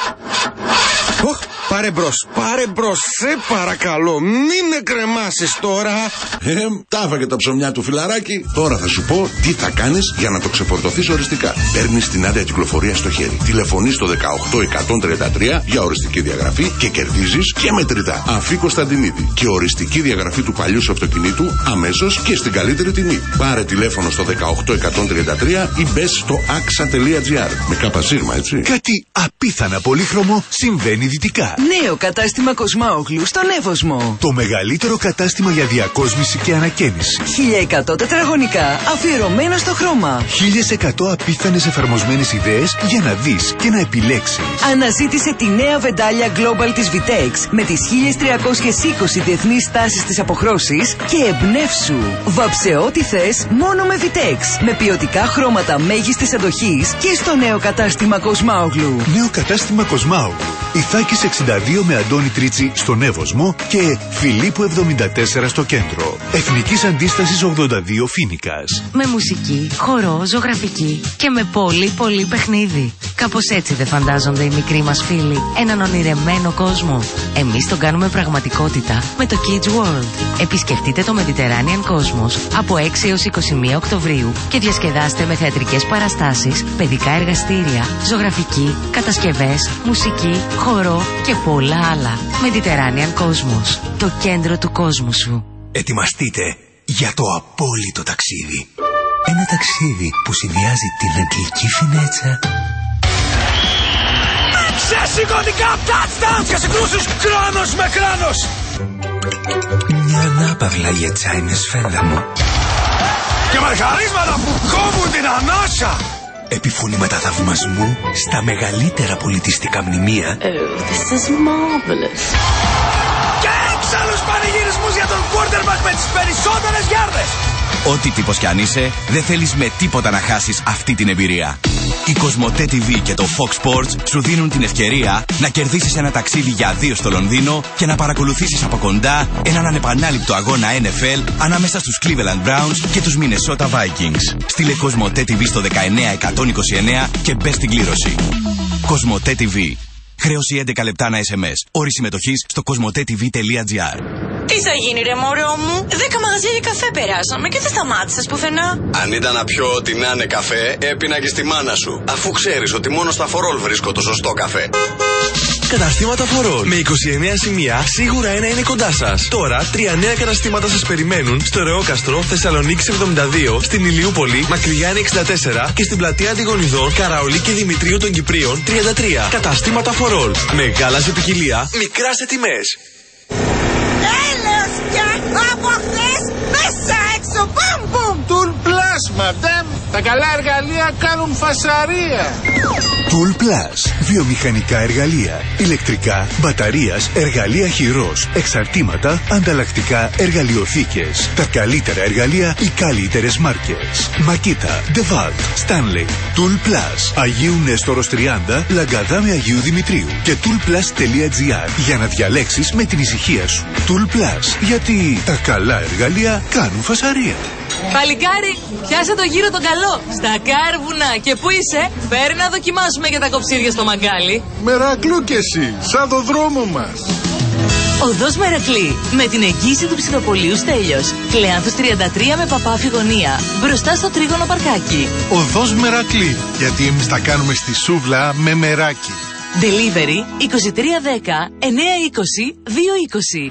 Οχ, πάρε μπρος, πάρε μπρος, σε παρακαλώ, μην με κρεμάσεις τώρα. Ε, τα έφαγε τα ψωμιά του φιλαράκι. Τώρα θα σου πω τι θα κάνεις για να το ξεφορτωθείς οριστικά. Παίρνεις την άδεια κυκλοφορία στο χέρι. Τηλεφωνείς στο δεκαοκτώ εκατόν τριάντα τρία για οριστική διαγραφή και κερδίζεις και μετρητά. Αφή Κωνσταντινίδη και οριστική διαγραφή του παλιού σου αυτοκινήτου αμέσως και στην καλύτερη τιμή. Πάρε τηλέφωνο στο δεκαοκτώ εκατόν τριάντα τρία ή μπες στο axa τελεία gr. Με κάπα σίγμα, έτσι. Κάτι απίθανα πολύχρωμο συμβαίνει δυτικά. Νέο κατάστημα Κοσμάογλου στον Εύωσμο. Το μεγαλύτερο κατάστημα για διακόσμηση και ανακαίνιση. χίλια εκατό τετραγωνικά αφιερωμένο στο χρώμα. χίλια εκατό απίθανες εφαρμοσμένες ιδέες για να δεις και να επιλέξεις. Αναζήτησε τη νέα βεντάλια Global της Vitex με τις χίλια τριακόσιες είκοσι διεθνείς στάσεις της αποχρώσης και εμπνεύσου. Βάψε ό,τι θες μόνο με Vitex. Με ποιοτικά χρώματα μέγιστης αντοχής και στο νέο κατάστημα Κοσμάογλου. Νέο κατάστημα Κοσμάογλου. Ιθάκης εξήντα δύο με Αντώνη Τρίτσι στον Εύωσμο και Φιλίππου εβδομήντα τέσσερα στο κέντρο. Εθνικής Αντίστασης ογδόντα δύο Φοίνικας. Με μουσική, χορό, ζωγραφική και με πολύ πολύ παιχνίδι. Κάπως έτσι δεν φαντάζονται οι μικροί μας φίλοι έναν ονειρεμένο κόσμο. Εμείς τον κάνουμε πραγματικότητα με το Kids World. Επισκεφτείτε το Mediterranean Cosmos από έξι έως είκοσι μία Οκτωβρίου και διασκεδάστε με θεατρικές παραστάσεις, παιδικά εργαστήρια, ζωγραφική, κατασκευές, μουσική, χορό και πολλά άλλα. Mediterranean Cosmos, το κέντρο του κόσμου σου. Ετοιμαστείτε για το απόλυτο ταξίδι. Ένα ταξίδι που συνδυάζει την αγγλική φινέτσα σε συγκωτικά touchdowns και συγκρούσεις κράνος με κράνος. Μια ανάπαυλα για τσάινε σφένδα μου και μαρχαρίσματα που κόβουν την ανάσα. Επιφωνήματα θαυμασμού στα μεγαλύτερα πολιτιστικά μνημεία. Oh, this is marvelous. Και έξαλλους πανηγυρισμούς για τον quarterback με τις περισσότερες γιάρδες. Ό,τι τύπος κι αν είσαι, δεν θέλεις με τίποτα να χάσεις αυτή την εμπειρία. Η Κοσμοτέ τι βι και το Fox Sports σου δίνουν την ευκαιρία να κερδίσεις ένα ταξίδι για δύο στο Λονδίνο και να παρακολουθήσεις από κοντά έναν ανεπανάληπτο αγώνα N F L ανάμεσα στους Cleveland Browns και τους Minnesota Vikings. Στείλε Κοσμοτέ τι βι στο δεκαεννέα εκατόν είκοσι εννέα και μπες στην κλήρωση. Κοσμοτέ τι βι. Χρέωση έντεκα λεπτά να ες εμ ες. Όρη συμμετοχής στο κοσμοτέ τι βι τελεία gr. Τι θα γίνει ρε μωρό μου? Δέκα μαγαζιά για καφέ περάσαμε και δεν σταμάτησες πουθενά. Αν ήταν να πιω ό,τι να είναι καφέ, έπινα και στη μάνα σου. Αφού ξέρεις ότι μόνο στα Φορόλ βρίσκω το σωστό καφέ. Καταστήματα Φορόλ με είκοσι εννέα σημεία, σίγουρα ένα είναι κοντά σας. Τώρα τρία νέα καταστήματα σας περιμένουν στο Ρεόκαστρο, Θεσσαλονίκης εβδομήντα δύο, στην Ηλιούπολη, Μακρυγιάννη εξήντα τέσσερα και στην πλατεία Αντιγονιδών, Καραολί και Δημητρίου των Κυπρίων τριάντα τρία. Καταστήματα Φορόλ. Μεγάλα σε ποικιλία, μικρά σε τιμές. Έλεος πια από χθες μέσα έξω, μπαμ μπαμ. Tool Plus, madame. Τα καλά εργαλεία κάνουν φασαρία. Tool Plus. Βιομηχανικά εργαλεία, ηλεκτρικά, μπαταρίας, εργαλεία χειρός, εξαρτήματα, ανταλλακτικά, εργαλειοθήκες. Τα καλύτερα εργαλεία, οι καλύτερες μάρκες. Makita, DeWalt, Stanley. Tool Plus. Αγίου Νέστορος τριάντα, Λαγκαδά με Αγίου Δημητρίου. Και toolplus τελεία gr για να διαλέξεις με την ησυχία σου. Tool Plus. Γιατί τα καλά εργαλεία κάνουν φασαρία. Παλικάρι, πιάσε το γύρο τον καλό. Στα Κάρβουνα. Και πού είσαι? Φέρε να δοκιμάσουμε για τα κοψίρια στο μαγκάλι. Μερακλού κι εσύ, σαν το δρόμο μας. Οδός Μερακλή, με την εγγύηση του ψηφοπολίου Στέλιος. Κλεάνθους τριάντα τρία με Παπάφη γωνία. Μπροστά στο τρίγωνο παρκάκι. Οδός Μερακλή, γιατί εμείς τα κάνουμε στη σούβλα με μεράκι. Delivery είκοσι τρία δέκα εννιά είκοσι δύο είκοσι.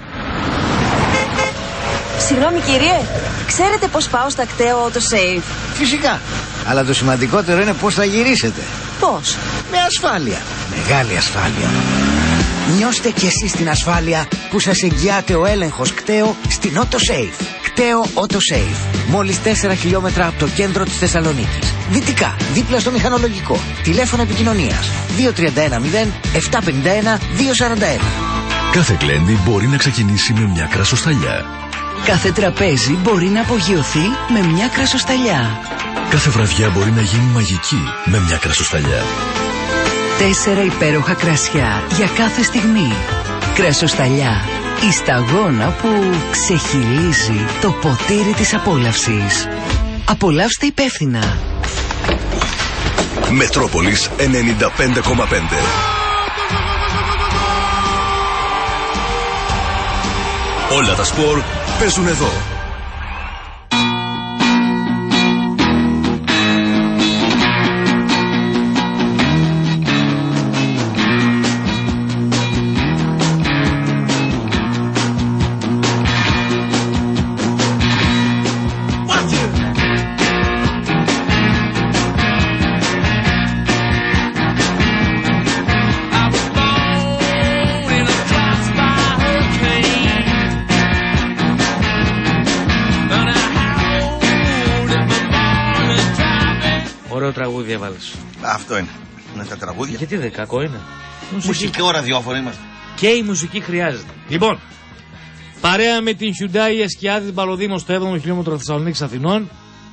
Συγγνώμη κύριε, ξέρετε πώς πάω στα κταίο autosave? Φυσικά, αλλά το σημαντικότερο είναι πώς θα γυρίσετε. Πώς? Με ασφάλεια, μεγάλη ασφάλεια. Νιώστε κι εσείς την ασφάλεια που σας εγγυάται ο έλεγχος κταίο στην autosave. Κταίο autosave, μόλις τέσσερα χιλιόμετρα από το κέντρο της Θεσσαλονίκης. Δυτικά, δίπλα στο μηχανολογικό. Τηλέφωνο επικοινωνίας δύο τρία ένα μηδέν επτά πέντε ένα δύο τέσσερα ένα. Κάθε γλέντι μπορεί να ξεκινήσει με μια κρασοσταλιά. Κάθε τραπέζι μπορεί να απογειωθεί με μια κρασοσταλιά. Κάθε βραδιά μπορεί να γίνει μαγική με μια κρασοσταλιά. Τέσσερα υπέροχα κρασιά για κάθε στιγμή. Κρασοσταλιά. Η σταγόνα που ξεχυλίζει το ποτήρι της απόλαυσης. Απολαύστε υπεύθυνα. Μετρόπολης ενενήντα πέντε κόμμα πέντε. Όλα τα σπορ παίζουν εδώ. Ωραίο τραγούδι έβαλες. Αυτό είναι. Είναι τα τραγούδια. Γιατί δεν κακό είναι. Μουσική ώρα ραδιόφωνο είμαστε. Και η μουσική χρειάζεται. Λοιπόν, παρέα με την Hyundai Εσκιάδη την Παλωδήμο στο έβδομο χιλιόμετρο Θεσσαλονίκης Αθηνών,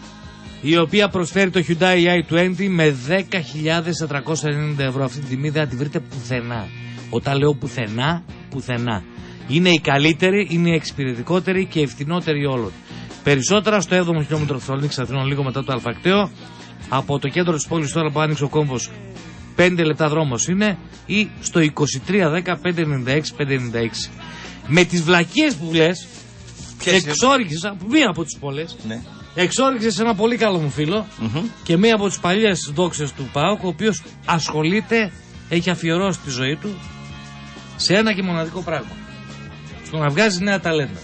η οποία προσφέρει το Hyundai άι είκοσι με δέκα χιλιάδες τετρακόσια ενενήντα ευρώ. Αυτή την τιμή δεν τη βρείτε πουθενά. Όταν λέω πουθενά, πουθενά. Είναι η καλύτερη, είναι η εξυπηρετικότερη και η ευθυνότερη όλων. Περισσότερα στο έβδομο χιλιόμετρο Θεσσαλονίκης Αθηνών, λίγο μετά το Αλφακτέο. Από το κέντρο της πόλης, τώρα που άνοιξε ο κόμβος, πέντε λεπτά δρόμος είναι, ή στο είκοσι τρία δέκα πεντακόσια ενενήντα έξι πεντακόσια ενενήντα έξι. Με τις βλακίες που λες, εξόριξες από μία από τις πολλές, ναι. εξόριξες ένα πολύ καλό μου φίλο mm-hmm. και μία από τις παλιές δόξες του ΠΑΟΚ, ο οποίος ασχολείται, έχει αφιερώσει τη ζωή του σε ένα και μοναδικό πράγμα. Στο να βγάζει νέα ταλέντα.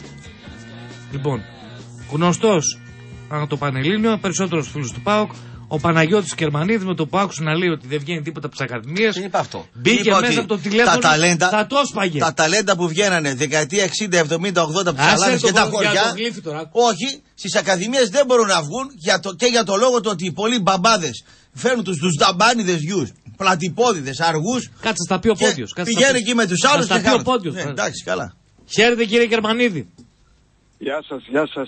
Λοιπόν, γνωστός ανά το Πανελλήνιο, περισσότερος φίλους του ΠΑΟΚ, ο Παναγιώτης Κερμανίδης, με το που άκουσε να λέει ότι δεν βγαίνει τίποτα από τις ακαδημίες. Τι είπα αυτό. Μπήκε είπα μέσα από το τηλέφωνο, τα ταλέντα, θα το σπαγε. Τα ταλέντα που βγαίνανε δεκαετία εξήντα, εβδομήντα, ογδόντα από τις Αλάνες και τα χωριά. Όχι, στις ακαδημίες δεν μπορούν να βγουν για το, και για το λόγο του ότι οι πολλοί μπαμπάδες φέρνουν τους, τους δαμπάνιδες γιους, πλατυπόδιδες, αργούς. Κάτσε στα πει ο Πόντιος. Πηγαίνει εκεί με τους άλλους. Στα πει ο Πόντιος. Ναι, εντάξει, καλά. Χαίρετε κύριε Κερμανίδη. Γεια σας, γεια σας.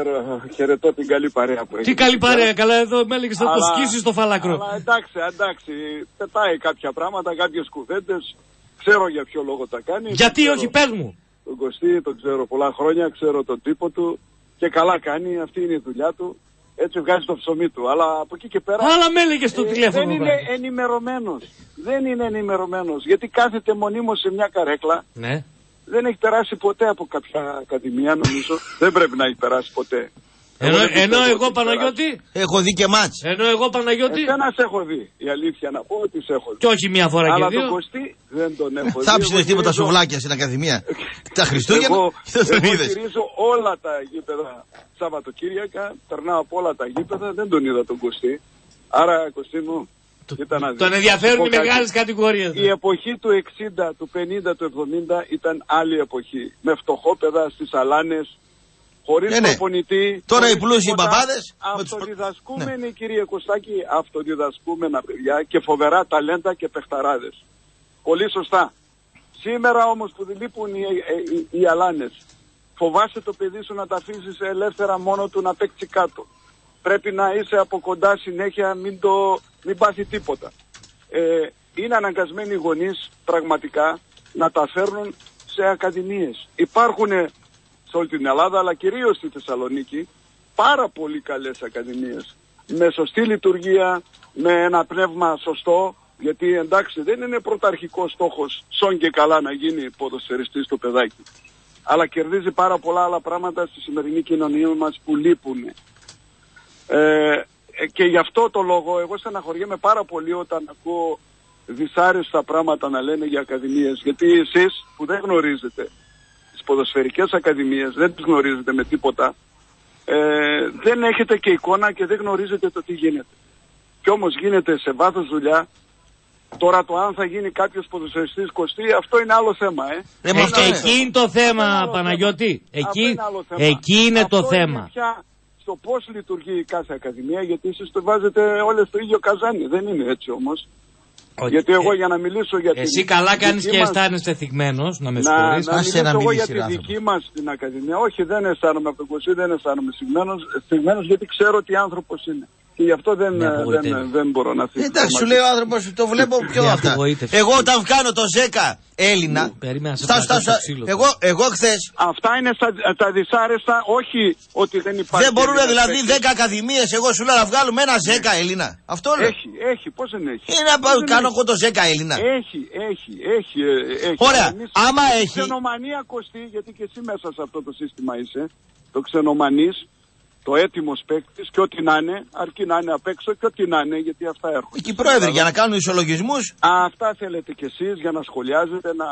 Χαιρετώ την καλή παρέα που έχετε. Τι καλή παρέα, καλά, εδώ με έλεγες να το σκίσεις στο φαλάκρο. Αλλά εντάξει, εντάξει, πετάει κάποια πράγματα, κάποιες κουβέντες. Ξέρω για ποιο λόγο τα κάνει. Γιατί ξέρω, όχι, πες μου. Τον Κωστή τον ξέρω πολλά χρόνια, ξέρω τον τύπο του και καλά κάνει, αυτή είναι η δουλειά του. Έτσι βγάζει το ψωμί του. Αλλά από εκεί και πέρα. Αλλά με έλεγες στο ε, τηλέφωνο. Δεν είναι ενημερωμένος. Δεν είναι ενημερωμένος. Γιατί κάθεται μονίμως σε μια καρέκλα. Ναι. Δεν έχει περάσει ποτέ από κάποια ακαδημία, νομίζω. Δεν πρέπει να έχει περάσει ποτέ. Ενώ, εγώ, ενώ εγώ Παναγιώτη. Έχω δει και μάτς. Ενώ εγώ Παναγιώτη. Εσένα σε έχω δει. Η αλήθεια να πω ότι σε έχω δει. Και όχι μία φορά αλλά και δύο. Αλλά τον Κωστή δεν τον έχω δει. Θα ψήνες τίποτα σουβλάκια στην ακαδημία. Τα Χριστούγεννα. Εγώ, εγώ στηρίζω όλα τα γήπεδα Σαββατοκύριακα. Περνάω από όλα τα γήπεδα. Δεν τον είδα τον Κωστή. Άρα Κωστή μου. Τον ενδιαφέρουν οι μεγάλες κατηγορίες. Η εποχή του εξήντα, του πενήντα, του εβδομήντα ήταν άλλη εποχή. Με φτωχόπεδα στις Αλάνες, χωρίς ναι, ναι. προπονητή. Τώρα οι πλούσιοι μπαμπάδες. Αυτοδιδασκούμενοι, ναι. κύριε Κωστάκη, αυτοδιδασκούμενα παιδιά και φοβερά ταλέντα και παιχταράδες. Πολύ σωστά. Σήμερα όμως που λείπουν οι, οι, οι Αλάνες, φοβάσαι το παιδί σου να τα αφήσεις ελεύθερα μόνο του να παίξει κάτω. Πρέπει να είσαι από κοντά συνέχεια, μην, το, μην πάθει τίποτα. Ε, είναι αναγκασμένοι οι γονείς πραγματικά να τα φέρνουν σε ακαδημίες. Υπάρχουν σε όλη την Ελλάδα, αλλά κυρίως στη Θεσσαλονίκη, πάρα πολύ καλές ακαδημίες. Με σωστή λειτουργία, με ένα πνεύμα σωστό, γιατί εντάξει δεν είναι πρωταρχικός στόχος σον και καλά να γίνει ποδοσφαιριστής το παιδάκι. Αλλά κερδίζει πάρα πολλά άλλα πράγματα στη σημερινή κοινωνία μας που λείπουν. Ε, και γι' αυτό το λόγο εγώ στεναχωριέμαι πάρα πολύ όταν ακούω δυσάρεστα πράγματα να λένε για ακαδημίες, γιατί εσείς που δεν γνωρίζετε τις ποδοσφαιρικές ακαδημίες, δεν τις γνωρίζετε με τίποτα, ε, δεν έχετε και εικόνα και δεν γνωρίζετε το τι γίνεται. Κι όμως γίνεται σε βάθος δουλειά. Τώρα το αν θα γίνει κάποιος ποδοσφαιριστής Κωστή, αυτό είναι άλλο θέμα, ε. ε, ε και εκεί είναι το θέμα, Παναγιώτη. Εκεί, εκεί είναι αυτό το θέμα. Είναι πια στο πώς λειτουργεί κάθε ακαδημία, γιατί εσείς το βάζετε όλες στο ίδιο καζάνι. Δεν είναι έτσι όμως. Okay. Γιατί εγώ για να μιλήσω για Εσύ την καλά κάνεις και μας... αισθάνεσαι θυγμένος, να με να, συγχωρείς. να μιλήσω εγώ για τη δική μας την Ακαδημία. Όχι, δεν αισθάνομαι από τον Κωσή, δεν αισθάνομαι θυγμένος, γιατί ξέρω τι άνθρωπος είναι. Και γι' αυτό δεν, δεν, δεν μπορώ να θυγώ. Εντάξει, σου λέει ο άνθρωπος, το βλέπω πιο αυτά. Εγώ όταν κάνω το ζέκα Έλληνα. Εγώ, εγώ χθες. Αυτά είναι στα, τα δυσάρεστα, όχι ότι δεν υπάρχει. Δεν μπορούν δηλαδή δέκα ακαδημίες, εγώ σου λέω να βγάλουμε ένα ζέκα Έλληνα. Αυτό λέω. Έχει, έχει, πώς δεν έχει. Είναι να κάνω εγώ το ζέκα Έλληνα. Έχει, έχει, έχει. έχει. Ωραία, Εμείς, άμα έχει. Ξενομανία κοστί, γιατί και εσύ μέσα σε αυτό το σύστημα είσαι. Το ξενομανής. Το έτοιμος παίκτης και ό,τι να είναι, αρκεί να είναι απ' έξω και ό,τι να είναι, γιατί αυτά έρχονται. Και οι πρόεδροι για να κάνουν ισολογισμούς. Αυτά θέλετε κι εσείς για να σχολιάζετε, να,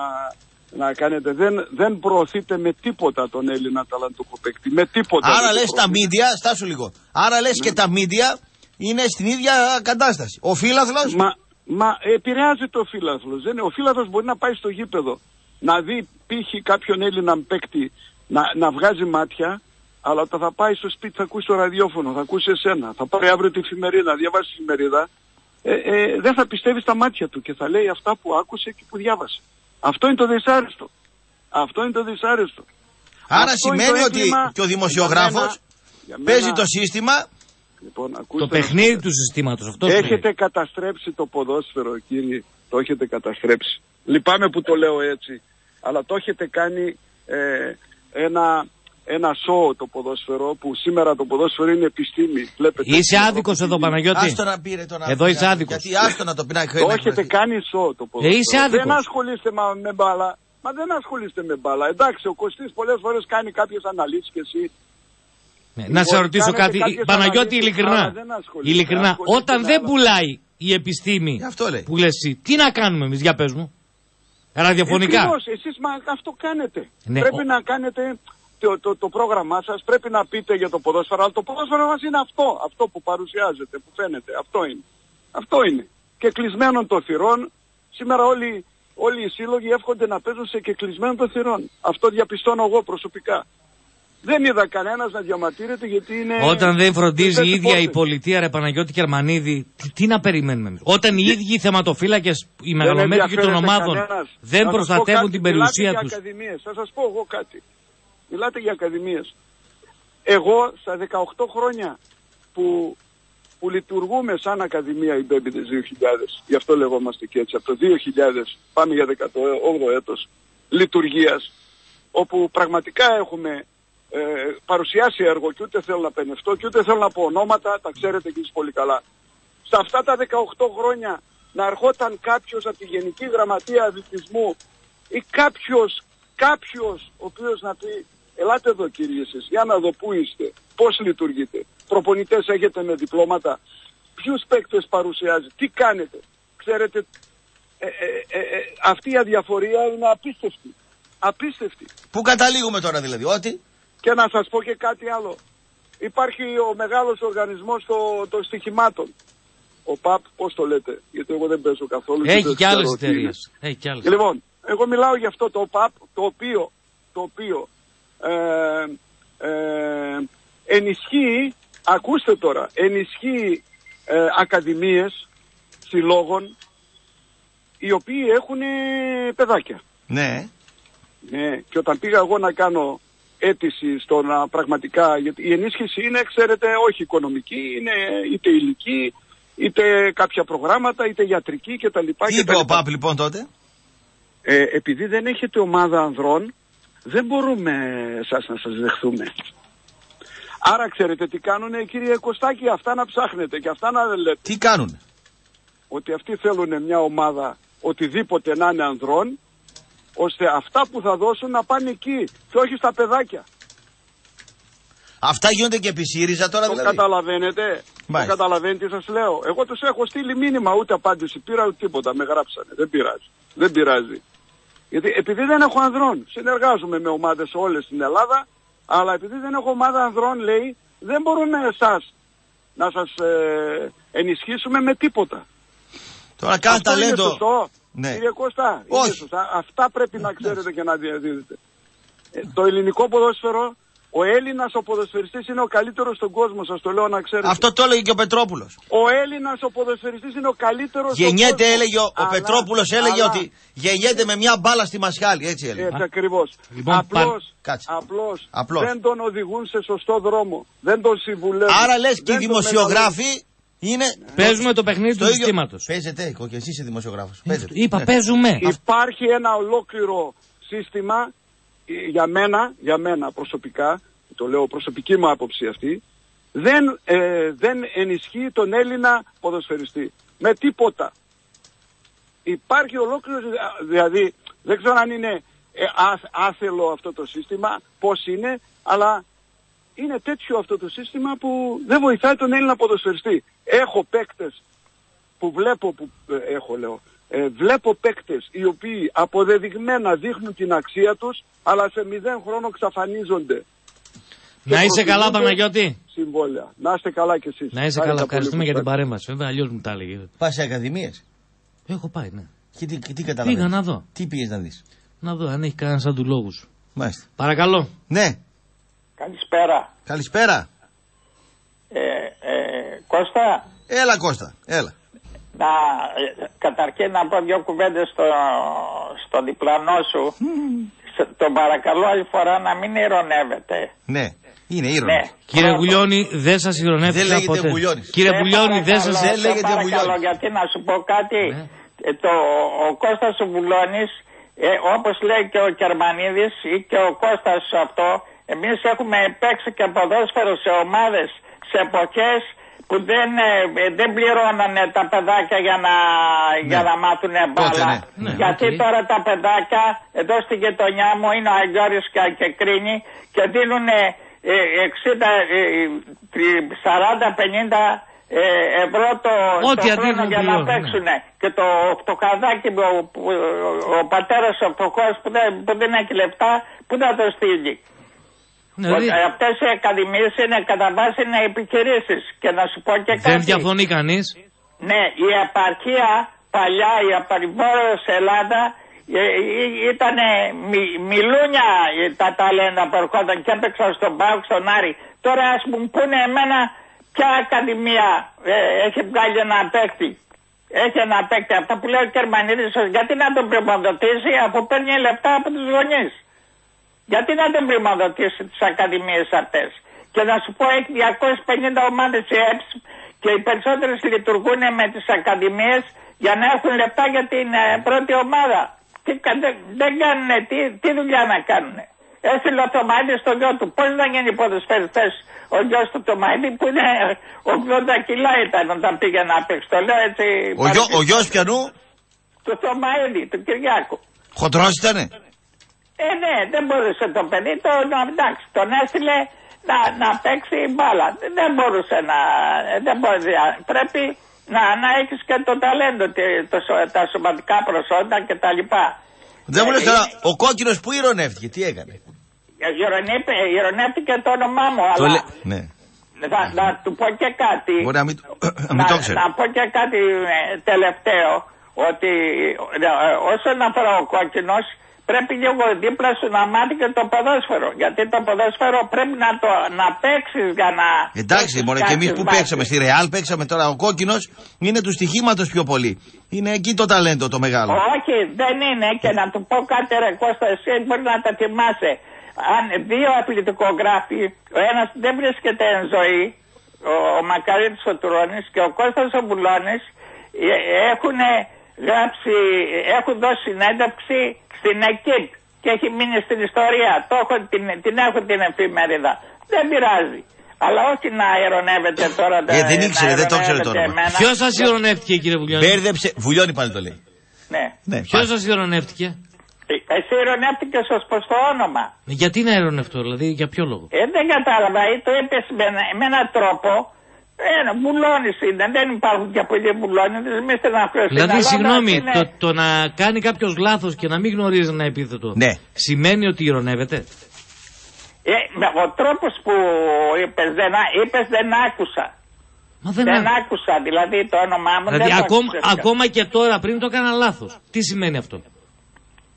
να κάνετε. Δεν, δεν προωθείτε με τίποτα τον Έλληνα ταλαντούχο παίκτη. Με τίποτα. Άρα λες τα μίντια, στάσου λίγο. Άρα λες ναι. και τα μίντια είναι στην ίδια κατάσταση. Ο φύλαθλος. Μα, μα επηρεάζεται ο φύλαθλος. Ο φύλαθλος μπορεί να πάει στο γήπεδο, να δει π.χ. κάποιον Έλληνα παίκτη να, να βγάζει μάτια. Αλλά όταν θα πάει στο σπίτι θα ακούσει το ραδιόφωνο, θα ακούσει εσένα, θα πάρει αύριο τη εφημερίδα, διαβάσει τη εφημερίδα, ε, ε, δεν θα πιστεύει στα μάτια του και θα λέει αυτά που άκουσε και που διάβασε. Αυτό είναι το δυσάρεστο. Αυτό είναι το δυσάρεστο. Άρα αυτό σημαίνει το ότι και ο δημοσιογράφος παίζει το σύστημα. Λοιπόν, το παιχνίδι του συστήματος. Αυτό έχετε είναι. καταστρέψει το ποδόσφαιρο, κύριε. Το έχετε καταστρέψει. Λυπάμαι που το λέω έτσι, αλλά το έχετε κάνει ε, ένα... ένα σοου το ποδόσφαιρο, που σήμερα το ποδόσφαιρο είναι επιστήμη. Βλέπετε, είσαι άδικος εδώ, Παναγιώτη. Άστο να πήρε τον εδώ είσαι άδικος. Γιατί άστο να το πει να το έχετε κάνει σοου το ποδόσφαιρο. Ε, είσαι άδικος. Δεν ασχολείστε με μπάλα. Μα δεν ασχολείστε με μπάλα. Εντάξει, ο Κωστής πολλές φορές κάνει κάποιες αναλύσεις και εσύ. Ναι, να σε ρωτήσω κάτι, Παναγιώτη, ειλικρινά. Ειλικρινά, όταν δεν πουλάει η επιστήμη που λες εσύ, τι να κάνουμε εμείς, για πες μου. Ραδιοφωνικά. Ακριβώς, εσείς μα αυτό κάνετε. Ναι. Πρέπει να κάνετε το, το, το πρόγραμμά σας, πρέπει να πείτε για το ποδόσφαιρο, αλλά το ποδόσφαιρο μας είναι αυτό, αυτό που παρουσιάζεται, που φαίνεται, αυτό είναι. Αυτό είναι. Και κλεισμένων των θυρών, σήμερα όλοι, όλοι οι σύλλογοι εύχονται να παίζουν σε και κλεισμένων των θυρών. Αυτό διαπιστώνω εγώ προσωπικά. Δεν είδα κανένας να διαμαρτύρεται γιατί είναι... Όταν δεν φροντίζει η ίδια η πολιτεία, ρε Παναγιώτη Κερμανίδη, τι, τι να περιμένουμε εμείς. Όταν οι ίδιοι οι θεματοφύλακες, οι μεγαλομέτρικοι των ομάδων κανένας. δεν θα προστατεύουν την περιουσία τους. Θα σας πω εγώ κάτι. Μιλάτε για ακαδημίες. Εγώ στα δεκαοκτώ χρόνια που, που λειτουργούμε σαν Ακαδημία οι Μπέμπιδες δύο χιλιάδες, γι' αυτό λεγόμαστε και έτσι, από το δύο χιλιάδες πάμε για δεκαοκτώ έτος λειτουργίας, όπου πραγματικά έχουμε Ε, παρουσιάσει έργο και ούτε θέλω να πενευτώ και ούτε θέλω να πω ονόματα, τα ξέρετε και εσείς πολύ καλά. Σε αυτά τα δεκαοκτώ χρόνια να ερχόταν κάποιος από τη Γενική Γραμματεία Αθλητισμού ή κάποιος, κάποιος ο οποίος να πει ελάτε εδώ κύριε εσείς, για να δω πού είστε, πώς λειτουργείτε, προπονητές έχετε με διπλώματα, ποιους παίκτες παρουσιάζει, τι κάνετε. Ξέρετε, ε, ε, ε, ε, αυτή η αδιαφορία είναι απίστευτη. Απίστευτη. Πού καταλήγουμε τώρα δηλαδή, ότι... Και να σας πω και κάτι άλλο. Υπάρχει ο μεγάλος οργανισμός των στοιχημάτων. Ο ΠΑΠ, πώς το λέτε, γιατί εγώ δεν παίζω καθόλου. Έχει και άλλες εταιρείες. Λοιπόν, εγώ μιλάω για αυτό το ΠΑΠ, το οποίο, το οποίο ε, ε, ενισχύει, ακούστε τώρα, ενισχύει ε, ακαδημίες συλλόγων οι οποίοι έχουν παιδάκια. Ναι. Ναι. Και όταν πήγα εγώ να κάνω αίτηση στο να πραγματικά, γιατί η ενίσχυση είναι, ξέρετε, όχι οικονομική, είναι είτε υλική, είτε κάποια προγράμματα, είτε ιατρική κτλ. Τι είπε ο ΠΑΠ λοιπόν τότε? Ε, επειδή δεν έχετε ομάδα ανδρών, δεν μπορούμε σας να σας δεχθούμε. Άρα ξέρετε τι κάνουνε, κύριε Κωστάκη, αυτά να ψάχνετε και αυτά να λέτε. Τι κάνουνε? Ότι αυτοί θέλουν μια ομάδα οτιδήποτε να είναι ανδρών, ώστε αυτά που θα δώσουν να πάνε εκεί και όχι στα παιδάκια. Αυτά γίνονται και επί ΣΥΡΙΖΑ τώρα το δηλαδή. Καταλαβαίνετε, το καταλαβαίνετε τι σας λέω. Εγώ τους έχω στείλει μήνυμα, ούτε απάντηση πήρα ούτε τίποτα, με γράψανε. Δεν πειράζει, δεν πειράζει. Γιατί επειδή δεν έχω ανδρών, συνεργάζομαι με ομάδες όλες στην Ελλάδα, αλλά επειδή δεν έχω ομάδα ανδρών, λέει, δεν μπορούμε εσάς να σας ε, ενισχύσουμε με τίποτα. Τώρα κάθε ταλέντο... Ναι. Κύριε Κώστα, είναι σωστά. Αυτά πρέπει να ξέρετε και να διαδίδετε. Ε, το ελληνικό ποδόσφαιρο Ο Έλληνας ο ποδοσφαιριστής είναι ο καλύτερος στον κόσμο, σας το λέω να ξέρετε. Αυτό το έλεγε και ο Πετρόπουλος. Ο Έλληνας ο ποδοσφαιριστής είναι ο καλύτερος στον κόσμο. Γεννιέται, έλεγε ο, ο Πετρόπουλος, έλεγε αλλά, ότι γεννιέται με μια μπάλα στη μασχάλη, έτσι έλεγε. Έτσι ακριβώς. Λοιπόν, απλώς, πα... απλώς, απλώς δεν τον οδηγούν σε σωστό δρόμο. Δεν τον συμβουλεύουν. Άρα λες και οι δημοσιογράφοι είναι... Παίζουμε το παιχνίδι του συστήματος. Παίζετε, και εσύ είσαι δημοσιογράφος. Είπα, ναι. παίζουμε. Υπάρχει ένα ολόκληρο σύστημα για μένα, για μένα προσωπικά, το λέω προσωπική μου άποψη αυτή, δεν, ε, δεν ενισχύει τον Έλληνα ποδοσφαιριστή. Με τίποτα. Υπάρχει ολόκληρο, δηλαδή δεν ξέρω αν είναι ε, άθελο αυτό το σύστημα, πώς είναι, αλλά είναι τέτοιο αυτό το σύστημα που δεν βοηθάει τον Έλληνα ποδοσφαιριστή. Έχω παίκτες που βλέπω, που ε, έχω λέω, ε, βλέπω παίκτες οι οποίοι αποδεδειγμένα δείχνουν την αξία τους, αλλά σε μηδέν χρόνο εξαφανίζονται. Να είσαι καλά, Παναγιώτη. Συμβόλαια. Να είστε καλά κι εσείς. Να είσαι καλά. Ευχαριστούμε για την παρέμβαση. Βέβαια, αλλιώς μου τα έλεγε. Πας σε ακαδημίες? Έχω πάει, ναι. Και τι, τι καταλαβαίνεις? Πήγα να δω. Τι πήγες να δεις? Να δω αν έχει κανένα σαν του λόγους. Μάλιστα. Παρακαλώ. Ναι. Καλησπέρα. Καλησπέρα. Ε, ε, Κώστα. Έλα Κώστα, έλα. Να, ε, καταρχήν να πω δύο κουβέντες στο, στο διπλανό σου. Mm. Τον παρακαλώ άλλη φορά να μην ειρωνεύεται. Ναι, είναι ήρωνο. Ναι. Κύριε Βουλιώνη, δεν σας ειρωνεύτηκα δεν ποτέ. Βουλιώνης. Κύριε Βουλιώνη, δεν σας δεν λέγεται Βουλιώνης. Γιατί να σου πω κάτι. Ναι. Ε, το, ο Κώστας ο Βουλώνης, ε, όπως λέει και ο Κερμανίδης ή και ο Κώστας αυτό, εμείς έχουμε παίξει και ποδόσφαιρο σε ομάδες, σε εποχές που δεν, ε, δεν πληρώνανε τα παιδάκια για να, ναι. για να μάθουν μπάλα. Ναι. Ναι, γιατί okay. τώρα τα παιδάκια εδώ στη γειτονιά μου είναι ο Αγιώρης και, και Κρίνη και δίνουν ε, εξήντα, σαράντα, πενήντα ευρώ το, το χρόνο για να παίξουν. Ναι. Και το φτωχαδάκι, ο, ο, ο πατέρας ο φτωχός που δεν, που δεν έχει λεφτά, που θα το στείλει. Ναι, αυτές οι ακαδημίες είναι κατά βάση είναι επιχειρήσεις. Και να σου πω και κάτι. Δεν διαφωνεί κανείς. Ναι, η επαρχία παλιά, η απαρχιβόρος Ελλάδα ήταν μι, μιλούνια τα ταλέντα που ερχόταν και έπαιξαν στον ΠΑΟΚ, στον Άρη. Τώρα ας μου πούνε εμένα ποια ακαδημία ε, έχει βγάλει ένα παίκτη. Έχει ένα παίκτη. Αυτά που λέει ο Κερμανίδης, γιατί να τον πρημοδοτήσει αφού παίρνει λεφτά από τους γονείς. Γιατί να τον πρημοδοτήσει τις ακαδημίες αυτές. Και να σου πω, έχει διακόσιες πενήντα ομάδες η ΕΠΣ και οι περισσότερες λειτουργούν με τις ακαδημίες για να έχουν λεφτά για την ε, πρώτη ομάδα. Τι, δεν, δεν κάνουν, τι, τι δουλειά να κάνουν. Έστειλε ο Τωμαίδης στο γιο του. Πώς να γίνει ποδοσφαιριστές ο γιος του Τωμαίδη που είναι ογδόντα κιλά ήταν όταν πήγε να παίξει. Το λέω έτσι. Ο, γιο, ο γιος πιανού? Του Τωμαίδη, του Κυριάκου. Χοντρός ήτανε? Ε, ναι, δεν μπορούσε το παιδί. Το, εντάξει, τον έστειλε να, να παίξει μπάλα. Δεν μπορούσε να... Δεν μπορούσε, πρέπει να, να έχεις και το ταλέντο, το, τα σωματικά προσόντα κτλ. Δεν μου λες τώρα, ο κόκκινος που ειρωνεύτηκε, τι έκανε? Ειρωνεύτηκε το όνομά μου, το αλλά... λέ... ναι. Να, να του πω και κάτι. Μπορεί να μην, μην το ξέρει. Να πω και κάτι τελευταίο, ότι όσον αφορά ο κόκκινος, πρέπει λίγο δίπλα σου να μάθει και το ποδόσφαιρο. Γιατί το ποδόσφαιρο πρέπει να το να παίξεις για να... Εντάξει, μόνο και εμείς που παίξαμε, στη Ρεάλ παίξαμε τώρα, ο κόκκινος είναι του στοιχήματος πιο πολύ. Είναι εκεί το ταλέντο το μεγάλο. Όχι, δεν είναι. Και να του πω κάτι ρε Κώστα, εσύ μπορεί να τα θυμάσαι. Αν δύο αθλητικογράφοι, ο ένας δεν βρίσκεται εν ζωή, ο, ο Μακαρίτης ο Τουρώνης και ο Κώστας ο Βουλώνης, έχουν γράψει, έχουν δώσει συνέντευξη στην ΕΚΙΠ και έχει μείνει στην ιστορία. Το έχω, την, την έχω την εφημερίδα. Δεν πειράζει. Αλλά όχι να ειρωνεύετε τώρα. Ε, δεν ήξερε, δεν το ήξερε τώρα. Ποιος σας ειρωνεύτηκε, κύριε Βουλιώνη? Μπέρδεψε. Βουλιώνη πάλι το λέει. Ναι. ναι Ποιος σας ειρωνεύτηκε? Εσύ ειρωνεύτηκες ως προς το όνομα. Γιατί να ειρωνευτώ, δηλαδή, για ποιο λόγο? Ε, δεν κατάλαβα. Ή το είπες με, με έναν τρόπο. Ένα Βουλώνης είναι, δεν υπάρχουν και πολλοί Βουλώνιδες, μη στεναχωρέστε. Δηλαδή, συγγνώμη, είναι... το, το να κάνει κάποιος λάθος και να μην γνωρίζει ένα επίθετο, ναι, σημαίνει ότι ειρωνεύεται? Ε, ο τρόπος που είπες δεν, είπες, δεν άκουσα. Μα δεν, δεν α... άκουσα, δηλαδή το όνομά μου δηλαδή, δεν ακόμα, ακόμα και τώρα πριν το έκανα λάθος. Τι σημαίνει αυτό?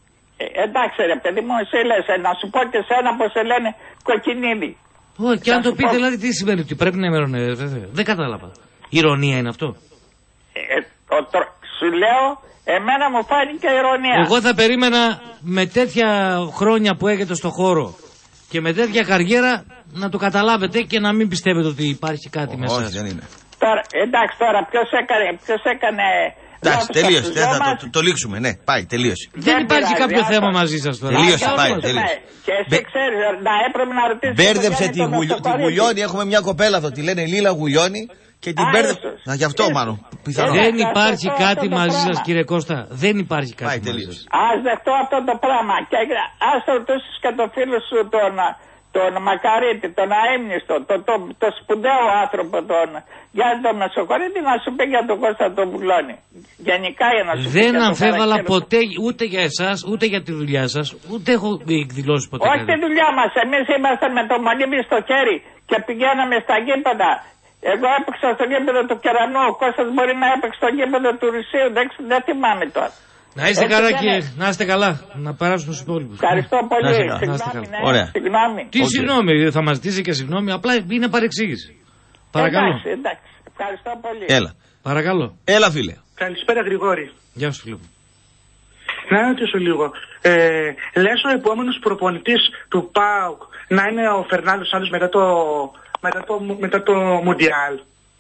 εντάξει ρε παιδί μου, εσύ λες, ε, να σου πω και σένα πως σε λένε Κοκκινίδη. Όχι, και αν το πείτε, πω... δηλαδή τι σημαίνει, ότι πρέπει να είμαι ε, δεν κατάλαβα. Ηρωνία είναι αυτό. Ε, ο, το, σου λέω, εμένα μου φάνηκε ηρωνία. Εγώ θα περίμενα με τέτοια χρόνια που έχετε στο χώρο και με τέτοια καριέρα να το καταλάβετε και να μην πιστεύετε ότι υπάρχει κάτι oh, μέσα. Όχι, δεν είναι. Τώρα, εντάξει, τώρα ποιος έκανε, ποιος έκανε εντάξει, τελείωσε. Δεν θα το, το, το λήξουμε, ναι, πάει, τελείωσε. Δεν, δεν υπάρχει πειράζει, κάποιο θέμα μαζί σας τώρα. Τελείωσε, πάει, τελείωσε. Και εσύ ξέρεις, να έπρεπε να ρωτήσεις. Μπέρδεψε τη, γουλιο, τη Γουλιώνη, έχουμε μια κοπέλα εδώ, τη λένε Λίλα Γουλιώνη και την μπέρδεψε. Να γι' αυτό μάλλον. Δεν υπάρχει κάτι μαζί σας, κύριε Κώστα. Δεν υπάρχει κάτι μαζί σας. Ας δεχτώ αυτό το πράγμα και ας ρωτήσεις και το φίλο σου τον... τον Μακαρίτη, τον αείμνηστο, το, το, το σπουδαίο άνθρωπο τον Γιάννη τον Μεσοκορίτη να σου πει για τον Κώστα τον Βουλώνη. Γενικά για να σου δεν πει. Δεν αμφέβαλα ποτέ ούτε για εσάς, ούτε για τη δουλειά σας, ούτε έχω εκδηλώσει ποτέ. Όχι τη δουλειά μας, εμείς ήμασταν με το μολύβι στο χέρι και πηγαίναμε στα γήπεδα. Εγώ έπαιξα στο γήπεδο του Κεραμνού, ο Κώστας μπορεί να έπαιξε στο γήπεδο του Ρησίου, δεν, δεν θυμάμαι τώρα. Να είστε καλά και να είστε καλά. Να περάσουμε στους υπόλοιπους. Ευχαριστώ πολύ. Να συγγνώμη, ναι. Ωραία. Συγγνώμη. Τι okay. συγγνώμη, θα μας ζητήσει και συγγνώμη, απλά είναι παρεξήγηση. Παρακαλώ. Εντάξει, εντάξει. Ευχαριστώ πολύ. Έλα. Παρακαλώ. Έλα, φίλε. Καλησπέρα, Γρηγόρη. Γεια σου, φίλε. Να ρωτήσω λίγο. Ε, λες ο επόμενος προπονητής του ΠΑΟΚ να είναι ο Φερνάντο Σάντος μετά το, μετά το, μετά το Μουντιάλ.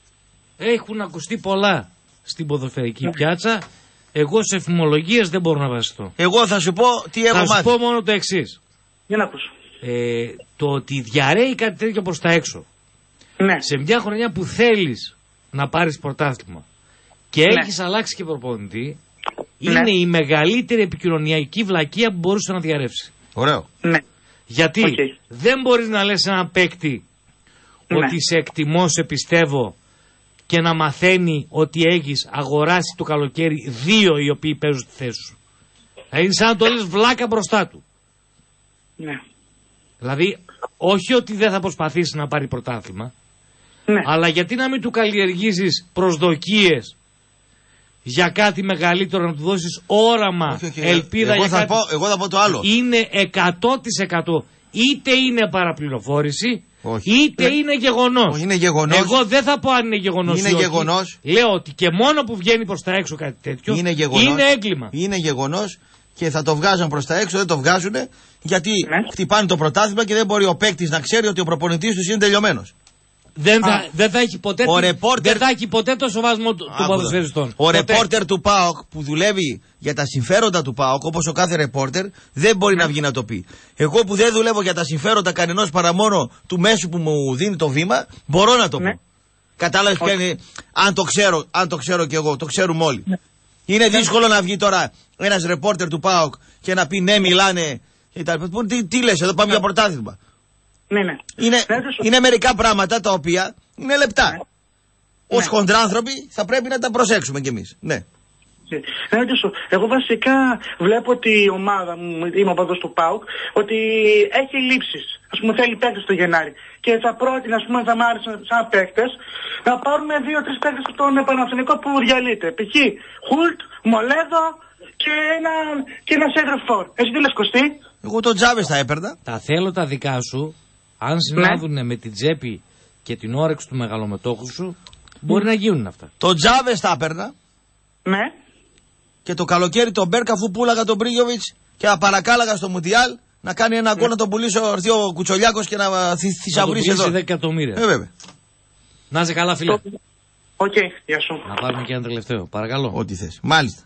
Έχουν ακουστεί πολλά στην ποδοσφαιρική πιάτσα. Εγώ σε εφημολογίες δεν μπορώ να βασιστώ. Εγώ θα σου πω τι έχω μάθει. Θα σου πω μόνο το εξής. Για να ακούσω. Ε, το ότι διαρρέει κάτι τέτοιο προς τα έξω. Ναι. Σε μια χρονιά που θέλεις να πάρεις πρωτάθλημα και ναι. έχεις αλλάξει και προπονητή, ναι. είναι η μεγαλύτερη επικοινωνιακή βλακεία που μπορούσε να διαρρεύσει. Ωραίο. Ναι. Γιατί okay. δεν μπορείς να λες έναν παίκτη ναι. ότι σε εκτιμώ, σε πιστεύω, και να μαθαίνει ότι έχεις αγοράσει το καλοκαίρι δύο οι οποίοι παίζουν τη θέση σου. Θα είναι σαν να το λες βλάκα μπροστά του. Ναι. Δηλαδή, όχι ότι δεν θα προσπαθήσει να πάρει πρωτάθλημα, ναι. αλλά γιατί να μην του καλλιεργήσεις προσδοκίες για κάτι μεγαλύτερο, να του δώσεις όραμα, okay, okay. ελπίδα εγώ για θα κάτι. Πω, εγώ θα πω το άλλο. Είναι εκατό τοις εκατό. Είτε είναι παραπληροφόρηση, όχι. είτε ναι. είναι γεγονός. Είναι γεγονός. Εγώ δεν θα πω αν είναι γεγονός. Είναι γεγονός. Λέω ότι και μόνο που βγαίνει προς τα έξω κάτι τέτοιο είναι, γεγονός. είναι έγκλημα. Είναι γεγονός και θα το βγάζουν προς τα έξω, δεν το βγάζουν γιατί ναι. χτυπάνε το πρωτάθλημα και δεν μπορεί ο παίκτης να ξέρει ότι ο προπονητής τους είναι τελειωμένος. Δεν θα, δεν, θα έχει ποτέ ο τη, ρεπόρτερ... δεν θα έχει ποτέ το σεβασμό του ποδοσφαιριστών. Ο ρεπόρτερ του ΠΑΟΚ που δουλεύει για τα συμφέροντα του ΠΑΟΚ, όπως ο κάθε ρεπόρτερ, δεν μπορεί να βγει να το πει. Εγώ που δεν δουλεύω για τα συμφέροντα κανενός παρά μόνο του μέσου που μου δίνει το βήμα, μπορώ να το πω. Ναι. Κατάλαβες ποια είναι, αν το ξέρω, αν το ξέρω κι εγώ, το ξέρουμε όλοι. Ναι. Είναι δύσκολο να βγει τώρα ένας ρεπόρτερ του ΠΑΟΚ και να πει ναι, μιλάνε. Τι, τι λες, εδώ πάμε για πρωτάθλημα. Ναι, ναι. Είναι, είναι μερικά πράγματα τα οποία είναι λεπτά. Ναι. Ως ναι. χοντράνθρωποι θα πρέπει να τα προσέξουμε κι εμείς. Ναι. Ναι, εγώ βασικά βλέπω ότι η ομάδα μου, είμαι ο παδός του ΠΑΟΚ, ότι έχει λήψεις. Ας πούμε θέλει παίκτες το Γενάρη. Και θα πρότεινα, ας πούμε, θα μ' άρεσε σαν παίκτες, να πάρουμε δύο-τρεις παίκτες από τον Παναθηναϊκό που διαλύεται. Π.χ. Χουλτ, Μολέδο και ένα, και ένα σέντροφορ. Εσύ τι λες, Κωστή? Εγώ τον Τζάβες θα έπαιρνα. Τα θέλω τα δικά σου. Αν συνάδουν ναι. με την τσέπη και την όρεξη του μεγαλομετόχου σου, μπορεί mm. να γίνουν αυτά. Το Τζάβες θα έπαιρνα. Ναι. Και το καλοκαίρι τον Μπέρκα, αφού πούλαγα τον Μπρίγιοβιτς και να παρακάλαγα στο Μουντιάλ, να κάνει ένα γκολ, να τον πουλήσει ο ο Κουτσολιάκος και να θησαυρίσει εδώ. Να τον δέκα εκατομμύρια. Ε, βέβαια. Να είσαι καλά, φίλε. Οκ, okay, γεια σου. Να πάρουμε και ένα τελευταίο, παρακαλώ. Ό,τι θες. Μάλιστα.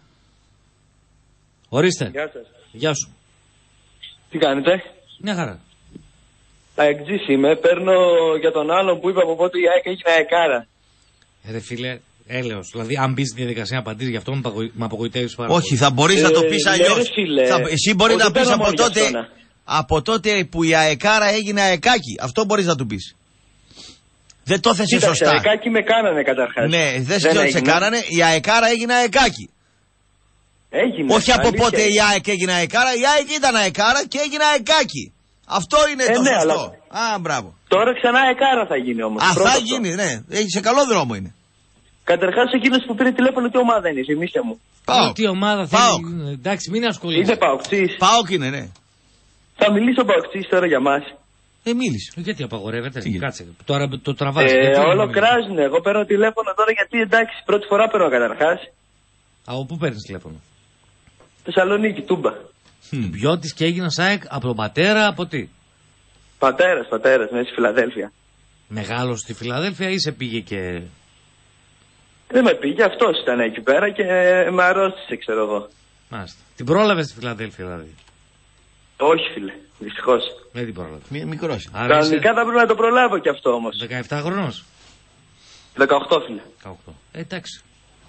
Ορίστε. Γεια σας. Γεια σου. Τι κάνετε? Μια χαρά. Αεκτζής είμαι, παίρνω για τον άλλον που είπε από πότε η ΑΕΚ έγινε αεκάρα. Ρε φίλε, έλεος. Δηλαδή, αν μπει στη διαδικασία να απαντήσει, γι' αυτό με απογοητεύει πάρα πολύ. Όχι, θα μπορείς ε, να το πεις αλλιώς. Εσύ μπορεί να πεις από τότε, από τότε που η αεκάρα έγινε αεκάκι. Αυτό μπορείς να του πεις. Δεν το θέσε σωστά. Αεκάκι με κάνανε καταρχάς. Ναι, δεν σε σε κάνανε. Η αεκάρα έγινε αεκάκι. Έγινε. Όχι από πότε η ΑΕΚ έγινε αεκάρα. Η ΑΕΚ ήταν αεκάρα και έγινε αεκάκι. Αυτό είναι ε, το ναι, σωστό. Αλλά... Α, μπράβο. Τώρα ξανά αεκάρα θα γίνει όμως. Α, θα γίνει, ναι. Έχει σε καλό δρόμο είναι. Καταρχάς, εκείνος που πήρε τηλέφωνο, τι ομάδα είναι, θυμίστε μου. Πάω. Τι ομάδα θέλει. Εντάξει, μην ασχολείσαι. Είναι Παοξής. Πάοκ είναι, ναι. Θα μιλήσει ο Παοξής τώρα για μας. Ε, μίλησε. Γιατί απαγορεύεται. Κάτσε. Τώρα το τραβάς. Ε, όλο κράζουνε. Εγώ παίρνω τηλέφωνο τώρα γιατί εντάξει, πρώτη φορά παίρνω καταρχάς. Από πού παίρνεις τηλέφωνο? Θεσσαλονίκη, Τούμπα. Του Πιώτης και έγινε ΣΑΕΚ από τον πατέρα, από τι? Πατέρας, πατέρας, μέσα στη Φιλαδέλφια. Μεγάλος στη Φιλαδέλφια ή σε πήγε και... Δεν με πήγε, αυτός ήταν εκεί πέρα και με αρρώστησε, ξέρω εγώ. Μάλιστα. Την πρόλαβε στη Φιλαδέλφια δηλαδή? Όχι, φίλε, δυστυχώς. Δεν την πρόλαβε. Μη, μικρός. Κανονικά θα πρέπει να το προλάβω κι αυτό όμως. δεκαεπτά χρονός. δεκαοκτώ, φίλε. δεκαοκτώ. Ε, εντάξει.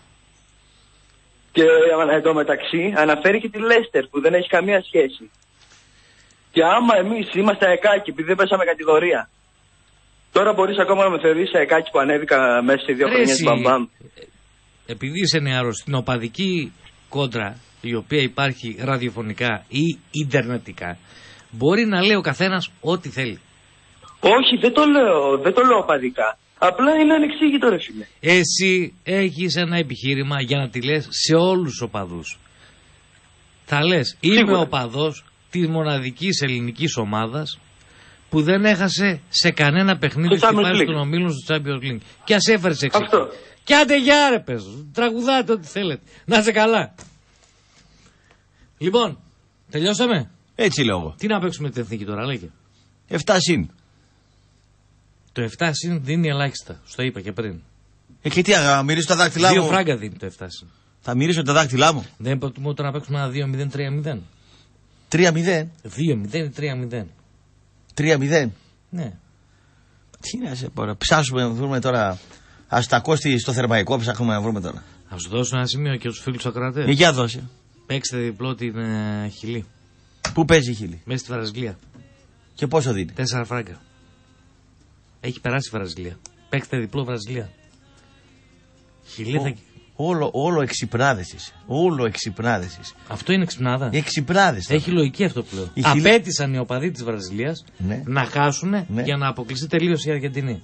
Και εδώ μεταξύ αναφέρει και τη Λέστερ που δεν έχει καμία σχέση. Και άμα εμείς είμαστε αεκάκι επειδή δεν πέσαμε κατηγορία, τώρα μπορείς ακόμα να με θεωρείς αεκάκι που ανέβηκα μέσα σε δύο χρονιές μπαμπάμ. Επειδή είσαι νεαρός, στην οπαδική κόντρα η οποία υπάρχει ραδιοφωνικά ή ιντερνετικά, μπορεί να λέει ο καθένας ό,τι θέλει. Όχι, δεν το λέω, δεν το λέω οπαδικά. Απλά είναι ανεξήγητο, ρε φίλε. Εσύ έχεις ένα επιχείρημα για να τη λες σε όλους τους οπαδούς. Θα λες, είμαι Σίγουρα. οπαδός της μοναδικής ελληνικής ομάδας που δεν έχασε σε κανένα παιχνίδι στη φάση των ομίλων στο Champions League. Και ας έφερες εξή. Αυτό. Και άντε γεια ρε πες, τραγουδάτε ό,τι θέλετε. Να είσαι καλά. Λοιπόν, τελειώσαμε. Έτσι λέω εγώ. Τι να παίξουμε την εθνική τώρα, λέγε. εφτά συν. Το εφτά συν δίνει ελάχιστα, στο είπα και πριν. Ε, και τι, θα μυρίσω τα δάχτυλά Δύο μου. φράγκα δίνει το εφτά συν. Θα μυρίσω τα δάχτυλά μου. Δεν προτιμώ τώρα να παίξουμε ένα δύο μηδέν τρία μηδέν. τρία μηδέν. δύο μηδέν ή τρία μηδέν. τρία μηδέν. Ναι. Τι να σε πω, ψάσουμε να βρούμε τώρα. Αστακώστη στο θερμαϊκό, ψάχνουμε να βρούμε τώρα. Να σου δώσω ένα σημείο και στους φίλους ακροατές. Ε, για δώσε. Παίξτε διπλό την ε, Χιλή. Πού παίζει η Χιλή? Μέσα στη Βραζιλία. Και πόσο δίνει? Τέσσερα φράγκα. Έχει περάσει η Βραζιλία. Παίξτε διπλό Βραζιλία. Χιλή Ο, θα... όλο, όλο εξυπνάδες είσαι. Όλο εξυπνάδες. Αυτό είναι εξυπνάδα. Εξυπνάδες. Έχει λογική αυτό που λέω. Η Χιλή... Απέτησαν οι οπαδοί της Βραζιλίας ναι. να χάσουν ναι. για να αποκλειστεί τελείως η Αργεντινή.